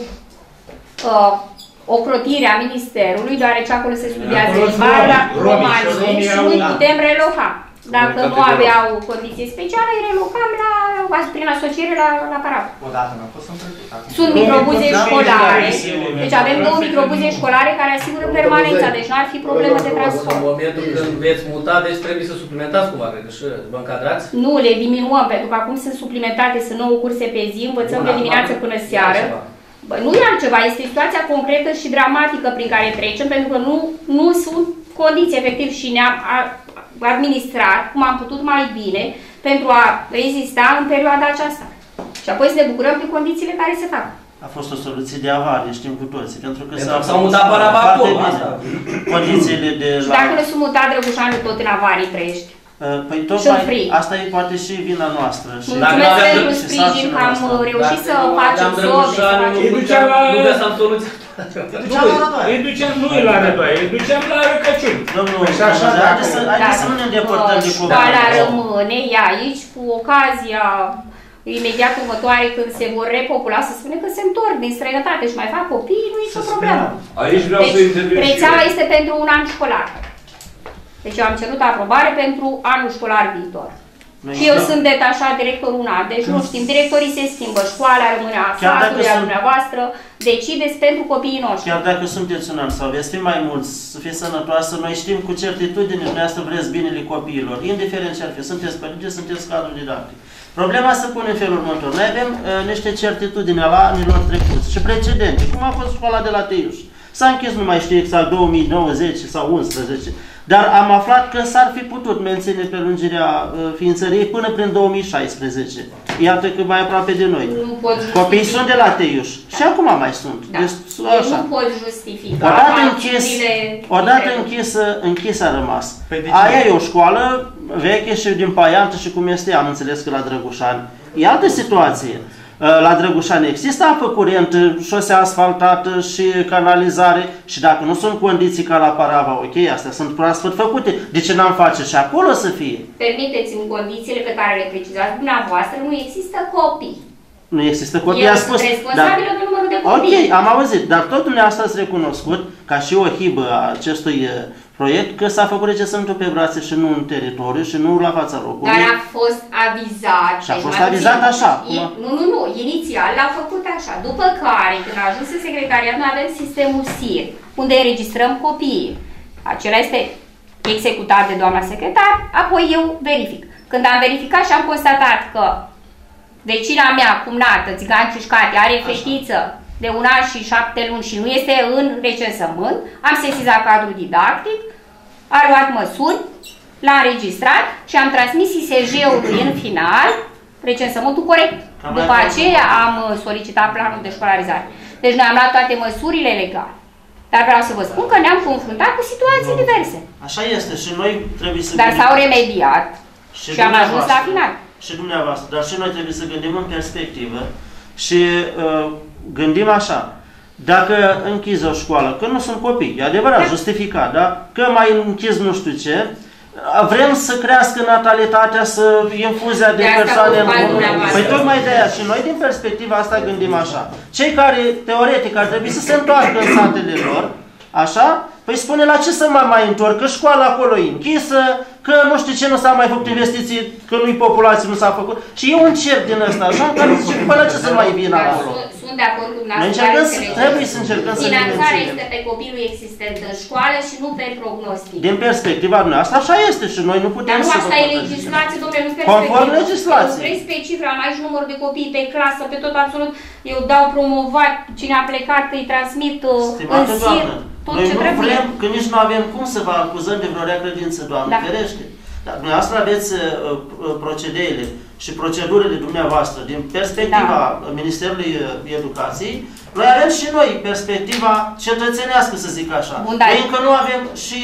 ocrotirea Ministerului, deoarece acolo se studiază limba română și nu putem reloca. Dacă nu aveau condiții speciale, îi relocam prin asociere la Parava. Sunt microbuze școlare, deci avem 2 microbuze școlare care asigură permanența, deci nu ar fi problemă de transport. În momentul când veți muta, deci trebuie să suplimentați cumva, cred că și vă încadrați? Nu, le diminuăm, pentru că acum sunt suplimentate, sunt 9 curse pe zi, învățăm de dimineață până seară. Bă, nu e altceva, este situația concretă și dramatică prin care trecem, pentru că nu sunt condiții efectiv și ne-am administrat cum am putut mai bine pentru a rezista în perioada aceasta. Și apoi să ne bucurăm de condițiile care se fac. A fost o soluție de avarie, știm cu toții, pentru că s-au mutat Parava acolo, asta. Condițiile de la... Și dacă nu sunt mutat Drăgușanul, tot în avarii trăiești. Păi tocmai asta e poate și vina noastră. Mulțumesc pentru sprijin că am reușit să facem zone. Nu găseam soluția. Îi duceam nu la Rădoaie, îi duceam la Răcăciuni. Domnul, haideți să nu ne îndepărtăm de cuvânt. Școala rămâne, e aici, cu ocazia imediat următoare când se vor repopula, să spunem că se întorc din străinătate și mai fac copii, nu este o problemă. Aici vreau să intervin. Rețeaua este pentru un an școlar. Deci eu am cerut aprobare pentru anul școlar viitor. Și eu sunt detașat directorul un an, deci nu știm, directorii se schimbă, școala rămâne a satului, a dumneavoastră, decideți pentru copiii noștri. Chiar dacă sunteți un an sau veți fi mai mulți, să fiți sănătoasă, noi știm cu certitudine, dumneavoastră vreți binele copiilor, indiferent ce ar fi, sunteți părinți, sunteți cadru didactic. Problema se pune în felul următor. Noi avem niște certitudine la anilor trecuți și precedente, cum a fost școala de la Teiuș. S-a închis, nu mai știu exact, 2090 sau 11. Dar am aflat că s-ar fi putut menține prelungirea ființăriei până prin 2016. Iată că mai aproape de noi. Copiii sunt de la Teiuș. Și acum mai sunt. Da. Deci, așa. Nu pot justifica. Odată închisă a rămas. Aia e o școală veche și din paiantă și cum este, am înțeles că la Drăgușani. E altă situație. La Drăgușani există apă curentă, șosea asfaltată și canalizare și dacă nu sunt condiții ca la Parava, ok, astea sunt proaspăt făcute. De ce n-am face și acolo să fie? Permiteți-mi condițiile pe care le precizați dumneavoastră, nu există copii. Nu există copii, a spus. Eu sunt responsabilă de numărul de copii. Ok, am auzit, dar tot dumneavoastră ați recunoscut ca și o hibă a acestui proiect că s-a făcut recensământul pe brațe și nu în teritoriu și nu la fața locului. Dar a fost avizat. Și a fost avizat așa. Nu. Inițial l-a făcut așa. După care, când a ajuns în secretariat, noi avem sistemul SIR, unde înregistrăm copiii. Acela este executat de doamna secretar, apoi eu verific. Când am verificat și am constatat că vecina mea, cumnată, țigan ciușcate, are fetiță de 1 an și 7 luni și nu este în recensământ, am sesizat cadrul didactic, a luat măsuri, l-a înregistrat și am transmis ISJ-ului în final recensământul corect. După aceea am solicitat planul de școlarizare. Deci noi am luat toate măsurile legale. Dar vreau să vă spun că ne-am confruntat cu situații diverse. Așa este și noi trebuie să... Dar s-au remediat și am ajuns la final. Și dumneavoastră, dar și noi trebuie să gândim în perspectivă și gândim așa. Dacă închizi o școală, că nu sunt copii, e adevărat, justificat, da? Că mai închizi nu știu ce, vrem să crească natalitatea, să infuzia de persoane în comună. Păi tocmai de aia și noi din perspectiva asta gândim așa. Cei care, teoretic, ar trebui să se întoarcă în satele lor, așa, păi spune la ce să mă mai întorc, că școala acolo e închisă, că nu știu ce nu s-a mai făcut investiții, că nu-i populație, nu s-a făcut. Și e un cerc din ăsta, așa, care zice, păi la ce să mai vină acolo? Sunt de acord cu dumneavoastră. Trebuie să încercăm să ne finanțarea este pe copilul existent în școală și nu pe prognostic. Din perspectiva noastră, așa este și noi nu putem să... Dar nu asta e legislație, domnule, nu perspectivă. Conform legislației. Vrei pe cifra, am aici număr de copii pe clasă, pe tot absolut, eu dau promovat, cine a plecat îi transmit în SIR, tot noi ce nu trebuie. vrem, că nici nu avem cum să vă acuzăm de vreo rea credință, Doamne, ferește. Dar dumneavoastră aveți procedeile și procedurile dumneavoastră din perspectiva Ministerului Educației. Noi avem și noi perspectiva cetățenească, să zic așa. Bun, noi încă nu avem și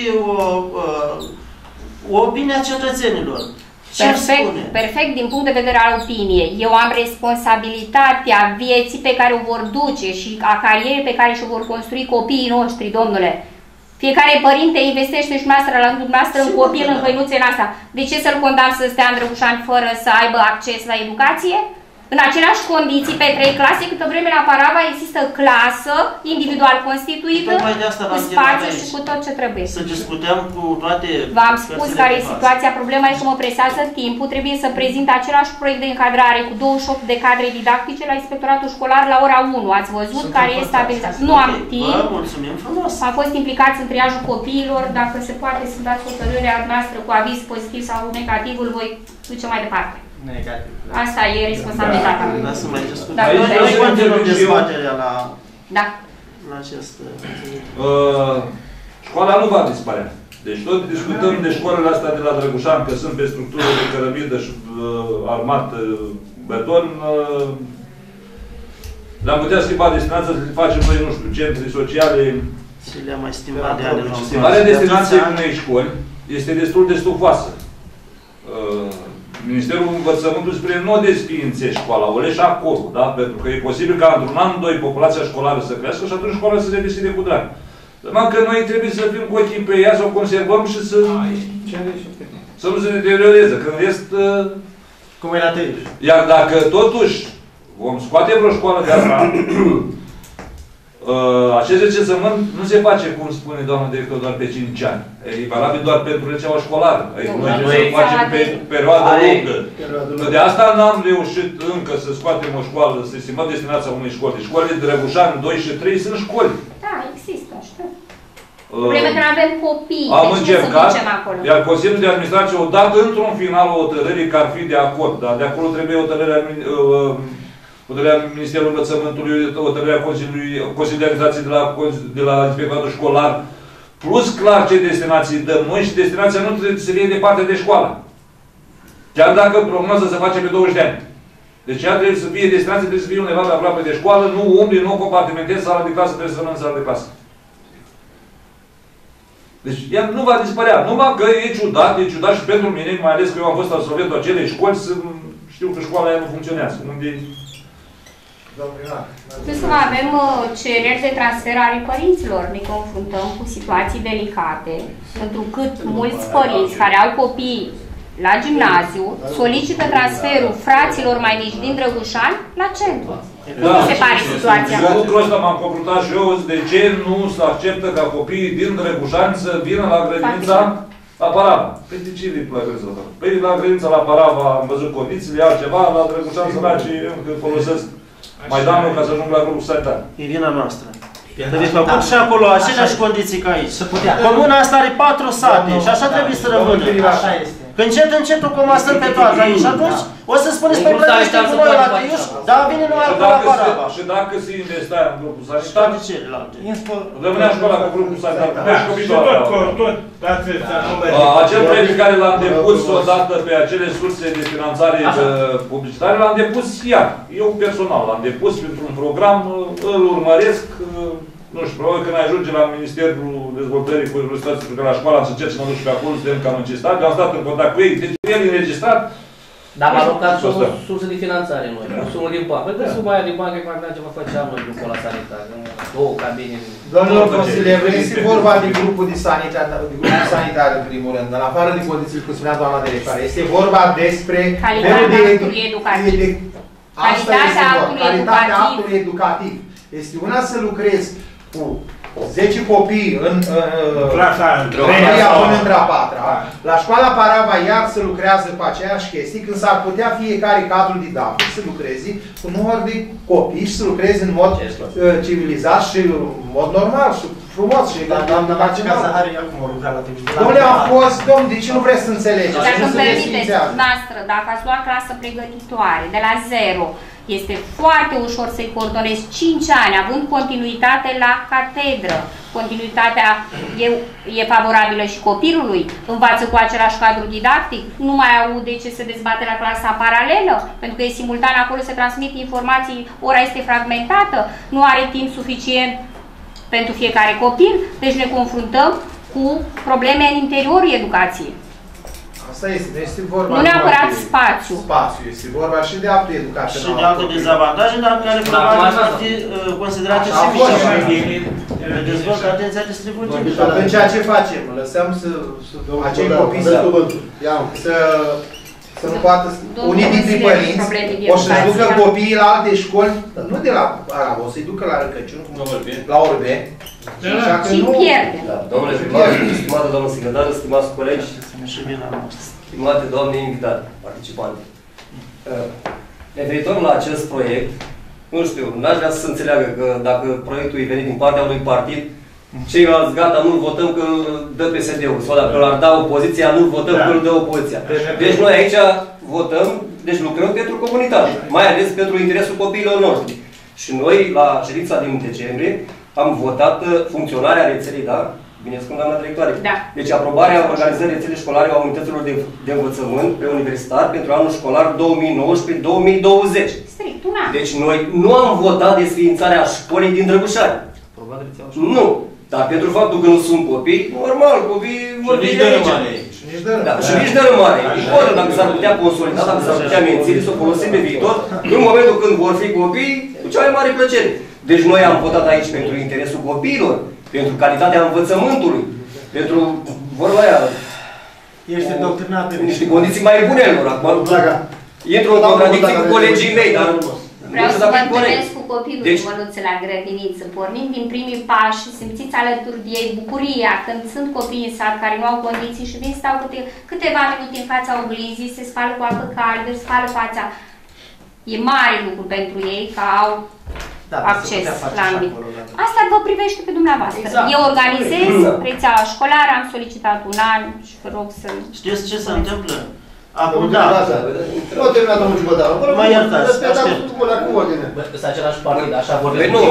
o opinie a cetățenilor. Perfect din punct de vedere al opiniei. Eu am responsabilitatea vieții pe care o vor duce și a carierei pe care și-o vor construi copiii noștri, domnule. Fiecare părinte investește și la dumneavoastră în copil, în hăinuțe în asta. De ce să-l condamn să stea în Drăgușani fără să aibă acces la educație? În aceleași condiții, pe 3 clase, câtă vreme la Parava există clasă individual constituită, cu spațiu și cu tot ce trebuie. Să discutăm cu toate... V-am spus care e situația, problema e că mă presează timpul, trebuie să prezint același proiect de încadrare cu 28 de cadre didactice la inspectoratul școlar la ora 1. Ați văzut care e stabilizat. Nu am timp. Vă mulțumim frumos. Am fost implicați în triajul copiilor, dacă se poate să dați hotărârea noastră cu aviz pozitiv sau negativ, îl voi duce mai departe. Negativ. Asta e responsabilitatea mea. Da, să mai discutăm. Noi continuăm dezbaterea la acest... Școala nu va dispărea. Deci tot discutăm de școlile astea de la Drăgușan, că sunt pe structură de cărămidă și armat beton. Le-am putea schimba destinația să le facem noi, nu știu, centri sociale. Și le-am mai schimbat de ani. Schimbarea destinației unei școli este destul de stufoasă. Ministerul Învățământului spune nu o desființe școala, o leși acolo, da? Pentru că e posibil ca într-un an, 2, populația școlară să crească și atunci școala să se deschide cu drag. Numai că noi trebuie să fim cu ochii pe ea, să o conservăm și să nu se deterioreze. Când rest... Cum e la Teiuș. Iar dacă totuși vom scoate vreo școală de asta, acest recensământ nu se face, cum spune doamna director, doar pe 5 ani. E valabil doar pentru rețeaua școlară. Noi trebuie să facem pe perioadă lungă. De asta n-am reușit încă să scoatem o școală, să estimăm destinația unei școli. Școlile de Drăgușani 2 și 3 sunt școli. Da, există, știu. Problema că nu avem copii. Am încercat, iar Consiliul de Administrație o dat într-un final o hotărâre că ar fi de acord, dar de acolo trebuie hotărârea Ministerului Învățământului, hotărârea Consiliului de Administrație de la Inspectoratul Școlar, plus clar ce destinații dăm noi și destinația nu trebuie să fie departe de școală. Chiar dacă prognoza se face pe 20 de ani. Deci ea trebuie să fie destinație, trebuie să fie undeva pe aproape de școală, nu umbli, nu compartimentezi, sala de clasă, trebuie să rămână în sala de clasă. Deci ea nu va dispărea. Numai că e ciudat și pentru mine, mai ales că eu am fost absolventul acelei școli, să știu că școala aia nu funcționează. Unde... Plus că avem cereri de transfer ale părinților. Ne confruntăm cu situații delicate, pentru cât mulți părinți care au copii la gimnaziu, solicită transferul fraților mai mici din Drăgușani la centru. Da. Nu se pare situația. Și lucrul ăsta m-am confruntat și eu, de ce nu se acceptă ca copiii din Drăgușani să vină la grădinița la Parava? Păi de ce vin la grădinița? Păi la grădinița la Parava am văzut condițiile, altceva, la Drăgușani săraci încă folosesc Maidanul ca să ajung la grupul sanitar. E vina noastră. Trebuie făcut și acolo aceleași condiții ca aici. Comuna asta are 4 sate și așa trebuie să rămână. Când încet o comasăm pe toate aici, atunci o să spuneți pe plătește cu noi la Teiuș, dar vine noi acolo la Parava. Și dacă se investea în grupul sanitar, rămânea școala cu grupul sanitar. Acel proiect care l-am depus odată pe acele surse de finanțare publicitare, l-am depus iar. Eu personal l-am depus pentru un program, îl urmăresc. Nu știu, probabil când ajunge la Ministerul Dezvoltării cu Universității, pentru că la școală am să încerc să mă duc și pe acolo, suntem cam încistat, eu am stat în contact cu ei, deci el înregistrat. Dar am alocat sursă de finanțare noi, o sumă din bancă. Păi că suma aia din bancă, că ce vă făceam noi grupul la sanitar, două cabine. Domnilor consilier, este vorba de grupul de sanitar, în primul rând, în afară de condiții, cum spunea doamna directoare, este vorba despre calitatea actului educativ. Calitatea actului educativ. Este una să lucrezi cu 10 copii în clasa până între a 4-a. La școala Parava iar se lucrează pe aceeași chestii, când s-ar putea fiecare cadru didactic să lucreze cu număr de copii și să lucreze în mod civilizat și în mod normal și frumos. Doamna Marcica Zahari acum o lucra la Timișoara. Dom'le, am fost, domn, de ce nu vreți să înțelegeți? Dacă îmi permiteți, noastră, dacă ați luat clasă pregătitoare de la 0, este foarte ușor să-i coordonezi 5 ani, având continuitate la catedră. Continuitatea e favorabilă și copilului, învață cu același cadru didactic, nu mai aude ce se dezbate la clasa paralelă, pentru că e simultan acolo, se transmit informații, ora este fragmentată, nu are timp suficient pentru fiecare copil, deci ne confruntăm cu probleme în interiorul educației. Asta este vorba nu neapărat spațiu. Spațiu, este vorba și de actul educațional. Și de alte dezavantaje, dar care probabil ar fi considerate și mici. Dezvoltă atenția distributivă. Și atunci ce facem? Lăsăm acei copii să nu poată, unii dintre părinți o să-și ducă copiii la alte școli, nu de la Arab, o să-i ducă la Răcăciun, la Orbe. Și pierde. Domnule primar, stimată doamnă secretară, stimați colegi, stimate doamne invitate, participante. Referitor la acest proiect, nu știu, n-aș vrea să înțeleagă că dacă proiectul e venit din partea unui partid, ceilalți gata, nu-l votăm că dă PSD-ul, sau dacă l-ar da opoziția, nu-l votăm că îl dă opoziția. Deci noi aici votăm, deci lucrăm pentru comunitate, mai ales pentru interesul copiilor noștri. Și noi, la ședința din decembrie, am votat funcționarea rețelei, da? Bine spun, doamna directoare. Da. Deci aprobarea organizării rețelei școlare a unităților de învățământ preuniversitar pentru anul școlar 2019-2020. Strict, un an. Deci noi nu am votat desființarea școlii din Drăgușani. Nu. Dar pentru faptul că nu sunt copii, normal, copiii vor fi de aici. Și nici de rămare. Dacă s-ar putea consolida, dacă s-ar putea menține, să o folosim pe viitor, în momentul când vor fi copii, cu cea mai mare plăcere. Deci noi am votat aici pentru interesul copiilor, pentru calitatea învățământului, pentru vorba aia. Ești doctrinat de niște condiții mai bune lor. Acum intru în contradicție cu colegii mei, dar vreau să vă întâlnesc cu copilul Măluță la grădiniță. Pornim din primii pași, simțiți alături de ei bucuria când sunt copii în sat care nu au condiții și vin stau câteva minute în fața oglinzii, se spală cu apă caldă, spală fața. E mare lucru pentru ei că au acces la anumit. Asta vă privește pe dumneavoastră. Eu organizez rețeaua școlară, am solicitat un an și vă rog să... Știți ce se întâmplă? Acum, da. Nu a terminat domnul Ciubătaru. Mă iertați, aștept. Sunt același partid, așa vorbim. Nu,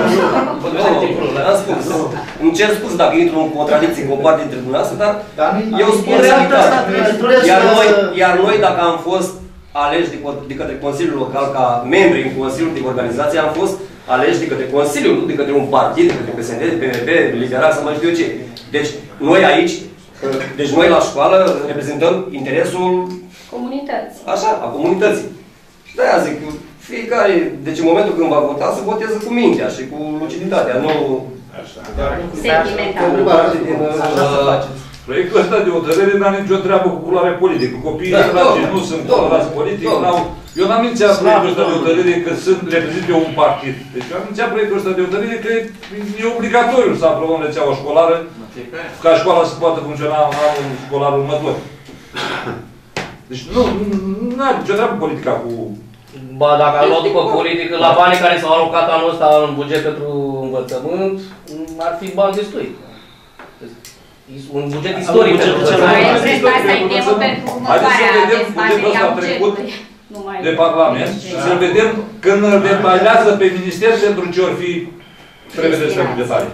am spus. Îmi cer spus dacă intru în contradicție cu o parte dintre dumneavoastră, dar eu spun realitatea. Iar noi, dacă am fost aleși de către Consiliul Local ca membri în Consiliul de Organizație, am fost aleși de către Consiliul, nu de către un partid, de către PSD, PMP, Liberal, să mai știu eu ce. Deci, noi aici, deci noi la școală reprezentăm interesul comunității. Așa, a comunității. Și de-aia zic, fiecare, deci în momentul când va vota, să voteze cu mintea și cu luciditatea, nu... Sentimental. Proiectul ăsta de hotărâre n-a nicio treabă cu culoarea politică. Copiii săraci nu sunt colorați politic. Eu n-am inițiat proiectul ăsta de hotărâre că reprezint eu un partid. Deci eu am inițiat proiectul ăsta de hotărâre că e obligatoriu să aprobăm rețeaua școlară ca școala să poată funcționa în anul școlar următor. Deci nu are nicio treabă politica cu... Ba, dacă am luat după politică, la banii care s-au alocat anul ăsta în buget pentru învățământ, ar fi bani destui. Un buget istoric pentru învățământ. Haideți să vedem bugetul ăsta trecut de Parlament și să vedem când îl detaliază pe minister pentru ce or fi prevederi pentru detalii.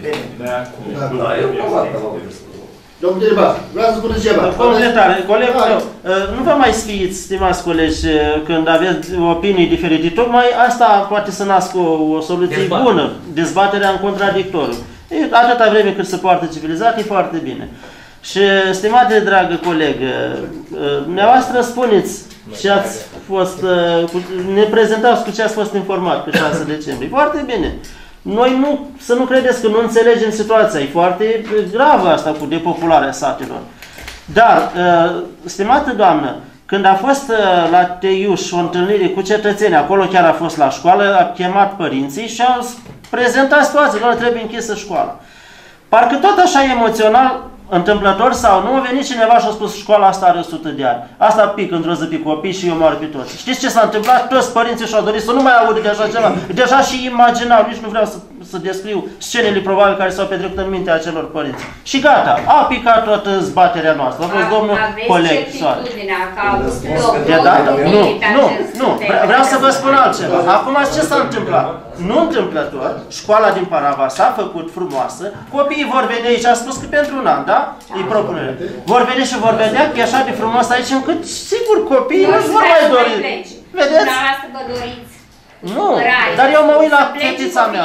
Domnul Diriba, vreau să spuneți ceva. Completare. Colegul meu, nu vă mai sfiiți, stimați colegi, când aveți opinii diferite. Tocmai asta poate să nască o soluție bună. Dezbaterea în contradictoriu. Atâta vreme cât se poartă civilizat, e foarte bine. Și, stimate dragă colegă, dumneavoastră spuneți ce ați fost, ne prezentați cu ce ați fost informat pe 6 decembrie. Foarte bine. Noi să nu credeți că nu înțelegem situația. E foarte gravă asta cu depopularea satelor. Dar, stimată doamnă, când a fost la Teiuș o întâlnire cu cetățenii, acolo chiar a fost la școală, a chemat părinții și au prezentat situația, că trebuie închisă școala. Parcă tot așa emoțional, întâmplător sau nu, a venit cineva și a spus școala asta are 100 de ani. Asta pică într-o zi pe copii și eu moară pe toți. Știți ce s-a întâmplat? Toți părinții și-au dorit să nu mai audă de așa ceva. Deja și imaginau, nici nu vreau să descriu scenele probabil care s-au petrecut în mintea acelor părinți. Și gata, a picat toată zbaterea noastră. A fost domnul coleg Soare. De data? Nu. Vreau să vă spun altceva. Acum ce s-a întâmplat? Nu întâmplător, școala din Parava s-a făcut frumoasă, copiii vor veni aici, a spus că pentru un an, da? E propunere. Vor veni și vor vedea că e așa de frumos aici, încât, sigur, copiii nu vor mai dori. Vedeți? Nu, dar eu mă uit la fetița mea.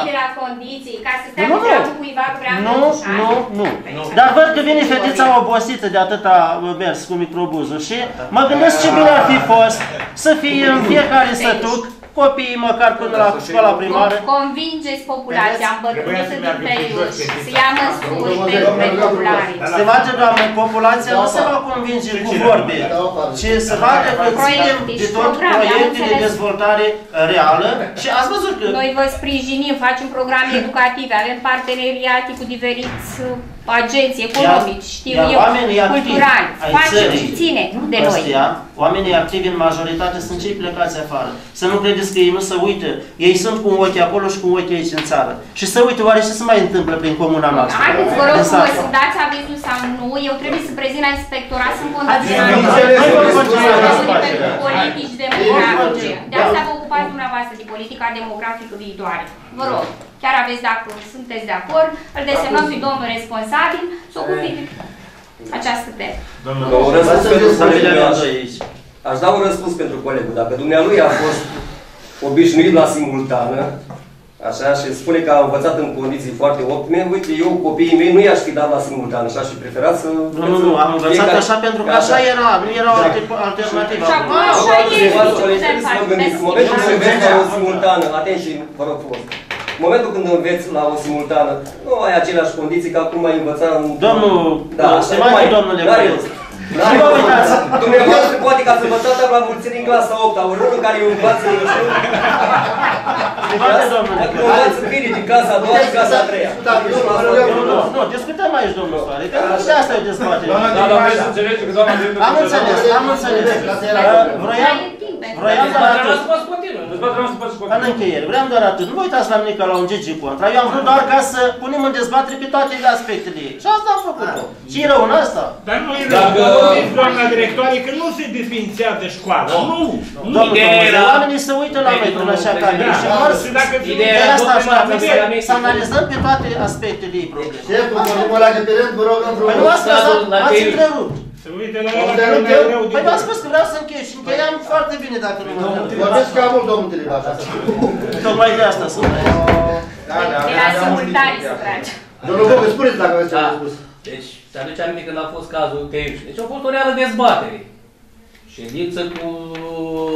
Nu. Dar văd că vine fetița obosită de atâta mers cu microbuzul și mă gândesc ce bine ar fi fost să fie în fiecare sătuc copiii măcar până la școala primară. Convingeți populația îmbătrânită din Teiuș să ia măsuri pentru populare. Stimate doamne, populația nu se va convinge cu vorbe, ci se va ținem de tot proiecte de dezvoltare reală și ați văzut că... Noi vă sprijinim, facem programe educative, avem parteneriate cu diferiți agenții economici, știu eu, culturali, facem și ține de noi. Oamenii activi în majoritate sunt cei plecați afară. Să nu credeți că ei nu se uită. Ei sunt cu un ochi acolo și cu un ochi aici în țară. Și să uite oare ce se mai întâmplă prin comuna noastră. Haideți, vă rog să dați avizul sau nu. Eu trebuie să prezint la inspectorat, sunt condiționat pentru politici demografice. De asta vă ocupați dumneavoastră de politica demografică viitoare. Vă rog, chiar aveți, dacă sunteți de acord, îl desemnăm pe domnul responsabil să ocupe această temă. Aș da un răspuns pentru colegul. Dacă dumnealui a fost obișnuit la simultană, așa, și spune că a învățat în condiții foarte optime, uite, eu, copiii mei, nu i-aș fi dat la simultană și aș fi preferat să... Nu, am învățat așa pentru că așa era, nu era o alternativă. Și acum așa e, în momentul când înveți la o simultană, atenție, vă rog frumos, în momentul când înveți la o simultană, nu ai aceleași condiții ca cum ai învățat în... Domnul, stimate domnule, dumneavoastră poate că ați învățat tabla mulțirii în clasa 8-a, ori unul care îi învață, eu știu, dacă nu învață bine din clasa a doua și clasa a treia. Nu, discutăm aici, domnul Soare, că și asta e o dezbatere. Dar vreți să înțelegi că doamna director... Am înțeles. Vroiam doar atât. În încheiere, vreau doar atât. Nu vă uitați la mine ca la un GG contra. Eu am vrut doar ca să punem în dezbatere pe toate aspectele ei. Și asta am făcut-o. Și e rău în asta. Dar nu e rău, doamna directoare, că nu se desfințează școala. Nu! Domnule, oamenii se uită la noi până așa ca mine. Și ideea asta așa, să analizăm pe toate aspectele ei probleme. Șeful, mă la referent, vă rog, Păi nu ați cazat, m-ați întrerupt. Păi v-am spus că vreau să închei și încheiam foarte bine dacă nu mă întrerupt. Vorbeți ca mult, domnul Tiliba. Tocmai de asta sunt. De la simultanii să trage. Domnul Bogă, spuneți dacă aveți ceva spus. Deci, se aduce aminte când a fost cazul Teiuș. Deci a fost o reală dezbatere. Ședință cu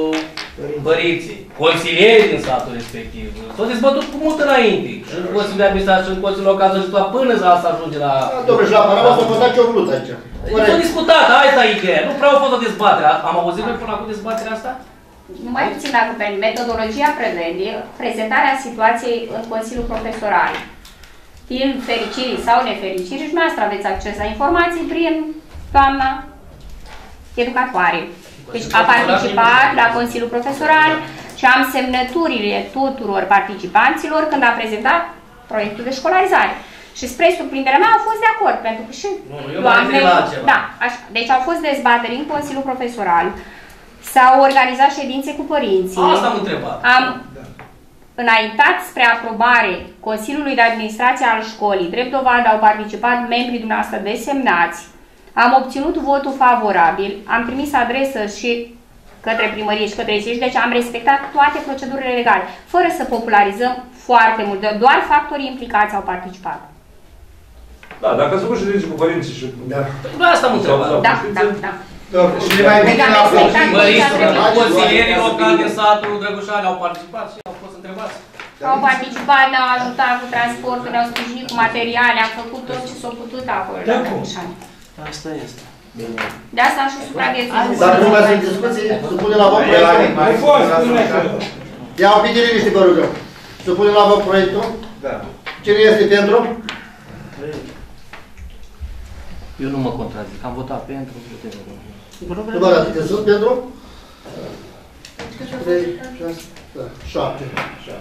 părinții, consilierii din satul respectiv. S-au dezbătut cu mult înainte. Și în Consiliul de Administrație și în Consiliul Local s-a discutat până să ajunge la... Domnule, și la Parava s-a votat ce-o vrut aici. S-a discutat, asta e ideea. Nu prea a fost o dezbatere. Am auzit noi până acum dezbaterea asta? Numai puțin dacă pe metodologia prevede prezentarea situației în Consiliul Profesoral. Fiind fericirii sau nefericirii, și noastră aveți acces la informații prin doamna educatoare. Deci a participat la Consiliul Profesoral și am semnăturile tuturor participanților când a prezentat proiectul de școlarizare. Și spre surprinderea mea au fost de acord, pentru că și doamne... Da, așa. Deci au fost dezbateri în Consiliul Profesoral, s-au organizat ședințe cu părinții. Asta am întrebat. Am înaintat spre aprobare Consiliului de Administrație al școlii. Drept dovadă au participat membrii dumneavoastră desemnați. Am obținut votul favorabil, am trimis adresă și către primărie și către ISEJ, deci am respectat toate procedurile legale, fără să popularizăm foarte mult. Doar factorii implicați au participat. Da, dacă să făcut ședințe cu părinții și... Da, asta am întrebat. Da, da, da. Și ne mai vine la consilierii locali din satul Drăgușani au participat și au fost întrebați. Au participat, ne-au ajutat cu transportul, ne-au sprijinit cu materiale, am făcut tot ce s-a putut acolo la Drăgușani. Asta este. De asta am și supraviețuit. Dacă nu mai sunt discuții, să punem la vot proiectul. Ia un pic de liniște, vă rugăm. Să punem la vot proiectul. Cine este pentru? Eu nu mă contrazic, am votat pentru. Nu mă arată că sunt pentru? 3, 6, 7.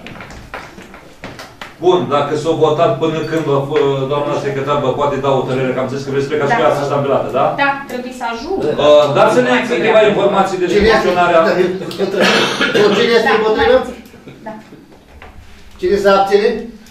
Bun, dacă s-a votat până când doamna secretar vă poate da o hotărâre, că am zis că vreți pleca și pe asta stabilată, da? Da, trebuie să ajung. Dați-ne câteva informații despre funcționarea... Cine este împotrivă? Da. Cine se abține?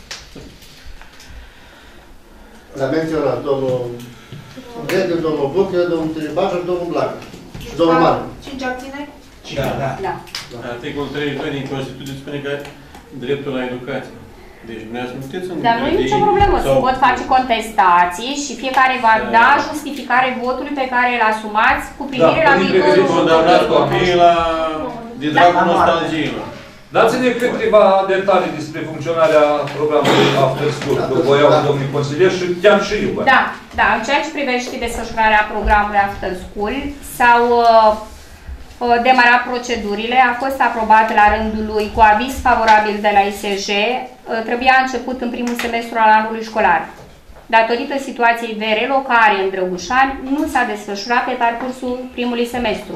L-a menționat domnul Gheorghe, domnul Bucă, domnul Tiribașă, domnul Blac și domnul Mare. 5 abțineri? Da. Articolul 32 din Constituție spune că ai dreptul la educație. Deci dumneavoastră nu puteți Dar nu e nicio problemă, se pot face contestații și fiecare va da justificare votului pe care îl asumați cu privire la viitorul. Condamnați copiii la de dragul nostalgiilor. Dați-ne câteva detalii despre funcționarea programului After School, că voiau domnii consilieri și chiar și eu. Da, da, în ceea ce privește desfășurarea programului After School, s-au demarat procedurile, a fost aprobat la rândul lui cu aviz favorabil de la ISJ, trebuia început în primul semestru al anului școlar. Datorită situației de relocare în Drăgușani, nu s-a desfășurat pe parcursul primului semestru,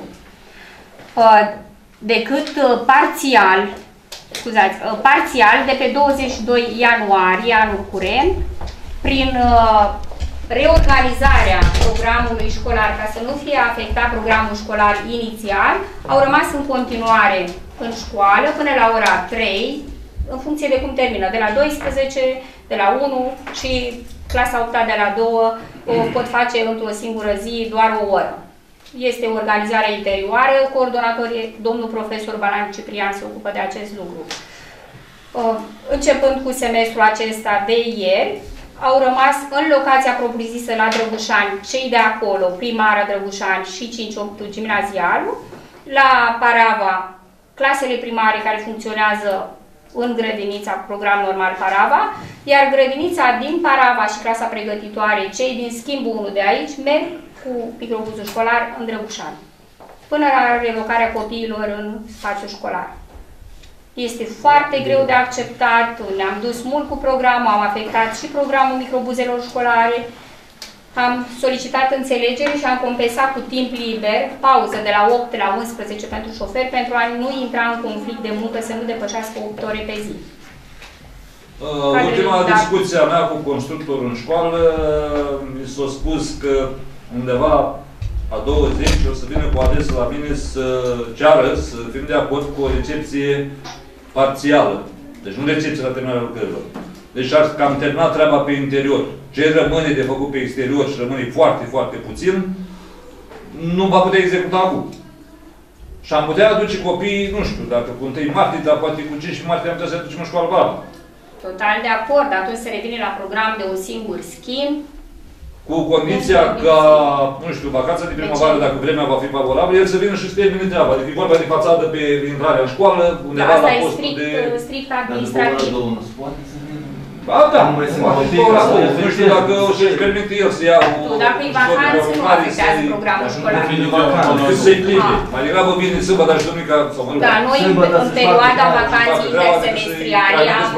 decât parțial de pe 22 ianuarie anul curent, prin reorganizarea programului școlar, ca să nu fie afectat programul școlar inițial, au rămas în continuare în școală până la ora 3, în funcție de cum termină, de la 12, de la 1 și clasa 8 de la 2 o pot face într-o singură zi doar o oră. Este organizarea interioară, coordonatorii, domnul profesor Balan Ciprian se ocupă de acest lucru. Începând cu semestrul acesta de ieri, au rămas în locația propriu-zisă la Drăgușani, cei de acolo, primara Drăgușani și 5-8 gimnazialul, la Parava, clasele primare care funcționează în grădinița, program normal Parava, iar grădinița din Parava și clasa pregătitoare, cei din schimbul 1 de aici, merg cu microbuzul școlar în Drăgușani, până la relocarea copiilor în spațiul școlar. Este foarte greu de acceptat, ne-am dus mult cu programul, am afectat și programul microbuzelor școlare, am solicitat înțelegere și am compensat cu timp liber, pauză de la 8 la 11 pentru șoferi, pentru a nu intra în conflict de muncă, să nu depășească 8 ore pe zi. Ultima discuție a mea cu constructorul în școală, mi s-a spus că undeva a 20 o să vină cu adresă la mine să ceară, să fim de acord cu o recepție parțială. Deci nu recepție la terminarea lucrărilor. Deci ar cam terminat treaba pe interior. Ce rămâne de făcut pe exterior și rămâne foarte, foarte puțin, nu va putea executa acum. Și am putea aduce copiii, nu știu, dacă cu 1 martie, dar poate cu 5 martie am putea să aducem în școală Barba. Total de acord, atunci se revine la program de un singur schimb. cu condiția ca, nu știu, vacanța de primăvară, dacă vremea va fi favorabilă, el să vină și să termine treaba. Adică e vorba de fațadă pe intrarea în școală, undeva la postul de... Asta e strict administrativ. Ba, da, nu știu dacă își permite el să ia o... Dacă e vacanță, nu afectează programul școlar. Cât să-i plimbe. Mai degrabă vine sâmbătă și duminica sau mă rog. Da, noi în perioada vacanței intersemestriale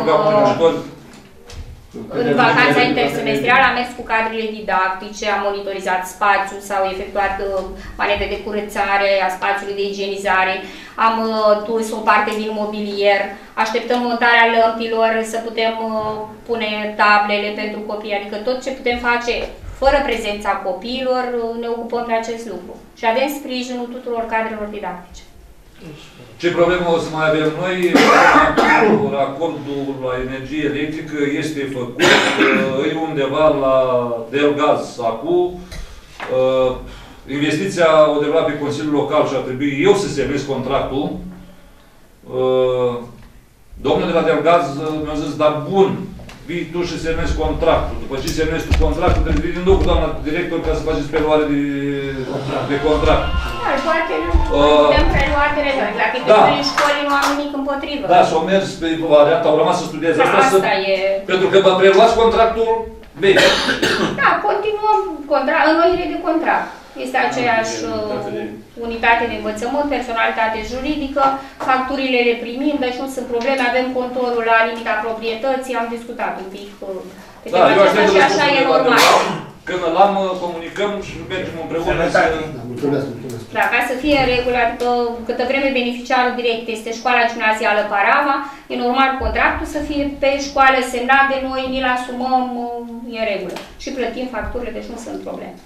în vacanța intersemestrială am mers cu cadrele didactice, am monitorizat spațiul, s-au efectuat manevre de curățare a spațiului de igienizare, am dus o parte din mobilier, așteptăm montarea lămpilor, să putem pune tablele pentru copii, adică tot ce putem face fără prezența copiilor, ne ocupăm de acest lucru. Și avem sprijinul tuturor cadrelor didactice. Ce problemă o să mai avem noi? Racordul la energie electrică este făcut, e undeva la Delgaz acum. Investiția o derula pe Consiliul Local și ar trebui eu să semnez contractul. Domnul de la Delgaz mi-a zis, dar bun, vii tu și semnezi contractul. După ce semnezi tu contractul, trebuie să vii din nou cu doamna director ca să faceți preluare de contract. Da, poate nu putem prelua direct. Dacă e în școli, nu am nimic împotrivă. Da, și-au mers pe varianta, au rămas să studieze asta. Asta e... Pentru că vă preluați contractul vechi. Da, continuăm înnoire de contract. Este aceeași unitate de învățământ, personalitate juridică, facturile le primim, deci nu sunt probleme, avem contorul la limita proprietății, am discutat un pic pe tema aceasta și așa e normal. Când l-am, comunicăm și mergem împreună să... Da, ca să fie în regulă, adică câtă vreme beneficiarul direct este școala gimnazială Parava, e normal contractul să fie pe școală semnat de noi, ni-l asumăm, e în regulă. Și plătim facturile, deci nu sunt probleme.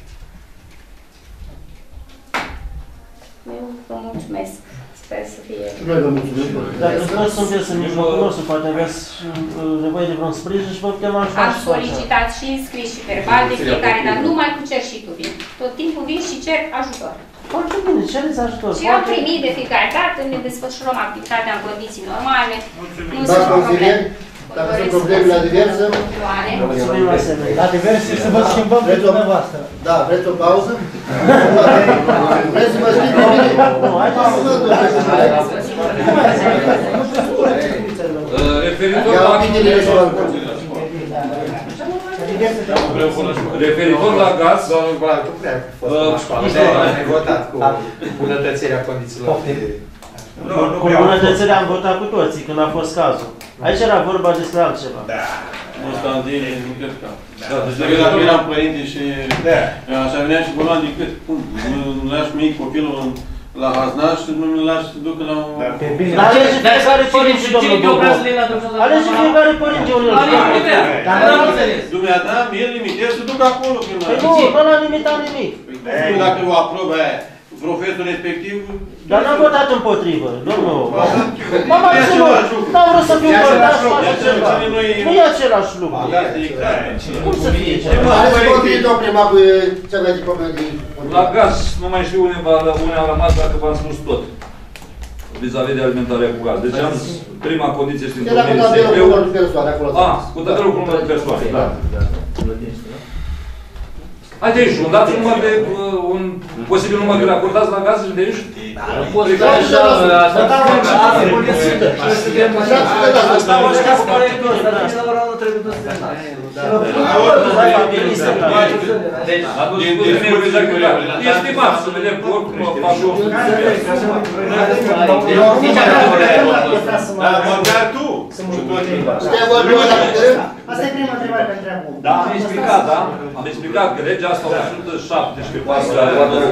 Eu vă mulțumesc. Sper să fie... Noi vă mulțumim. Dacă vreți să sunteți în mijlocul nostru, poate aveți nevoie de vreun sprijin și vă putem ajuta. Am solicitat și scris și verbal de fiecare, dar numai cu cer și tu vin. Tot timpul vin și cer ajutor. Foarte bine, cereți ajutor. Și am primit de fiecare dată, ne desfășurăm activitatea în condiții normale. Nu sunt probleme. Dacă sunt probleme la diversă, mulțumim la asemenea. La diverse să vă schimbăm pe dumneavoastră. Da, vreți o pauză? Vreți să vă schimb pe mine? Nu, hai pauză. Referitor la gaz, nu știu, am votat cu bunătățirea condițiilor. Cu bunătățirea am votat cu toții când a fost cazul. Aici era vorba despre altceva. Da. Constantin, nu cred că. Deci dacă eram părinte și așa venea și vorba decât, cum, nu lași mic copilul la haznaș și nu îl lași să ducă la un... Dar alege fiecare părinte, domnul Bobo. Alege fiecare părinte unul. Dar nu înțeles. Dumneata, el limitez să ducă acolo. Păi nu l-a limitat nimic. Dacă o aprobă aia, profesorul respectiv... Dar n-am votat împotrivă, domnul. M-am abținut. N-am vrut să fiu bărbat să fac ceva. Nu e același lucru. Cum să fie ceva? Aleți potrivit, domn primar, cu ce avea de probleme de... La gaz, nu mai știu unde am rămas, dacă v-am spus tot. Vis-a-vis de alimentarea cu gaz. Deci am zis, prima condiție este întâlnirea CPU. Cu tabelul cu număr de persoane, da. Hai de aici, un dat număr de, un posibil număr de raportați la gaz și de aici? Nu pot să așa, asta estimat să vedem oricum pașul. Da, măcar tu! Asta e prima întrebare pe întreabă. Da, am explicat, da? Am explicat că legea asta 117 pasă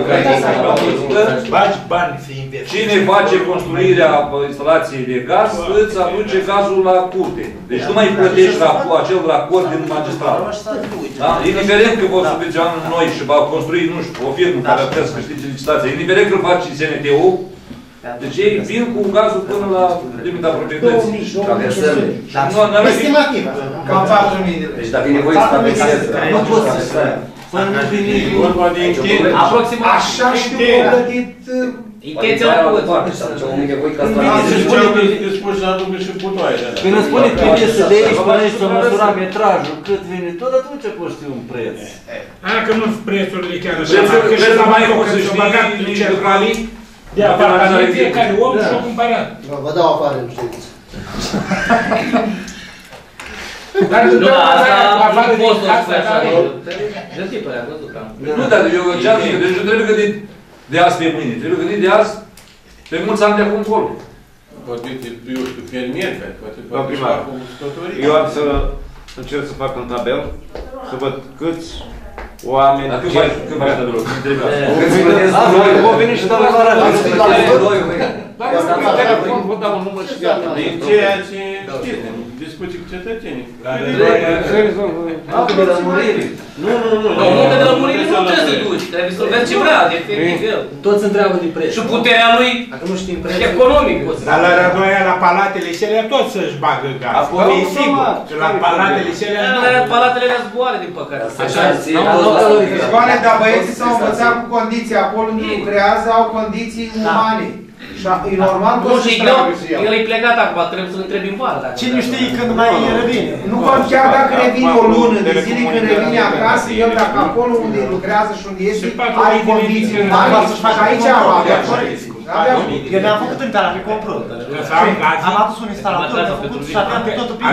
cine face construirea instalației de gaz, îți aduce gazul la curte. Deci nu mai plătești acel racord din magistrală. Da? Indiferent că vor subvenționa noi și va construi, nu știu, o firmă care ar putea să câștige licitația, indiferent că îl face SNT-ul, deci ei vin cu gazul până la limita proprietății. Estimativ. Cam 4.000 de lei. Deci dacă e nevoie să stabilizeze. Nu poți să stai. Vorba de încheiere. Așa știu că au plătit Intenția la parte, sau ce omul nevoie ca să spune să aducă și putoaie. Când îmi spune trebuie să de aici până aici să măsura metrajul, cât vine, tot atunci poți ști un preț. Aia că nu prețurile chiar așa. Că și la mai cum să știi centralii de apartamente, fiecare om și-o cumpărat. Vă dau afară, nu știți. Dar nu, asta nu fost o așa. De tipă le-a văzut cam. Nu, dar eu trebuie gândit de azi pe mâine. Trebuie gândit de azi pe mulți ani de acum încolo. Poate, eu știu, fermier, poate primar. Eu am să încerc să fac un tabel, să văd câți oameni... Dar când faci tabelul? Când trebuie asta? Vom veni și dau la radio. Vă dau un număr și gata. Din ceea ce știți, discuții cu cetățenii. Acum de lămurire. Nu, de lămurire nu trebuie să duci. Trebuie să vezi ce vrea, efectiv el. Toți întreabă de preț. Și puterea lui economic. Dar la Rădoia, la palatele celea, tot să-și bagă gaz. Acolo e sigur. La palatele celea nu. Palatele alea zboare, din păcate. Așa, zboare, dar băieții s-au învățat cu condiții. Acolo nu lucrează, au condiții umane. Și e normal că o să-și treabă și el. El e plecat acum, trebuie să-l întrebi în vară. Cine știe când mai revine? Nu chiar dacă revine o lună de zile, când revine acasă, el dacă acolo unde lucrează și unde este, are condiții umane și aici avea condiții. Eu mi-am făcut întâlnarea pe comprut. Am adus un instalator, mi-a făcut și aveam totul pe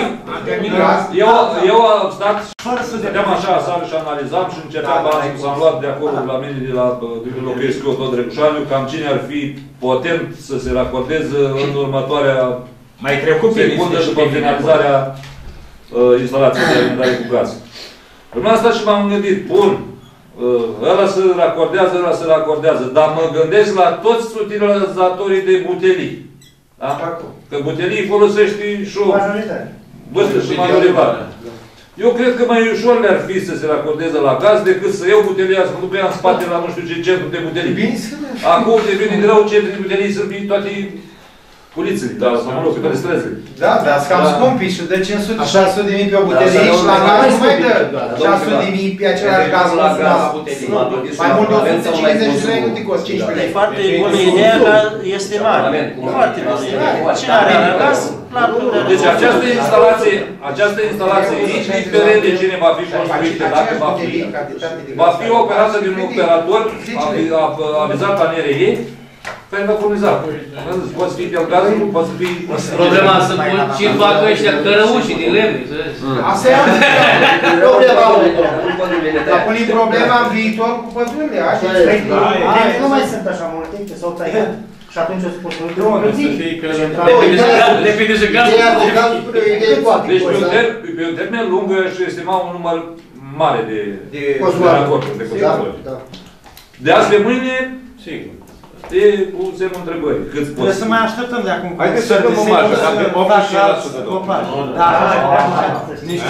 Eu am stat și stăteam așa seară și analizam și începeam să am luat de acolo la mine, de la locuiesc eu tot Drăgușaniu, cam cine ar fi potent să se racordeze în următoarea secundă după finalizarea instalației de alimentare cu gaz. Până asta și m-am gândit, bun, ăla se racordează, ăla se racordează, dar mă gândesc la toți utilizatorii de butelii. Da? Că butelii folosești și o vârstă și majoritate. Eu cred că mai ușor le-ar fi să se racordeze la gaz decât să iau butelia, să mă duc pe ea în spate la nu știu ce centru de butelii. Acum devine greu centru de butelii să fie toate pulițele, dar mă rog, pe toate străzile. Da, dar sunt cam scumpi și de 500-600.000 pe o butelie și la gaz nu mai dă 600.000 pe același gaz la gaz. Mai mult de 150 de lei nu te cost 15 lei. E foarte bună ideea, dar este mare. Foarte bună ideea. Cine are gaz, la deci această instalație, indiferent de cine va fi construită, dacă va fi operată de un operator avizat la NRE, care va furniza. Poți fi pe gaz, nu poți fi... Problema să pun și facă ăștia cărăușii din lemne. Asta e problema. Dar punem problema în viitor cu pădurile. Nu mai sunt așa multe, că s-au tăiat. Și atunci o să poți să depinde și gazul. Deci pe un termen lung și estima un număr mare de raporturi, de consumatori. De azi pe mâine, sigur. E cu semnul întrebării. Câți poți? Trebuie să mai așteptăm de acum. Haideți să dăm o marjă, că avem 80% de domnul. Da, nici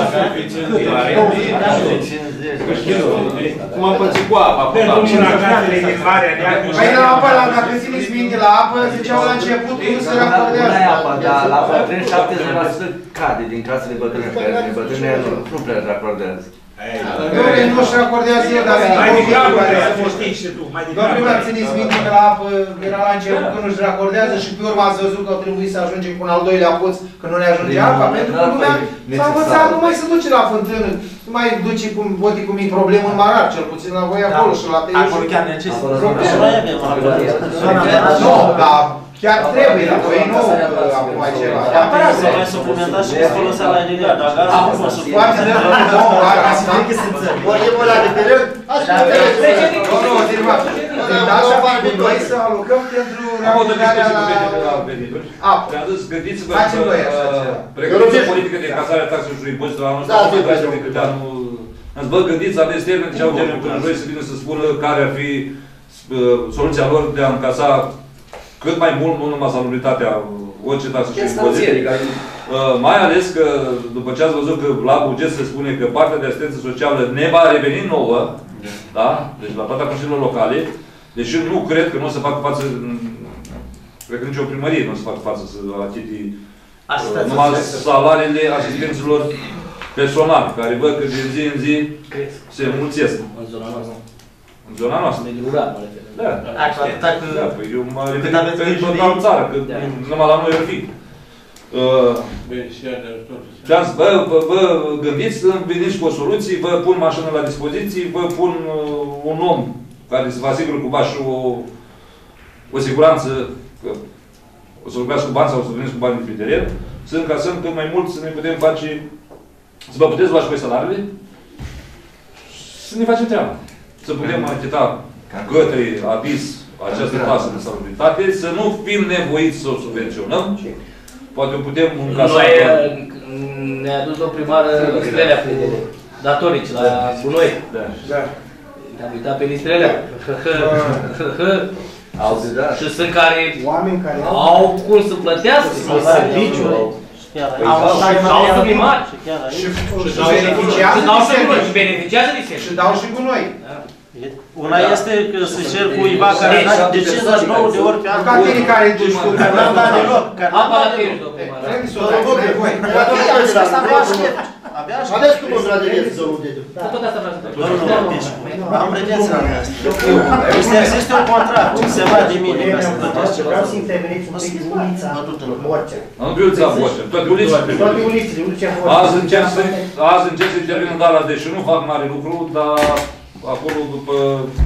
50%. Cum am pățit cu apa. Pentru unacatele din Marea Neagră. Păi la apă, dacă țineți minte la apă, ziceau la început, nu se racordează. Nu apa, dar la bătrâni 70% cade din casele bătrâni, care bătrâni nu prea racordează. Nu-și racordează el, dar mai degrabă să știi și tu. Domnul primar, țineți minte că la apă era la început că nu-și racordează și pe urmă ați văzut că trebuie să ajungem cu un al doilea poț, că nu ne ajunge apa, pentru că lumea s-a învățat, nu mai se duce la fântână, nu mai duce cum poate cum e problemă în Marar, cel puțin la voi acolo și la Teiuș. Acolo chiar necesită. Nu, dar chiar trebuie, la voi nu acum ai ceva. Aparat să mai suplimentat și că folosea la ridicat, dar gazul nu poți suplimentat. Foarte de rău, ca să fie că se înțeleg. Vorbim ăla de perioad, așa că așa cu noi să alocăm pentru realizarea la apă. Te-am zis, gândiți-vă că pregătiți o politică de încasare a taxelor și impozitelor anul ăsta, nu trebuie să decât anul... Vă gândiți, aveți termen, ce au termen până joi să vină să spună care ar fi soluția lor de a încasa cât mai mult, nu numai salubritatea, orice taxă și impozite. Mai ales că, după ce ați văzut că la buget se spune că partea de asistență socială ne va reveni nouă, da? Deci la partea consiliilor locale, deși nu cred că nu o să facă față, cred că nici o primărie nu o să facă față să achite numai salariile asistenților personali, care văd că din zi în zi se înmulțesc. În zona noastră. Mediul rural, mă refer. Da. Da, păi eu mă refer în total țară, că numai la noi ar fi. Vă gândiți, veniți cu o soluție, vă pun mașină la dispoziție, vă pun un om care să vă asigură cu bași o siguranță, că o să lucrați cu bani sau o să veniți cu bani de pe teren, să încasăm cât mai mult, să ne putem face, să vă puteți lua și pe salariile, să ne facem treaba. Să putem achita către aviz această clasă de salubritate, să nu fim nevoiți să o subvenționăm. Poate putem încasa... Noi ne-a dus o primară listrelea cu datorici la gunoi. Da. Ne-am uitat pe listrelea. Și sunt care au cum să plătească serviciul. Au sublimat. Și beneficiază de și dau și gunoi. Una este că se cer cuiva care a dat de 59 de ori pe an. Caterii care duci cu care n-am dat deloc. Apa la tine, domnule. Abia așa. Aveți cum o strategie să nu dedu. Tot asta vreau să te am pretenția la asta. Există un contract, se va de mine ca să plătesc ceva. Vreau să interveniți un pic ulița Borcea. Nu pe ulița Borcea, toate ulițele. Toate ulițele, ulița Borcea. Azi încerc să intervin în Dala, deși nu fac mare lucru, dar acolo, după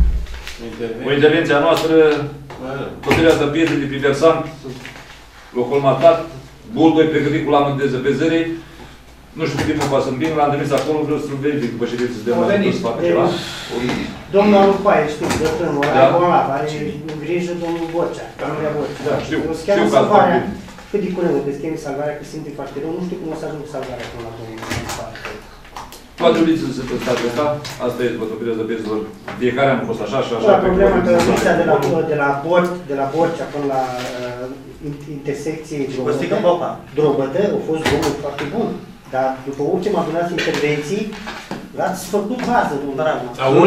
o intervenție a noastră, cotirea de piese de pe versant, locolmatat, buldoi pregătit cu lamă de zăpezării. Nu știu cât timp mă pasă în bine, l-am trimis acolo, vreau să-l verific după ședință de mă să facă ceva. Domnul Alupaie, știu, dătânul, are bolnav, are grijă domnul Borcea, familia Borcea. Da, știu, știu că salvarea, cât de curând pe scheme salvarea, că simte foarte rău, nu știu cum o să ajung salvarea până la domnul. Toate ulițele sunt în statul ăsta, asta e fotografia de pezelor. Fiecare am fost așa și așa. Problema că ulița de la Borcea până la intersecție Drobătă, a fost drumul foarte bun. Dar după ultima dumneavoastră intervenții, l-ați făcut bază, domnul Dragu.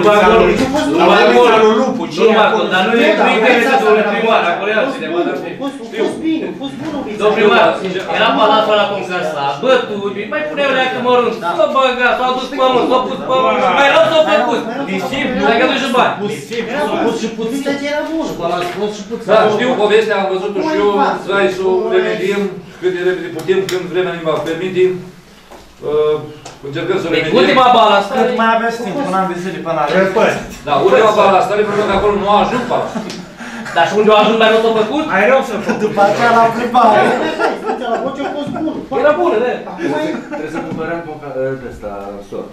Ulița lui Lupu, ce e acolo? Dar nu e interesat, domnule primar, acolo e altcineva. A fost bine, a fost bună ulița. Domnul primar, era palatul ăla concasat, bături, mai puneau leacă mărunt, s-o băga, s-au dus pământ, s-au pus pământ, mai rău s-au făcut. Mai că duci bani. Era pus și puțin. Era bună, l-a spus și puțin. Da, știu povestea, am văzut-o și eu, trebuie să o remediem cât de repede putem, când vremea ne va permite. Încercăm să remediem. Ultima balastare. Cât mai aveți timp, un an de zile până la Da, ultima balastare, pentru că acolo nu a ajuns pala. Dar și unde a ajuns, mai rău s-a făcut? Ai rău să făcut. După aceea l-am primat. La Borcea a fost bună. Era bună, da. Trebuie să cumpărăm ăsta, sor.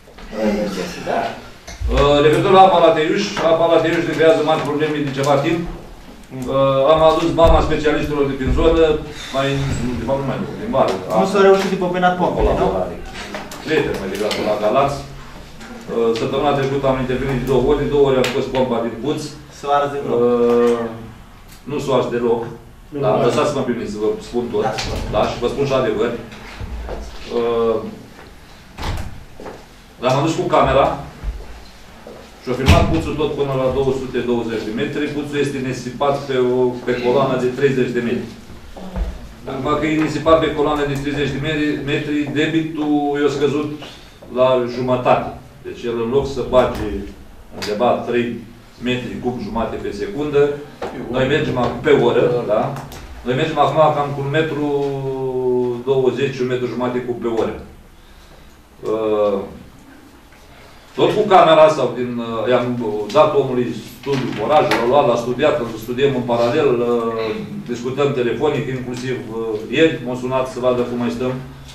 Da. Referitor la apa la Teiuș, apa la Teiuș ne creează mari probleme de ceva timp. Am adus mama specialiștilor de prin zonă, de fapt nu mai mult, din bară. Nu s-a reușit de popenat pompele, nu? Prieteni mai degrabă la Galați. Săptămâna trecută am intervenit de 2 ori, de 2 ori am scos pompa din puț. S-o ars deloc. Nu s-o ars deloc. Dar lăsați-mă pe mine să vă spun tot. Da, și vă spun și adevăr. Dar m-am dus cu camera și a filmat puțul tot până la 220 de metri. Puțul este nesipat pe coloană de 30 de metri. Acum că e nesipat pe coloană de 30 de metri, debitul i-a scăzut la jumătate. Deci el în loc să bage undeva 3 metri cub jumate pe secundă, noi mergem acum pe oră, da? Noi mergem acum cam cu 1,20 m, 1,5 m cub pe oră. Tot cu camera sau din... I-am dat omului studiu, forajul, l-a luat, l-a studiat, îl studiem în paralel, discutăm telefonic, inclusiv ieri, m-a sunat să vadă cum mai stăm.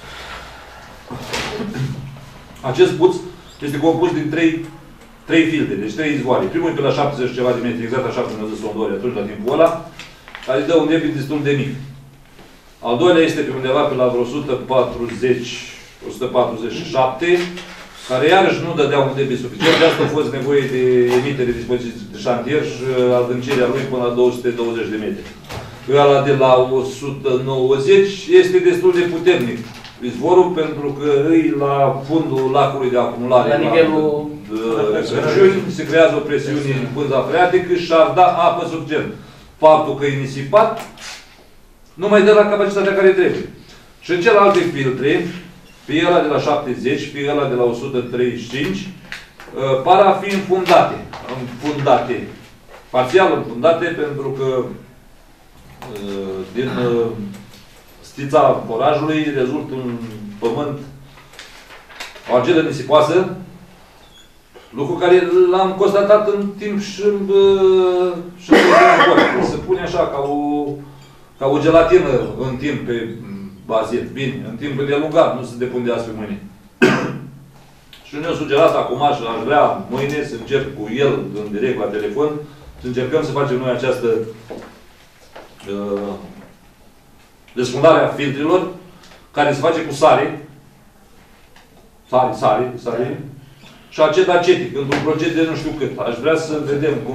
Acest puț este compus din 3 filtre, deci 3 izvoare. Primul e pe la 70 ceva de metri, exact așa cum ne-a zis sondori atunci, la timpul ăla, care dă un debit destul de mic. Al doilea este pe undeva pe la vreo 147, care iarăși nu dădea un debit suficient, de asta a fost nevoie de emitere de dispoziții de șantier și adâncirea lui până la 220 de metri. Ăla de la 190 este destul de puternic izvorul, pentru că îi la fundul lacului de acumulare la nivelul răciuni, se creează o presiune în pânza freatică și ar da apă suficient. Faptul că e nisipat nu mai dă la capacitatea care trebuie. Și în celelalte filtre, pe ăla de la 70, pe ăla de la 135, Par a fi înfundate, parțial înfundate, pentru că din stița forajului rezultă un pământ, o argilă nisipoasă, lucru care l-am constatat în timp și în se pune așa ca o gelatină în timp pe bazin, bine, în timp îndelungat, nu se depundează pe mâine. Și ne-a sugerat acum și aș vrea mâine să încep cu el în direct la telefon, să încercăm să facem noi această desfundare a filtrilor, care se face cu sare, și acet acetic, într-un proces de nu știu cât. Aș vrea să vedem cum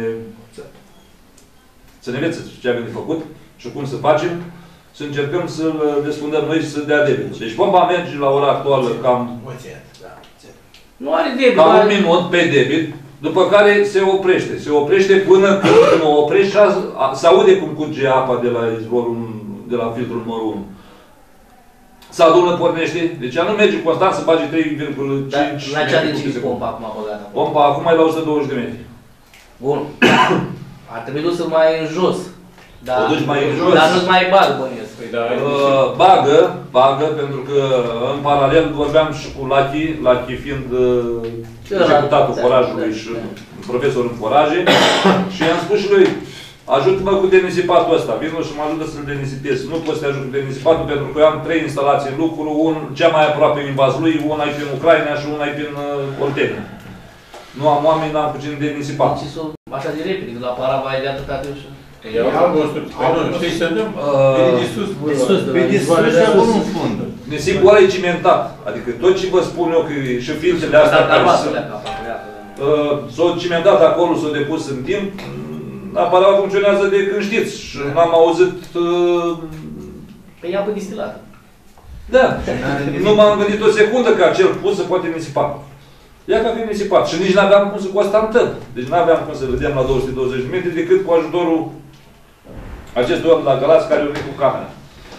să ne învețe ce avem de făcut și cum să facem, să încercăm să-l desfundăm noi și să dea debit. Deci pompa merge la ora actuală cam nu are debit, cam un minut pe debit, după care se oprește. Se oprește până când o oprește și se aude cum curge apa de la izvorul, de la filtrul numărul 1. Se adună, pornește. Deci ea nu merge constant să bage 3,5 la ce adâncime pompa acum băgată? Pompa acum e la 120 de metri. Bun. Ar trebui dusă mai în jos. O duci mai în jos. Dar nu-ți mai bagă, bănuiesc. Bagă, pentru că în paralel vorbeam și cu Lachi fiind executatul forajului și profesor în foraje, și i-am spus și lui, ajută-mă cu denisipatul ăsta, vină și mă ajută să-l denisipez. Nu pot să te ajut cu denisipatul pentru că eu am 3 instalații în lucru, cea mai aproape în Vaslui, una e prin Ucraina și una e prin Oltenia. Nu am oameni, n-am cu cine denisipat. Deci sunt așa de repede, că la Parava ai de atâta timp și... Știi ce se întâmplă? Pe disus se acolo în fund. Nisipul ăla e cimentat. Adică tot ce vă spun eu, că și filtrele astea care s-au cimentat acolo, s-au depus în timp, Parava funcționează de când știți și n-am auzit... Pe apă distilată. Da. Nu m-am gândit o secundă că acel pus se poate nisipa. Ia ca fi nisipat. Și nici n-aveam cum să constatăm. Deci n-aveam cum să vedem la 220 de metri decât cu ajutorul acestui om la Galați care a venit cu camera.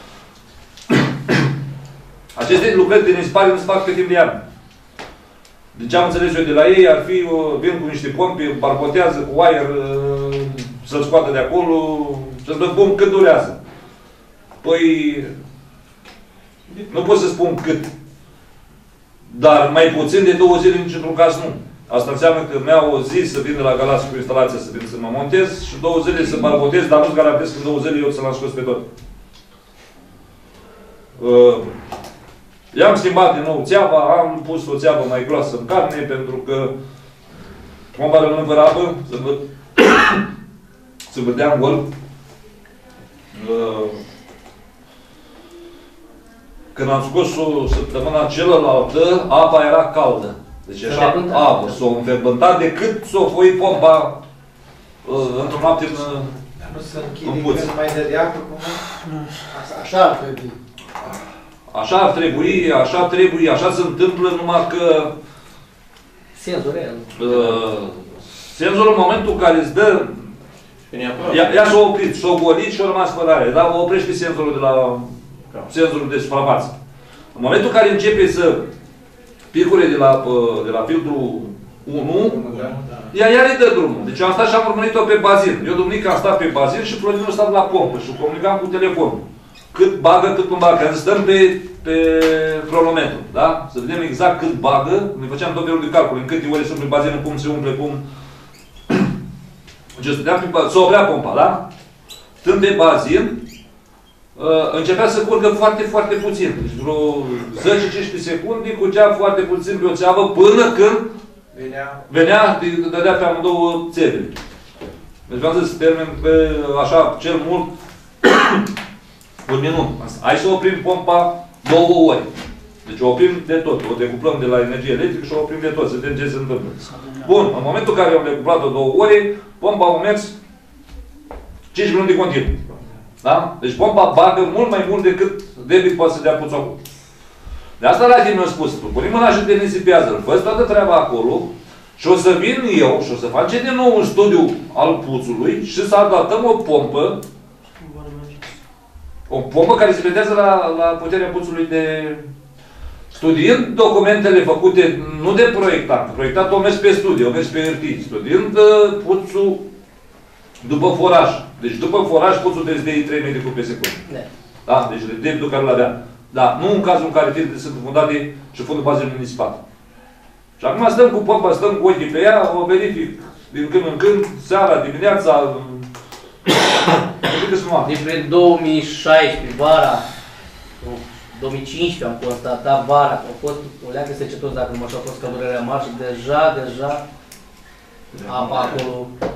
Aceste lucrări de nisipare nu se fac pe timp de iarnă. Deci am înțeles eu de la ei, ar fi, vin cu niște pompi, barbotează cu aer, să-l scoată de acolo, să-l dă pom cât durează. Păi, nu pot să spun cât, dar mai puțin de 2 zile nici într-un caz nu. Asta înseamnă că mi-au o zi să vin de la Galați cu instalația, să vin să mă montez și 2 zile să barbotez, dar nu-ți garantez că în 2 zile eu să l-am scos pe tot. I-am schimbat din nou țeava, am pus o țeavă mai groasă în carne, pentru că pompa rămâne fără apă, să vădea în gol. Când am scos-o săptămâna celălaltă, apa era caldă. Deci așa apă, s-o înverbântat decât s-o foi pompa într-o noapte în puț. Așa ar trebui. Așa ar trebui, așa se întâmplă, numai că senzorul în momentul în care îți dă, ea s-a oprit, s-a golit și a rămas fără aer, dar o oprește senzorul de suprafață. În momentul în care începe să picure de la filtrul 1, ea iar îi dă drumul. Deci eu am stat și am urmărit-o pe bazin. Eu, duminică, am stat pe bazin și Florin a stat la pompă și comunicam cu telefonul. Cât bagă, cât nu bagă. Că stăm pe cronometru, da? Să vedem exact cât bagă. Ne făceam tot felul de calcule. În câte ore se umple bazinul, cum se umple, cum... Deci s-o oprea pompa, da? Stând pe bazin, începea să curgă foarte, foarte puțin. Deci vreo 10-15 secunde curgea foarte puțin pe o țeavă până când venea, dădea pe amândouă țevele. Deci v-am zis, termen pe așa, cel mult, un minut. Hai să oprim pompa 2 ori. Deci o oprim de tot. O decuplăm de la energie electrică și o oprim de tot. Să vedem ce se întâmplă. Bun. În momentul în care am decuplat-o 2 ori, pompa a mers 5 minute continuu. Da? Deci pompa bagă mult mai mult decât debit poate să dea puțul acolo. De asta la tine mi-a spus, pune mâna și te nisipează-l, fă toată treaba acolo și o să vin eu și o să facem din nou un studiu al puțului și să adaptăm o pompă care se vedează la puterea puțului studiind documentele făcute, nu de proiectant, proiectantul a mers pe studii, a mers pe hârtii, studiind puțul după foraj. Deci după foraj puțul trebuie să dea 3 metri cub pe secundă. Da? Deci debitul care îl avea. Da, nu în cazul în care firmele sunt fundate și fundul bazelor municipale. Și acum stăm cu pompa, stăm cu ochii pe ea, o verific din când în când, seara, dimineața. Din 2016, vara, 2015 am constatat vara, că au fost o leagă secetoși, dacă nu așa, a fost căldurarea mare și deja apa acolo.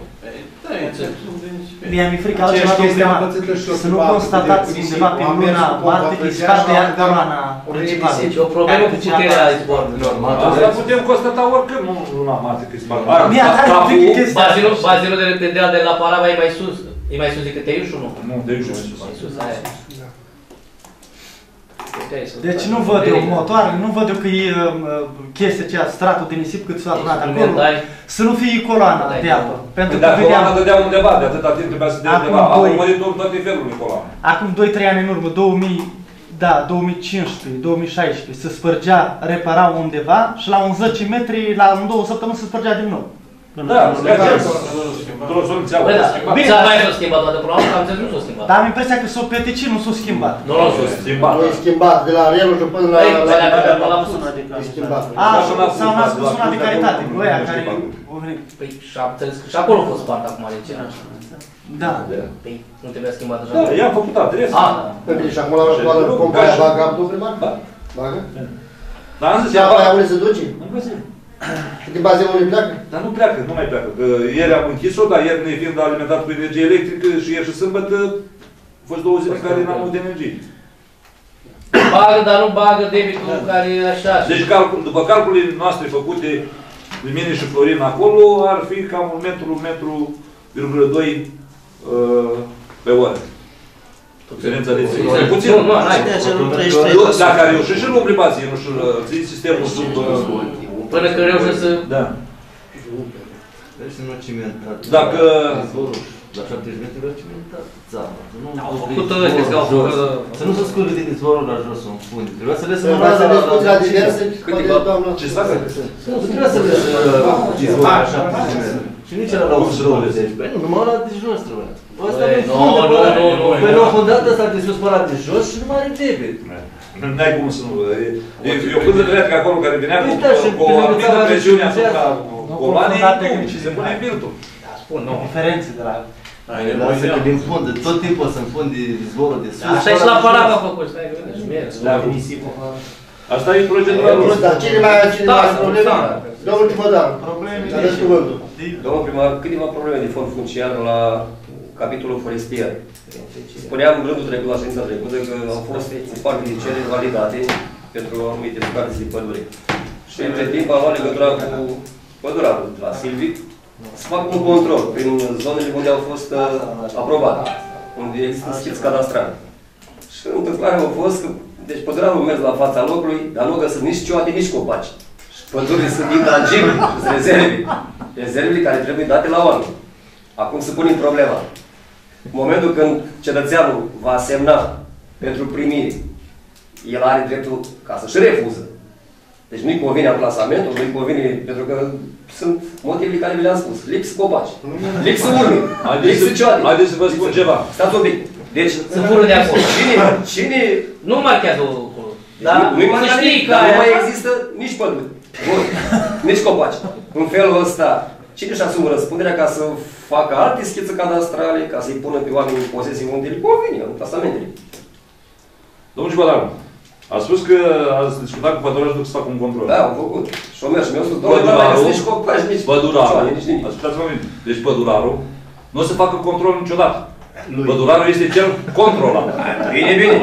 Mie mi-e frică altceva de undeva, să nu constatați undeva pe luna martie că scade iar coloana principală. E o problemă cu puterea izborului. Asta putem constata oricând, nu luna martie că scade. Bazinul de repedeal de la Parava e mai sus. E mai sus decât Teiușul, nu? Nu, Teiușul e mai sus. Deci nu văd eu motoare, nu văd eu că e chestia aceea, stratul de nisip cât s-a adunat acolo, să nu fie coloana de apă. Pentru că coloana dădea undeva, de atâta timp trebuia să dea undeva. Au urmărit toate felurile coloana. Acum 2-3 ani în urmă, 2015, 2016, se spărgea, repara undeva și la un 10 metri, în 2 săptămâni se spărgea din nou. Da, într-o soluție au schimbat. Bine, mai s-a schimbat toată problema, că am înțeles nu s-a schimbat. Dar am impresia că s-o peticit, nu s-a schimbat. Nu s-a schimbat. Nu e schimbat, de la Relușul până la... E schimbat. S-au născut suna de caritate, cu ăia care au venit. Păi și am înțeles că și acolo a fost spart acum, de ce? Da. Păi nu trebuia schimbat așa. Da, i-am făcut adresă. Păi bine, și acum la școală pompa aia bagă apă primar? Bagă? Dar am zis... Și apa aia unde se duce? Și din bazinul unde pleacă? Dar nu pleacă, nu mai pleacă. Că ieri am închis-o, dar ieri ne fiind alimentat cu energie electrică și ieri și sâmbătă a fost 2 zile în care n-am avut energie. Bagă, dar nu bagă debitul care e așa. Deci după calculele noastre făcute de mine și Florin acolo, ar fi cam 1,2 m pe oră. Diferența de zi. Puțin. Dacă a reușit și nu privație, nu știu, ții sistemul sub... Până că reușesc să... Da. Deci nu cimentat. Dacă... La 70 metri vreau cimentat țara. Au făcut ăștia, că au făcut... Să nu se scurgă din izvorul la jos în fund. Trebuia să lăsăm la diverse... Ce s-a făcut? Nu trebuia să lăsăm izvorul la 70 metri. Și nici la 120. Păi nu, numai la de jos trebuia. Asta nu funde pe ăla. Păi la un dat ăsta trebuie să spăla de jos și nu mai are debit. N-ai cum să nu... Eu când îl cred că acolo care venea cu o anumită presiune asupra coloanei, se pune filtrul. Spun, nu. Diferențe de la... Lasă că din fund, tot timpul să-mi funde izvorul de sus. Așa e și la Parava făcut, stai că vedeți. Asta e procedura lor. Dar cine mai are probleme? Domnul Timodar. Probleme. Domnul primar, câteva probleme de fond funciar la capitolul forestier. Spuneam în rândul trecut, la ședința trecută, că au fost o parte de cereri validate pentru anumite bucate de pădure. Și între timp am luat legătura cu pădurarul de la Silvic să fac un control prin zonele unde au fost aprobate, unde există schiț cadastral. Și întâmplarea a fost că, deci pădurarul a mers la fața locului, dar nu găsesc nici cioate, nici copaci. Și pădurile sunt intangibile, sunt rezervele care trebuie date la oameni. Acum se pune problema. În momentul când cetățeanul va semna pentru primire, el are dreptul ca să-și refuză. Deci nu-i convine amplasamentul, nu-i convine, pentru că sunt motivele care vi le-am spus. Lipsă copaci, lipsă urme, lipsă cioade. Haideți să vă spun ceva. Stați un pic. Deci, să fură de acolo. Cine... Nu marchează acolo. Nu-i marchează nimic, dar nu mai există nici păduri, nici copaci. În felul ăsta, cine își asumă răspunderea ca să facă alte schițe cadastrale, ca să-i pună pe oameni în posesie unde le convine, în plasamentele? Domnul Cibadaru, a spus că ați discutat cu pădurarul să facă un control. Da, am făcut. Și o mers și mi-a spus, domnule, nu mai găsesc nici copaci, nici cioane, nici nimic. Ascultați-mă bine. Deci pădurarul nu o să facă control niciodată. Pădurarul este cel controlat. Bine, bine.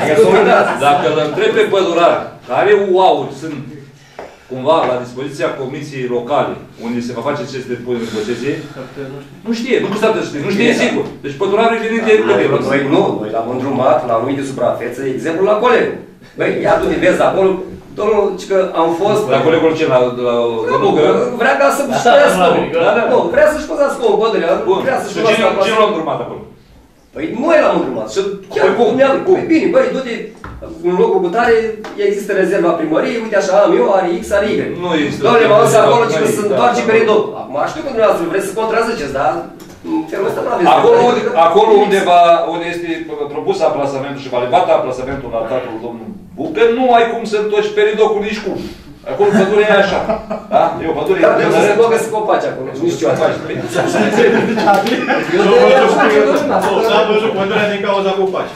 Dacă îl întreb pe pădurar, care UAU-uri sunt cumva la dispoziția comisiei locale, unde se va face aceste puneri în posesie, nu știe, nu cu să știe, nu știe sigur. Deci pădurarul e venit de Noi nu, noi l-am îndrumat la anumite suprafețe, exemplu la colegul. Băi, ia tu te vezi acolo, domnul, că am fost... La colegul ce? Vrea ca să-și păzească nu, vrea să-și păzească o pădure, vrea să-și păzească... Cine l-a îndrumat acolo? Păi noi l-am îndrumat. Și chiar cum? Bine, băi, du-te în locul cu tare există rezerva primăriei, uite așa am eu, are X, are Y. Nu există. Doamne, m-am zis acolo că se întoarce peridot. Acum știu că dumneavoastră vreți să contraziceți, dar în felul ăsta nu aveți. Acolo unde este propus aplasamentul și validat aplasamentul la tatăl domnul Bucă, nu ai cum să întorci peridocul nici cum. Acolo pădurea e așa. Da? E o pădure. Dar nu se logă să copaci acolo, nici cioată. S-a văzut pădurea din cauza copaci.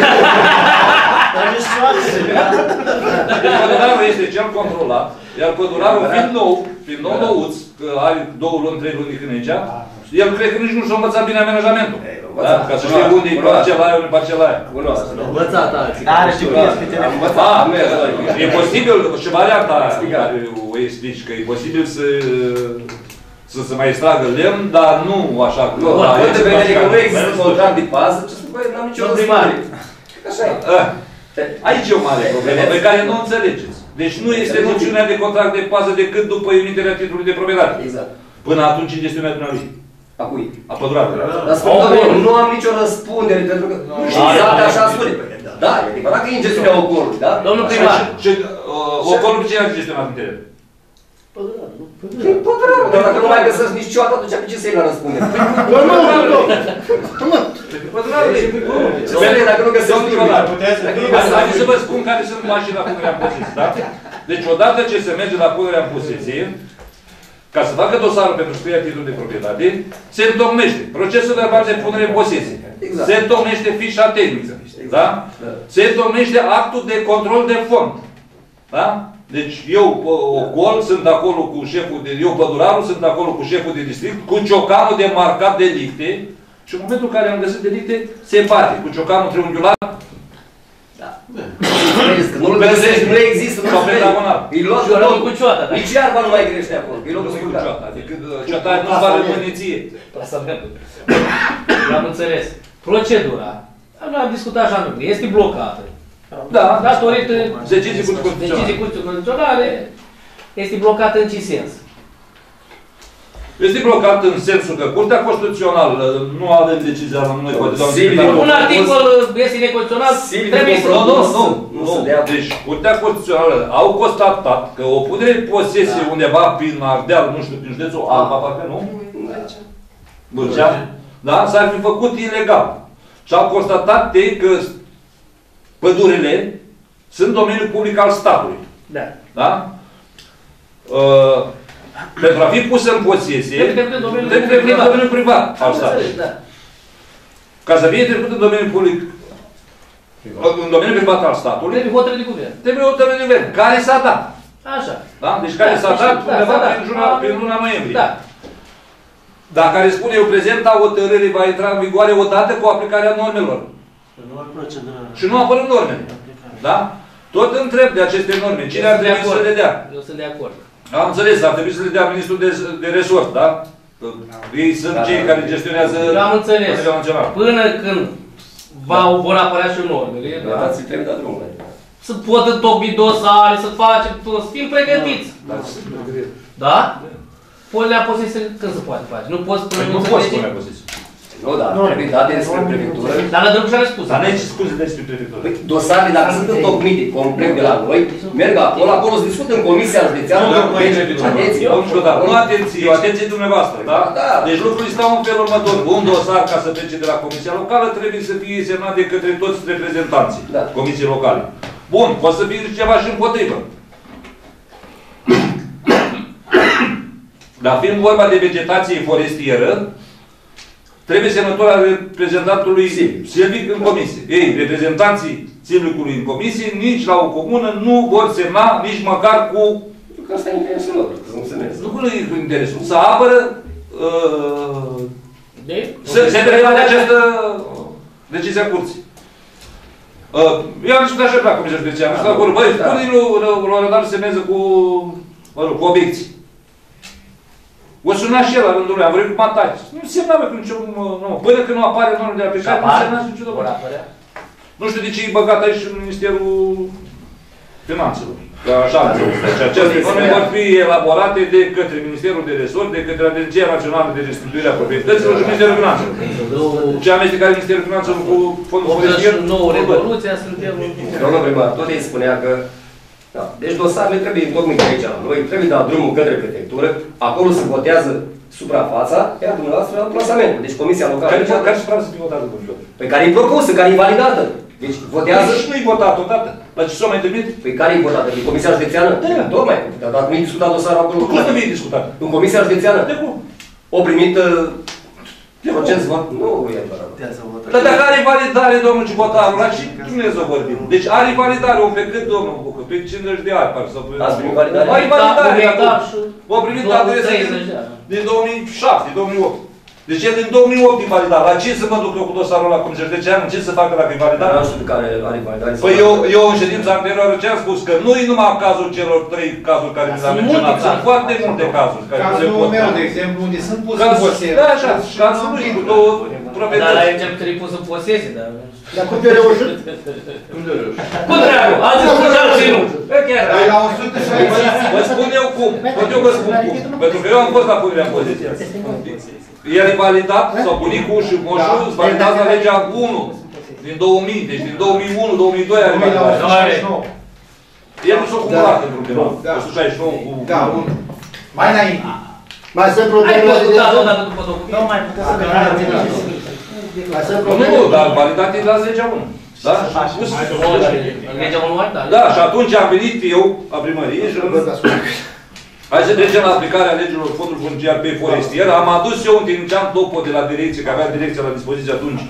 Pădurarul este cel controlat, iar pădurarul fiind nou nouț, că are 2 luni, 3 luni când aici, el cred că nici nu și-a învățat bine amenajamentul. Da? Ca să știe unde e parcela aia, unde e parcela aia. Învățat alții. Are și e posibil, și varianta care o explici, că e posibil să se mai extragă lemn, dar nu așa. Nu, de vedere că nu există contract de pază, ce să băi, n-am nicio răzmare. Așa e. Aici e o mare problemă pe care nu o înțelegeți. Deci nu este noțiunea de contract de pază decât după emiterea titlului de proprietate. Exact. Până atunci în gestiunea dumneavoastră. A cui? A păduratului. Dar spune, domnule, nu am nicio răspundere pentru că nu știu exact așa spune. Da, e adevărat că e în gestiunea ocolului, da? Domnul primar. Și ocolul ce a gestionat în teren? Pădurarul. Dar dacă nu mai găsesc nici cioată, atunci pe ce să iei la răspundere? Pădurarul. Dacă nu găsesc nimic. Haideți să vă spun care sunt pașii la punerea în posesie, da? Deci odată ce se merge la punerea în posesie, ca să facă dosarul pentru scrierea titlului de proprietate, se întocmește procesul verbal de punere în posesie. Exact. Se întocmește fișa tehnică. Da? Se întocmește actul de control de fond. Da? Deci eu, ocol, sunt acolo cu șeful de... Eu, pădurarul, sunt acolo cu șeful de district, cu ciocanul de marcat delicte și în momentul în care am găsit delicte, se bate cu ciocanul triunghiular. Nu-l găsești, nu există, nu e loc cu cioata. Nici iarba nu mai grește acolo, e locul cu cioata. Adică cioata nu va rămâne ție. L-am înțeles. Procedura, am discutat așa, este blocată. Da, datorită decizii Curții Constituționale, este blocată în ce sens? Este blocat în sensul că Curtea Constituțională nu avem decizia la noi, poate un articol este neconstituțional, trebuie să... Nu. Deci, Curtea Constituțională au constatat că o punere în posesie undeva prin Ardeal, nu știu, prin județul Alba, parcă nu? Vârcea? Da? S-ar fi făcut ilegal. Și au constatat ei că pădurile sunt domeniul public al statului. Da. Da? Pentru a fi pusă în posesie, trebuie în domeniul privat al statului. Ca să fie trecut în domeniul public, în domeniul privat al statului, trebuie hotărâre de guvern. Trebuie hotărâre de guvern, care s-a dat. Așa. Da? Deci care s-a dat undeva prin luna noiembrie. Da. Dar care spune eu, prezenta hotărâre va intra în vigoare odată cu aplicarea normelor. Și nu apără normele. Da? Tot întreb de aceste norme. Cine ar trebui să le dea? Eu sunt de acord. Am înțeles, ar trebui să le dea ministrul de resort, da? Ei sunt cei care gestionează... Eu am înțeles. Până când vor apărea și normele, să pot întocmi dosare, să facem tot, să fim pregătiți. Da? Punerea posesie când se poate face? Nu poți pune nu poți pune posesie. Nu, da, trebuie date despre prefectură. Dar la Drăguș are spus. Dar n-ai ce scuze despre prefectură. Dosarele, dacă sunt întocmite complet de la noi, merg acolo se discută în Comisia Județeană. Nu atenție, atenție dumneavoastră, da? Deci lucrurile stau în felul următor. Un dosar, ca să plece de la Comisia Locală, trebuie să fie semnat de către toți reprezentanții Comisiei Locale. Bun, poate să fie ceva și împotrivă. Dar fiind vorba de vegetație forestieră, trebuie semnătura reprezentantului silvic în comisie. Ei, reprezentanții silvicului în comisie, nici la o comună, nu vor semna nici măcar cu... Că asta e interesul lor, să nu semneze. Nu e cu interesul. Să apără... Se derivă de această decizia curții. Eu am discutat așa la Comisia Județeană. Am discutat acolo. Băi, spune-i lui Rădar să semneze cu obiecții. O suna și el la rândul lui, am vorbit cu Mataci. Nu semnavă cu nicio... Până când nu apare normul de aplicare, nu semnați nicio document. Nu știu de ce e băgat aici în Ministerul Finanțelor. Așa înțeleg. Aceste norme vor fi elaborate de către Ministerul de Resort, de către Agenția Națională de Restituire a Proprietăților și Ministerul Finanțelor. Ce amestecare Ministerul Finanțelor cu Fondul Forestier? Nouă revoluția, suntem... Domnul primar, tot ei spunea că da. Deci dosarele trebuie întocmite aici. Noi trebuie dat drumul către prefectură, acolo se votează suprafața, iar dumneavoastră la plasamentul. Deci Comisia Locală... Care suprafață să fie votată, domnule? Pe care e propusă, care e validată. Deci votează... Și nu-i votat odată. La ce s-o mai întâlnit? Păi care e votată? Pe Comisia Județeană? Da. Tocmai. Dar dacă nu-i discutat dosarul acolo... Cum nu e discutat? În Comisia Județeană? De cum? O primit... proces vot? Nu e adevărat. Dar dacă are validare, domnul Cibotaru, la ce Dumnezeu vorbim? Deci are validare, o pe cât, domnul Bucă? Pe 50 de ani, parcă. Ați primit validare? Ai validare, o primit adresa din 2007, din 2008. Deci e din 2008 invalidat. La ce să mă duc eu cu dosarul ăla cum județean? Ce să facă dacă e validat? Nu știu care are validare. Păi eu în ședința anterioară ce am spus? Că nu e numai cazul celor 3 cazuri care mi l-am menționat. Sunt foarte multe cazuri. Cazul meu, de exemplu, unde sunt pus în posesie. Da, așa. Cazul lui cu două proprietăți. Dar la exemplu trebuie pus în posesie, dar... Dar cum de reușit? Cum de reușit? Cum dracu? Azi spun că nu ținut. Dar la 160... Vă spun eu cum. Eu vă spun cum. Pentru că eu am fost la punerea în poziție. El e validat, sau bunicul și moșul, îți validează legea 1 din 2000, deci din 2001, 2002 are validare. El nu s-a cumulat în problema. 169 cu... Da, 1. Mai înainte. Mai sunt probleme la odată după document. Nu mai putea să vedem. Nu, dar validat e la legea 1. Da? Legea 1 validat. Da, și atunci am venit eu la primărie și hai să trecem la aplicarea legilor fondului funciar pe forestier. Am adus eu un tehnicean topo de la direcție, care avea direcția la dispoziție atunci.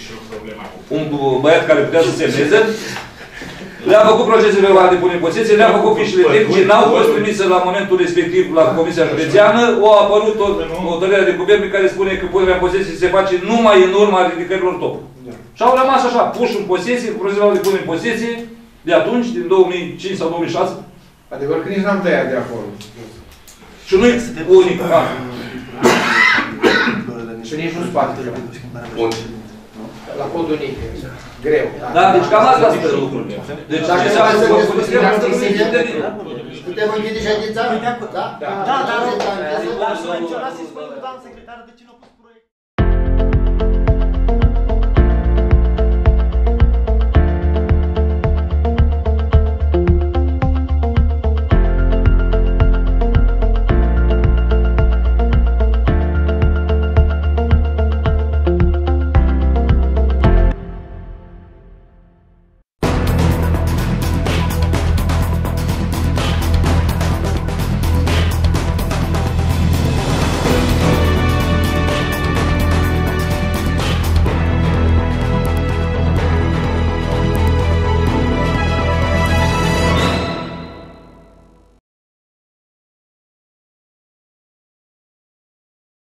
Un băiat care putea să semneze. Le-a făcut procesele verbale de punere în posesie, le-a făcut fișele tehnice, n-au fost trimise la momentul respectiv la Comisia Județeană. O apărut o hotărâre de guvern care spune că punerea în posesie se face numai în urma ridicărilor top. Și au rămas așa, puși în posesie, cu procesele de punere în posesie, de atunci, din 2005 sau 2006. Adevăr că nici n-am tăiat de acolo. Și nu e unic. Și nici nu spate. La podul unic. Greu. Da, deci cam asta sunt lucrurile. Deci dacă ce se s-a să făcut? putem închide ședința? Da? Da, dar să menționați, să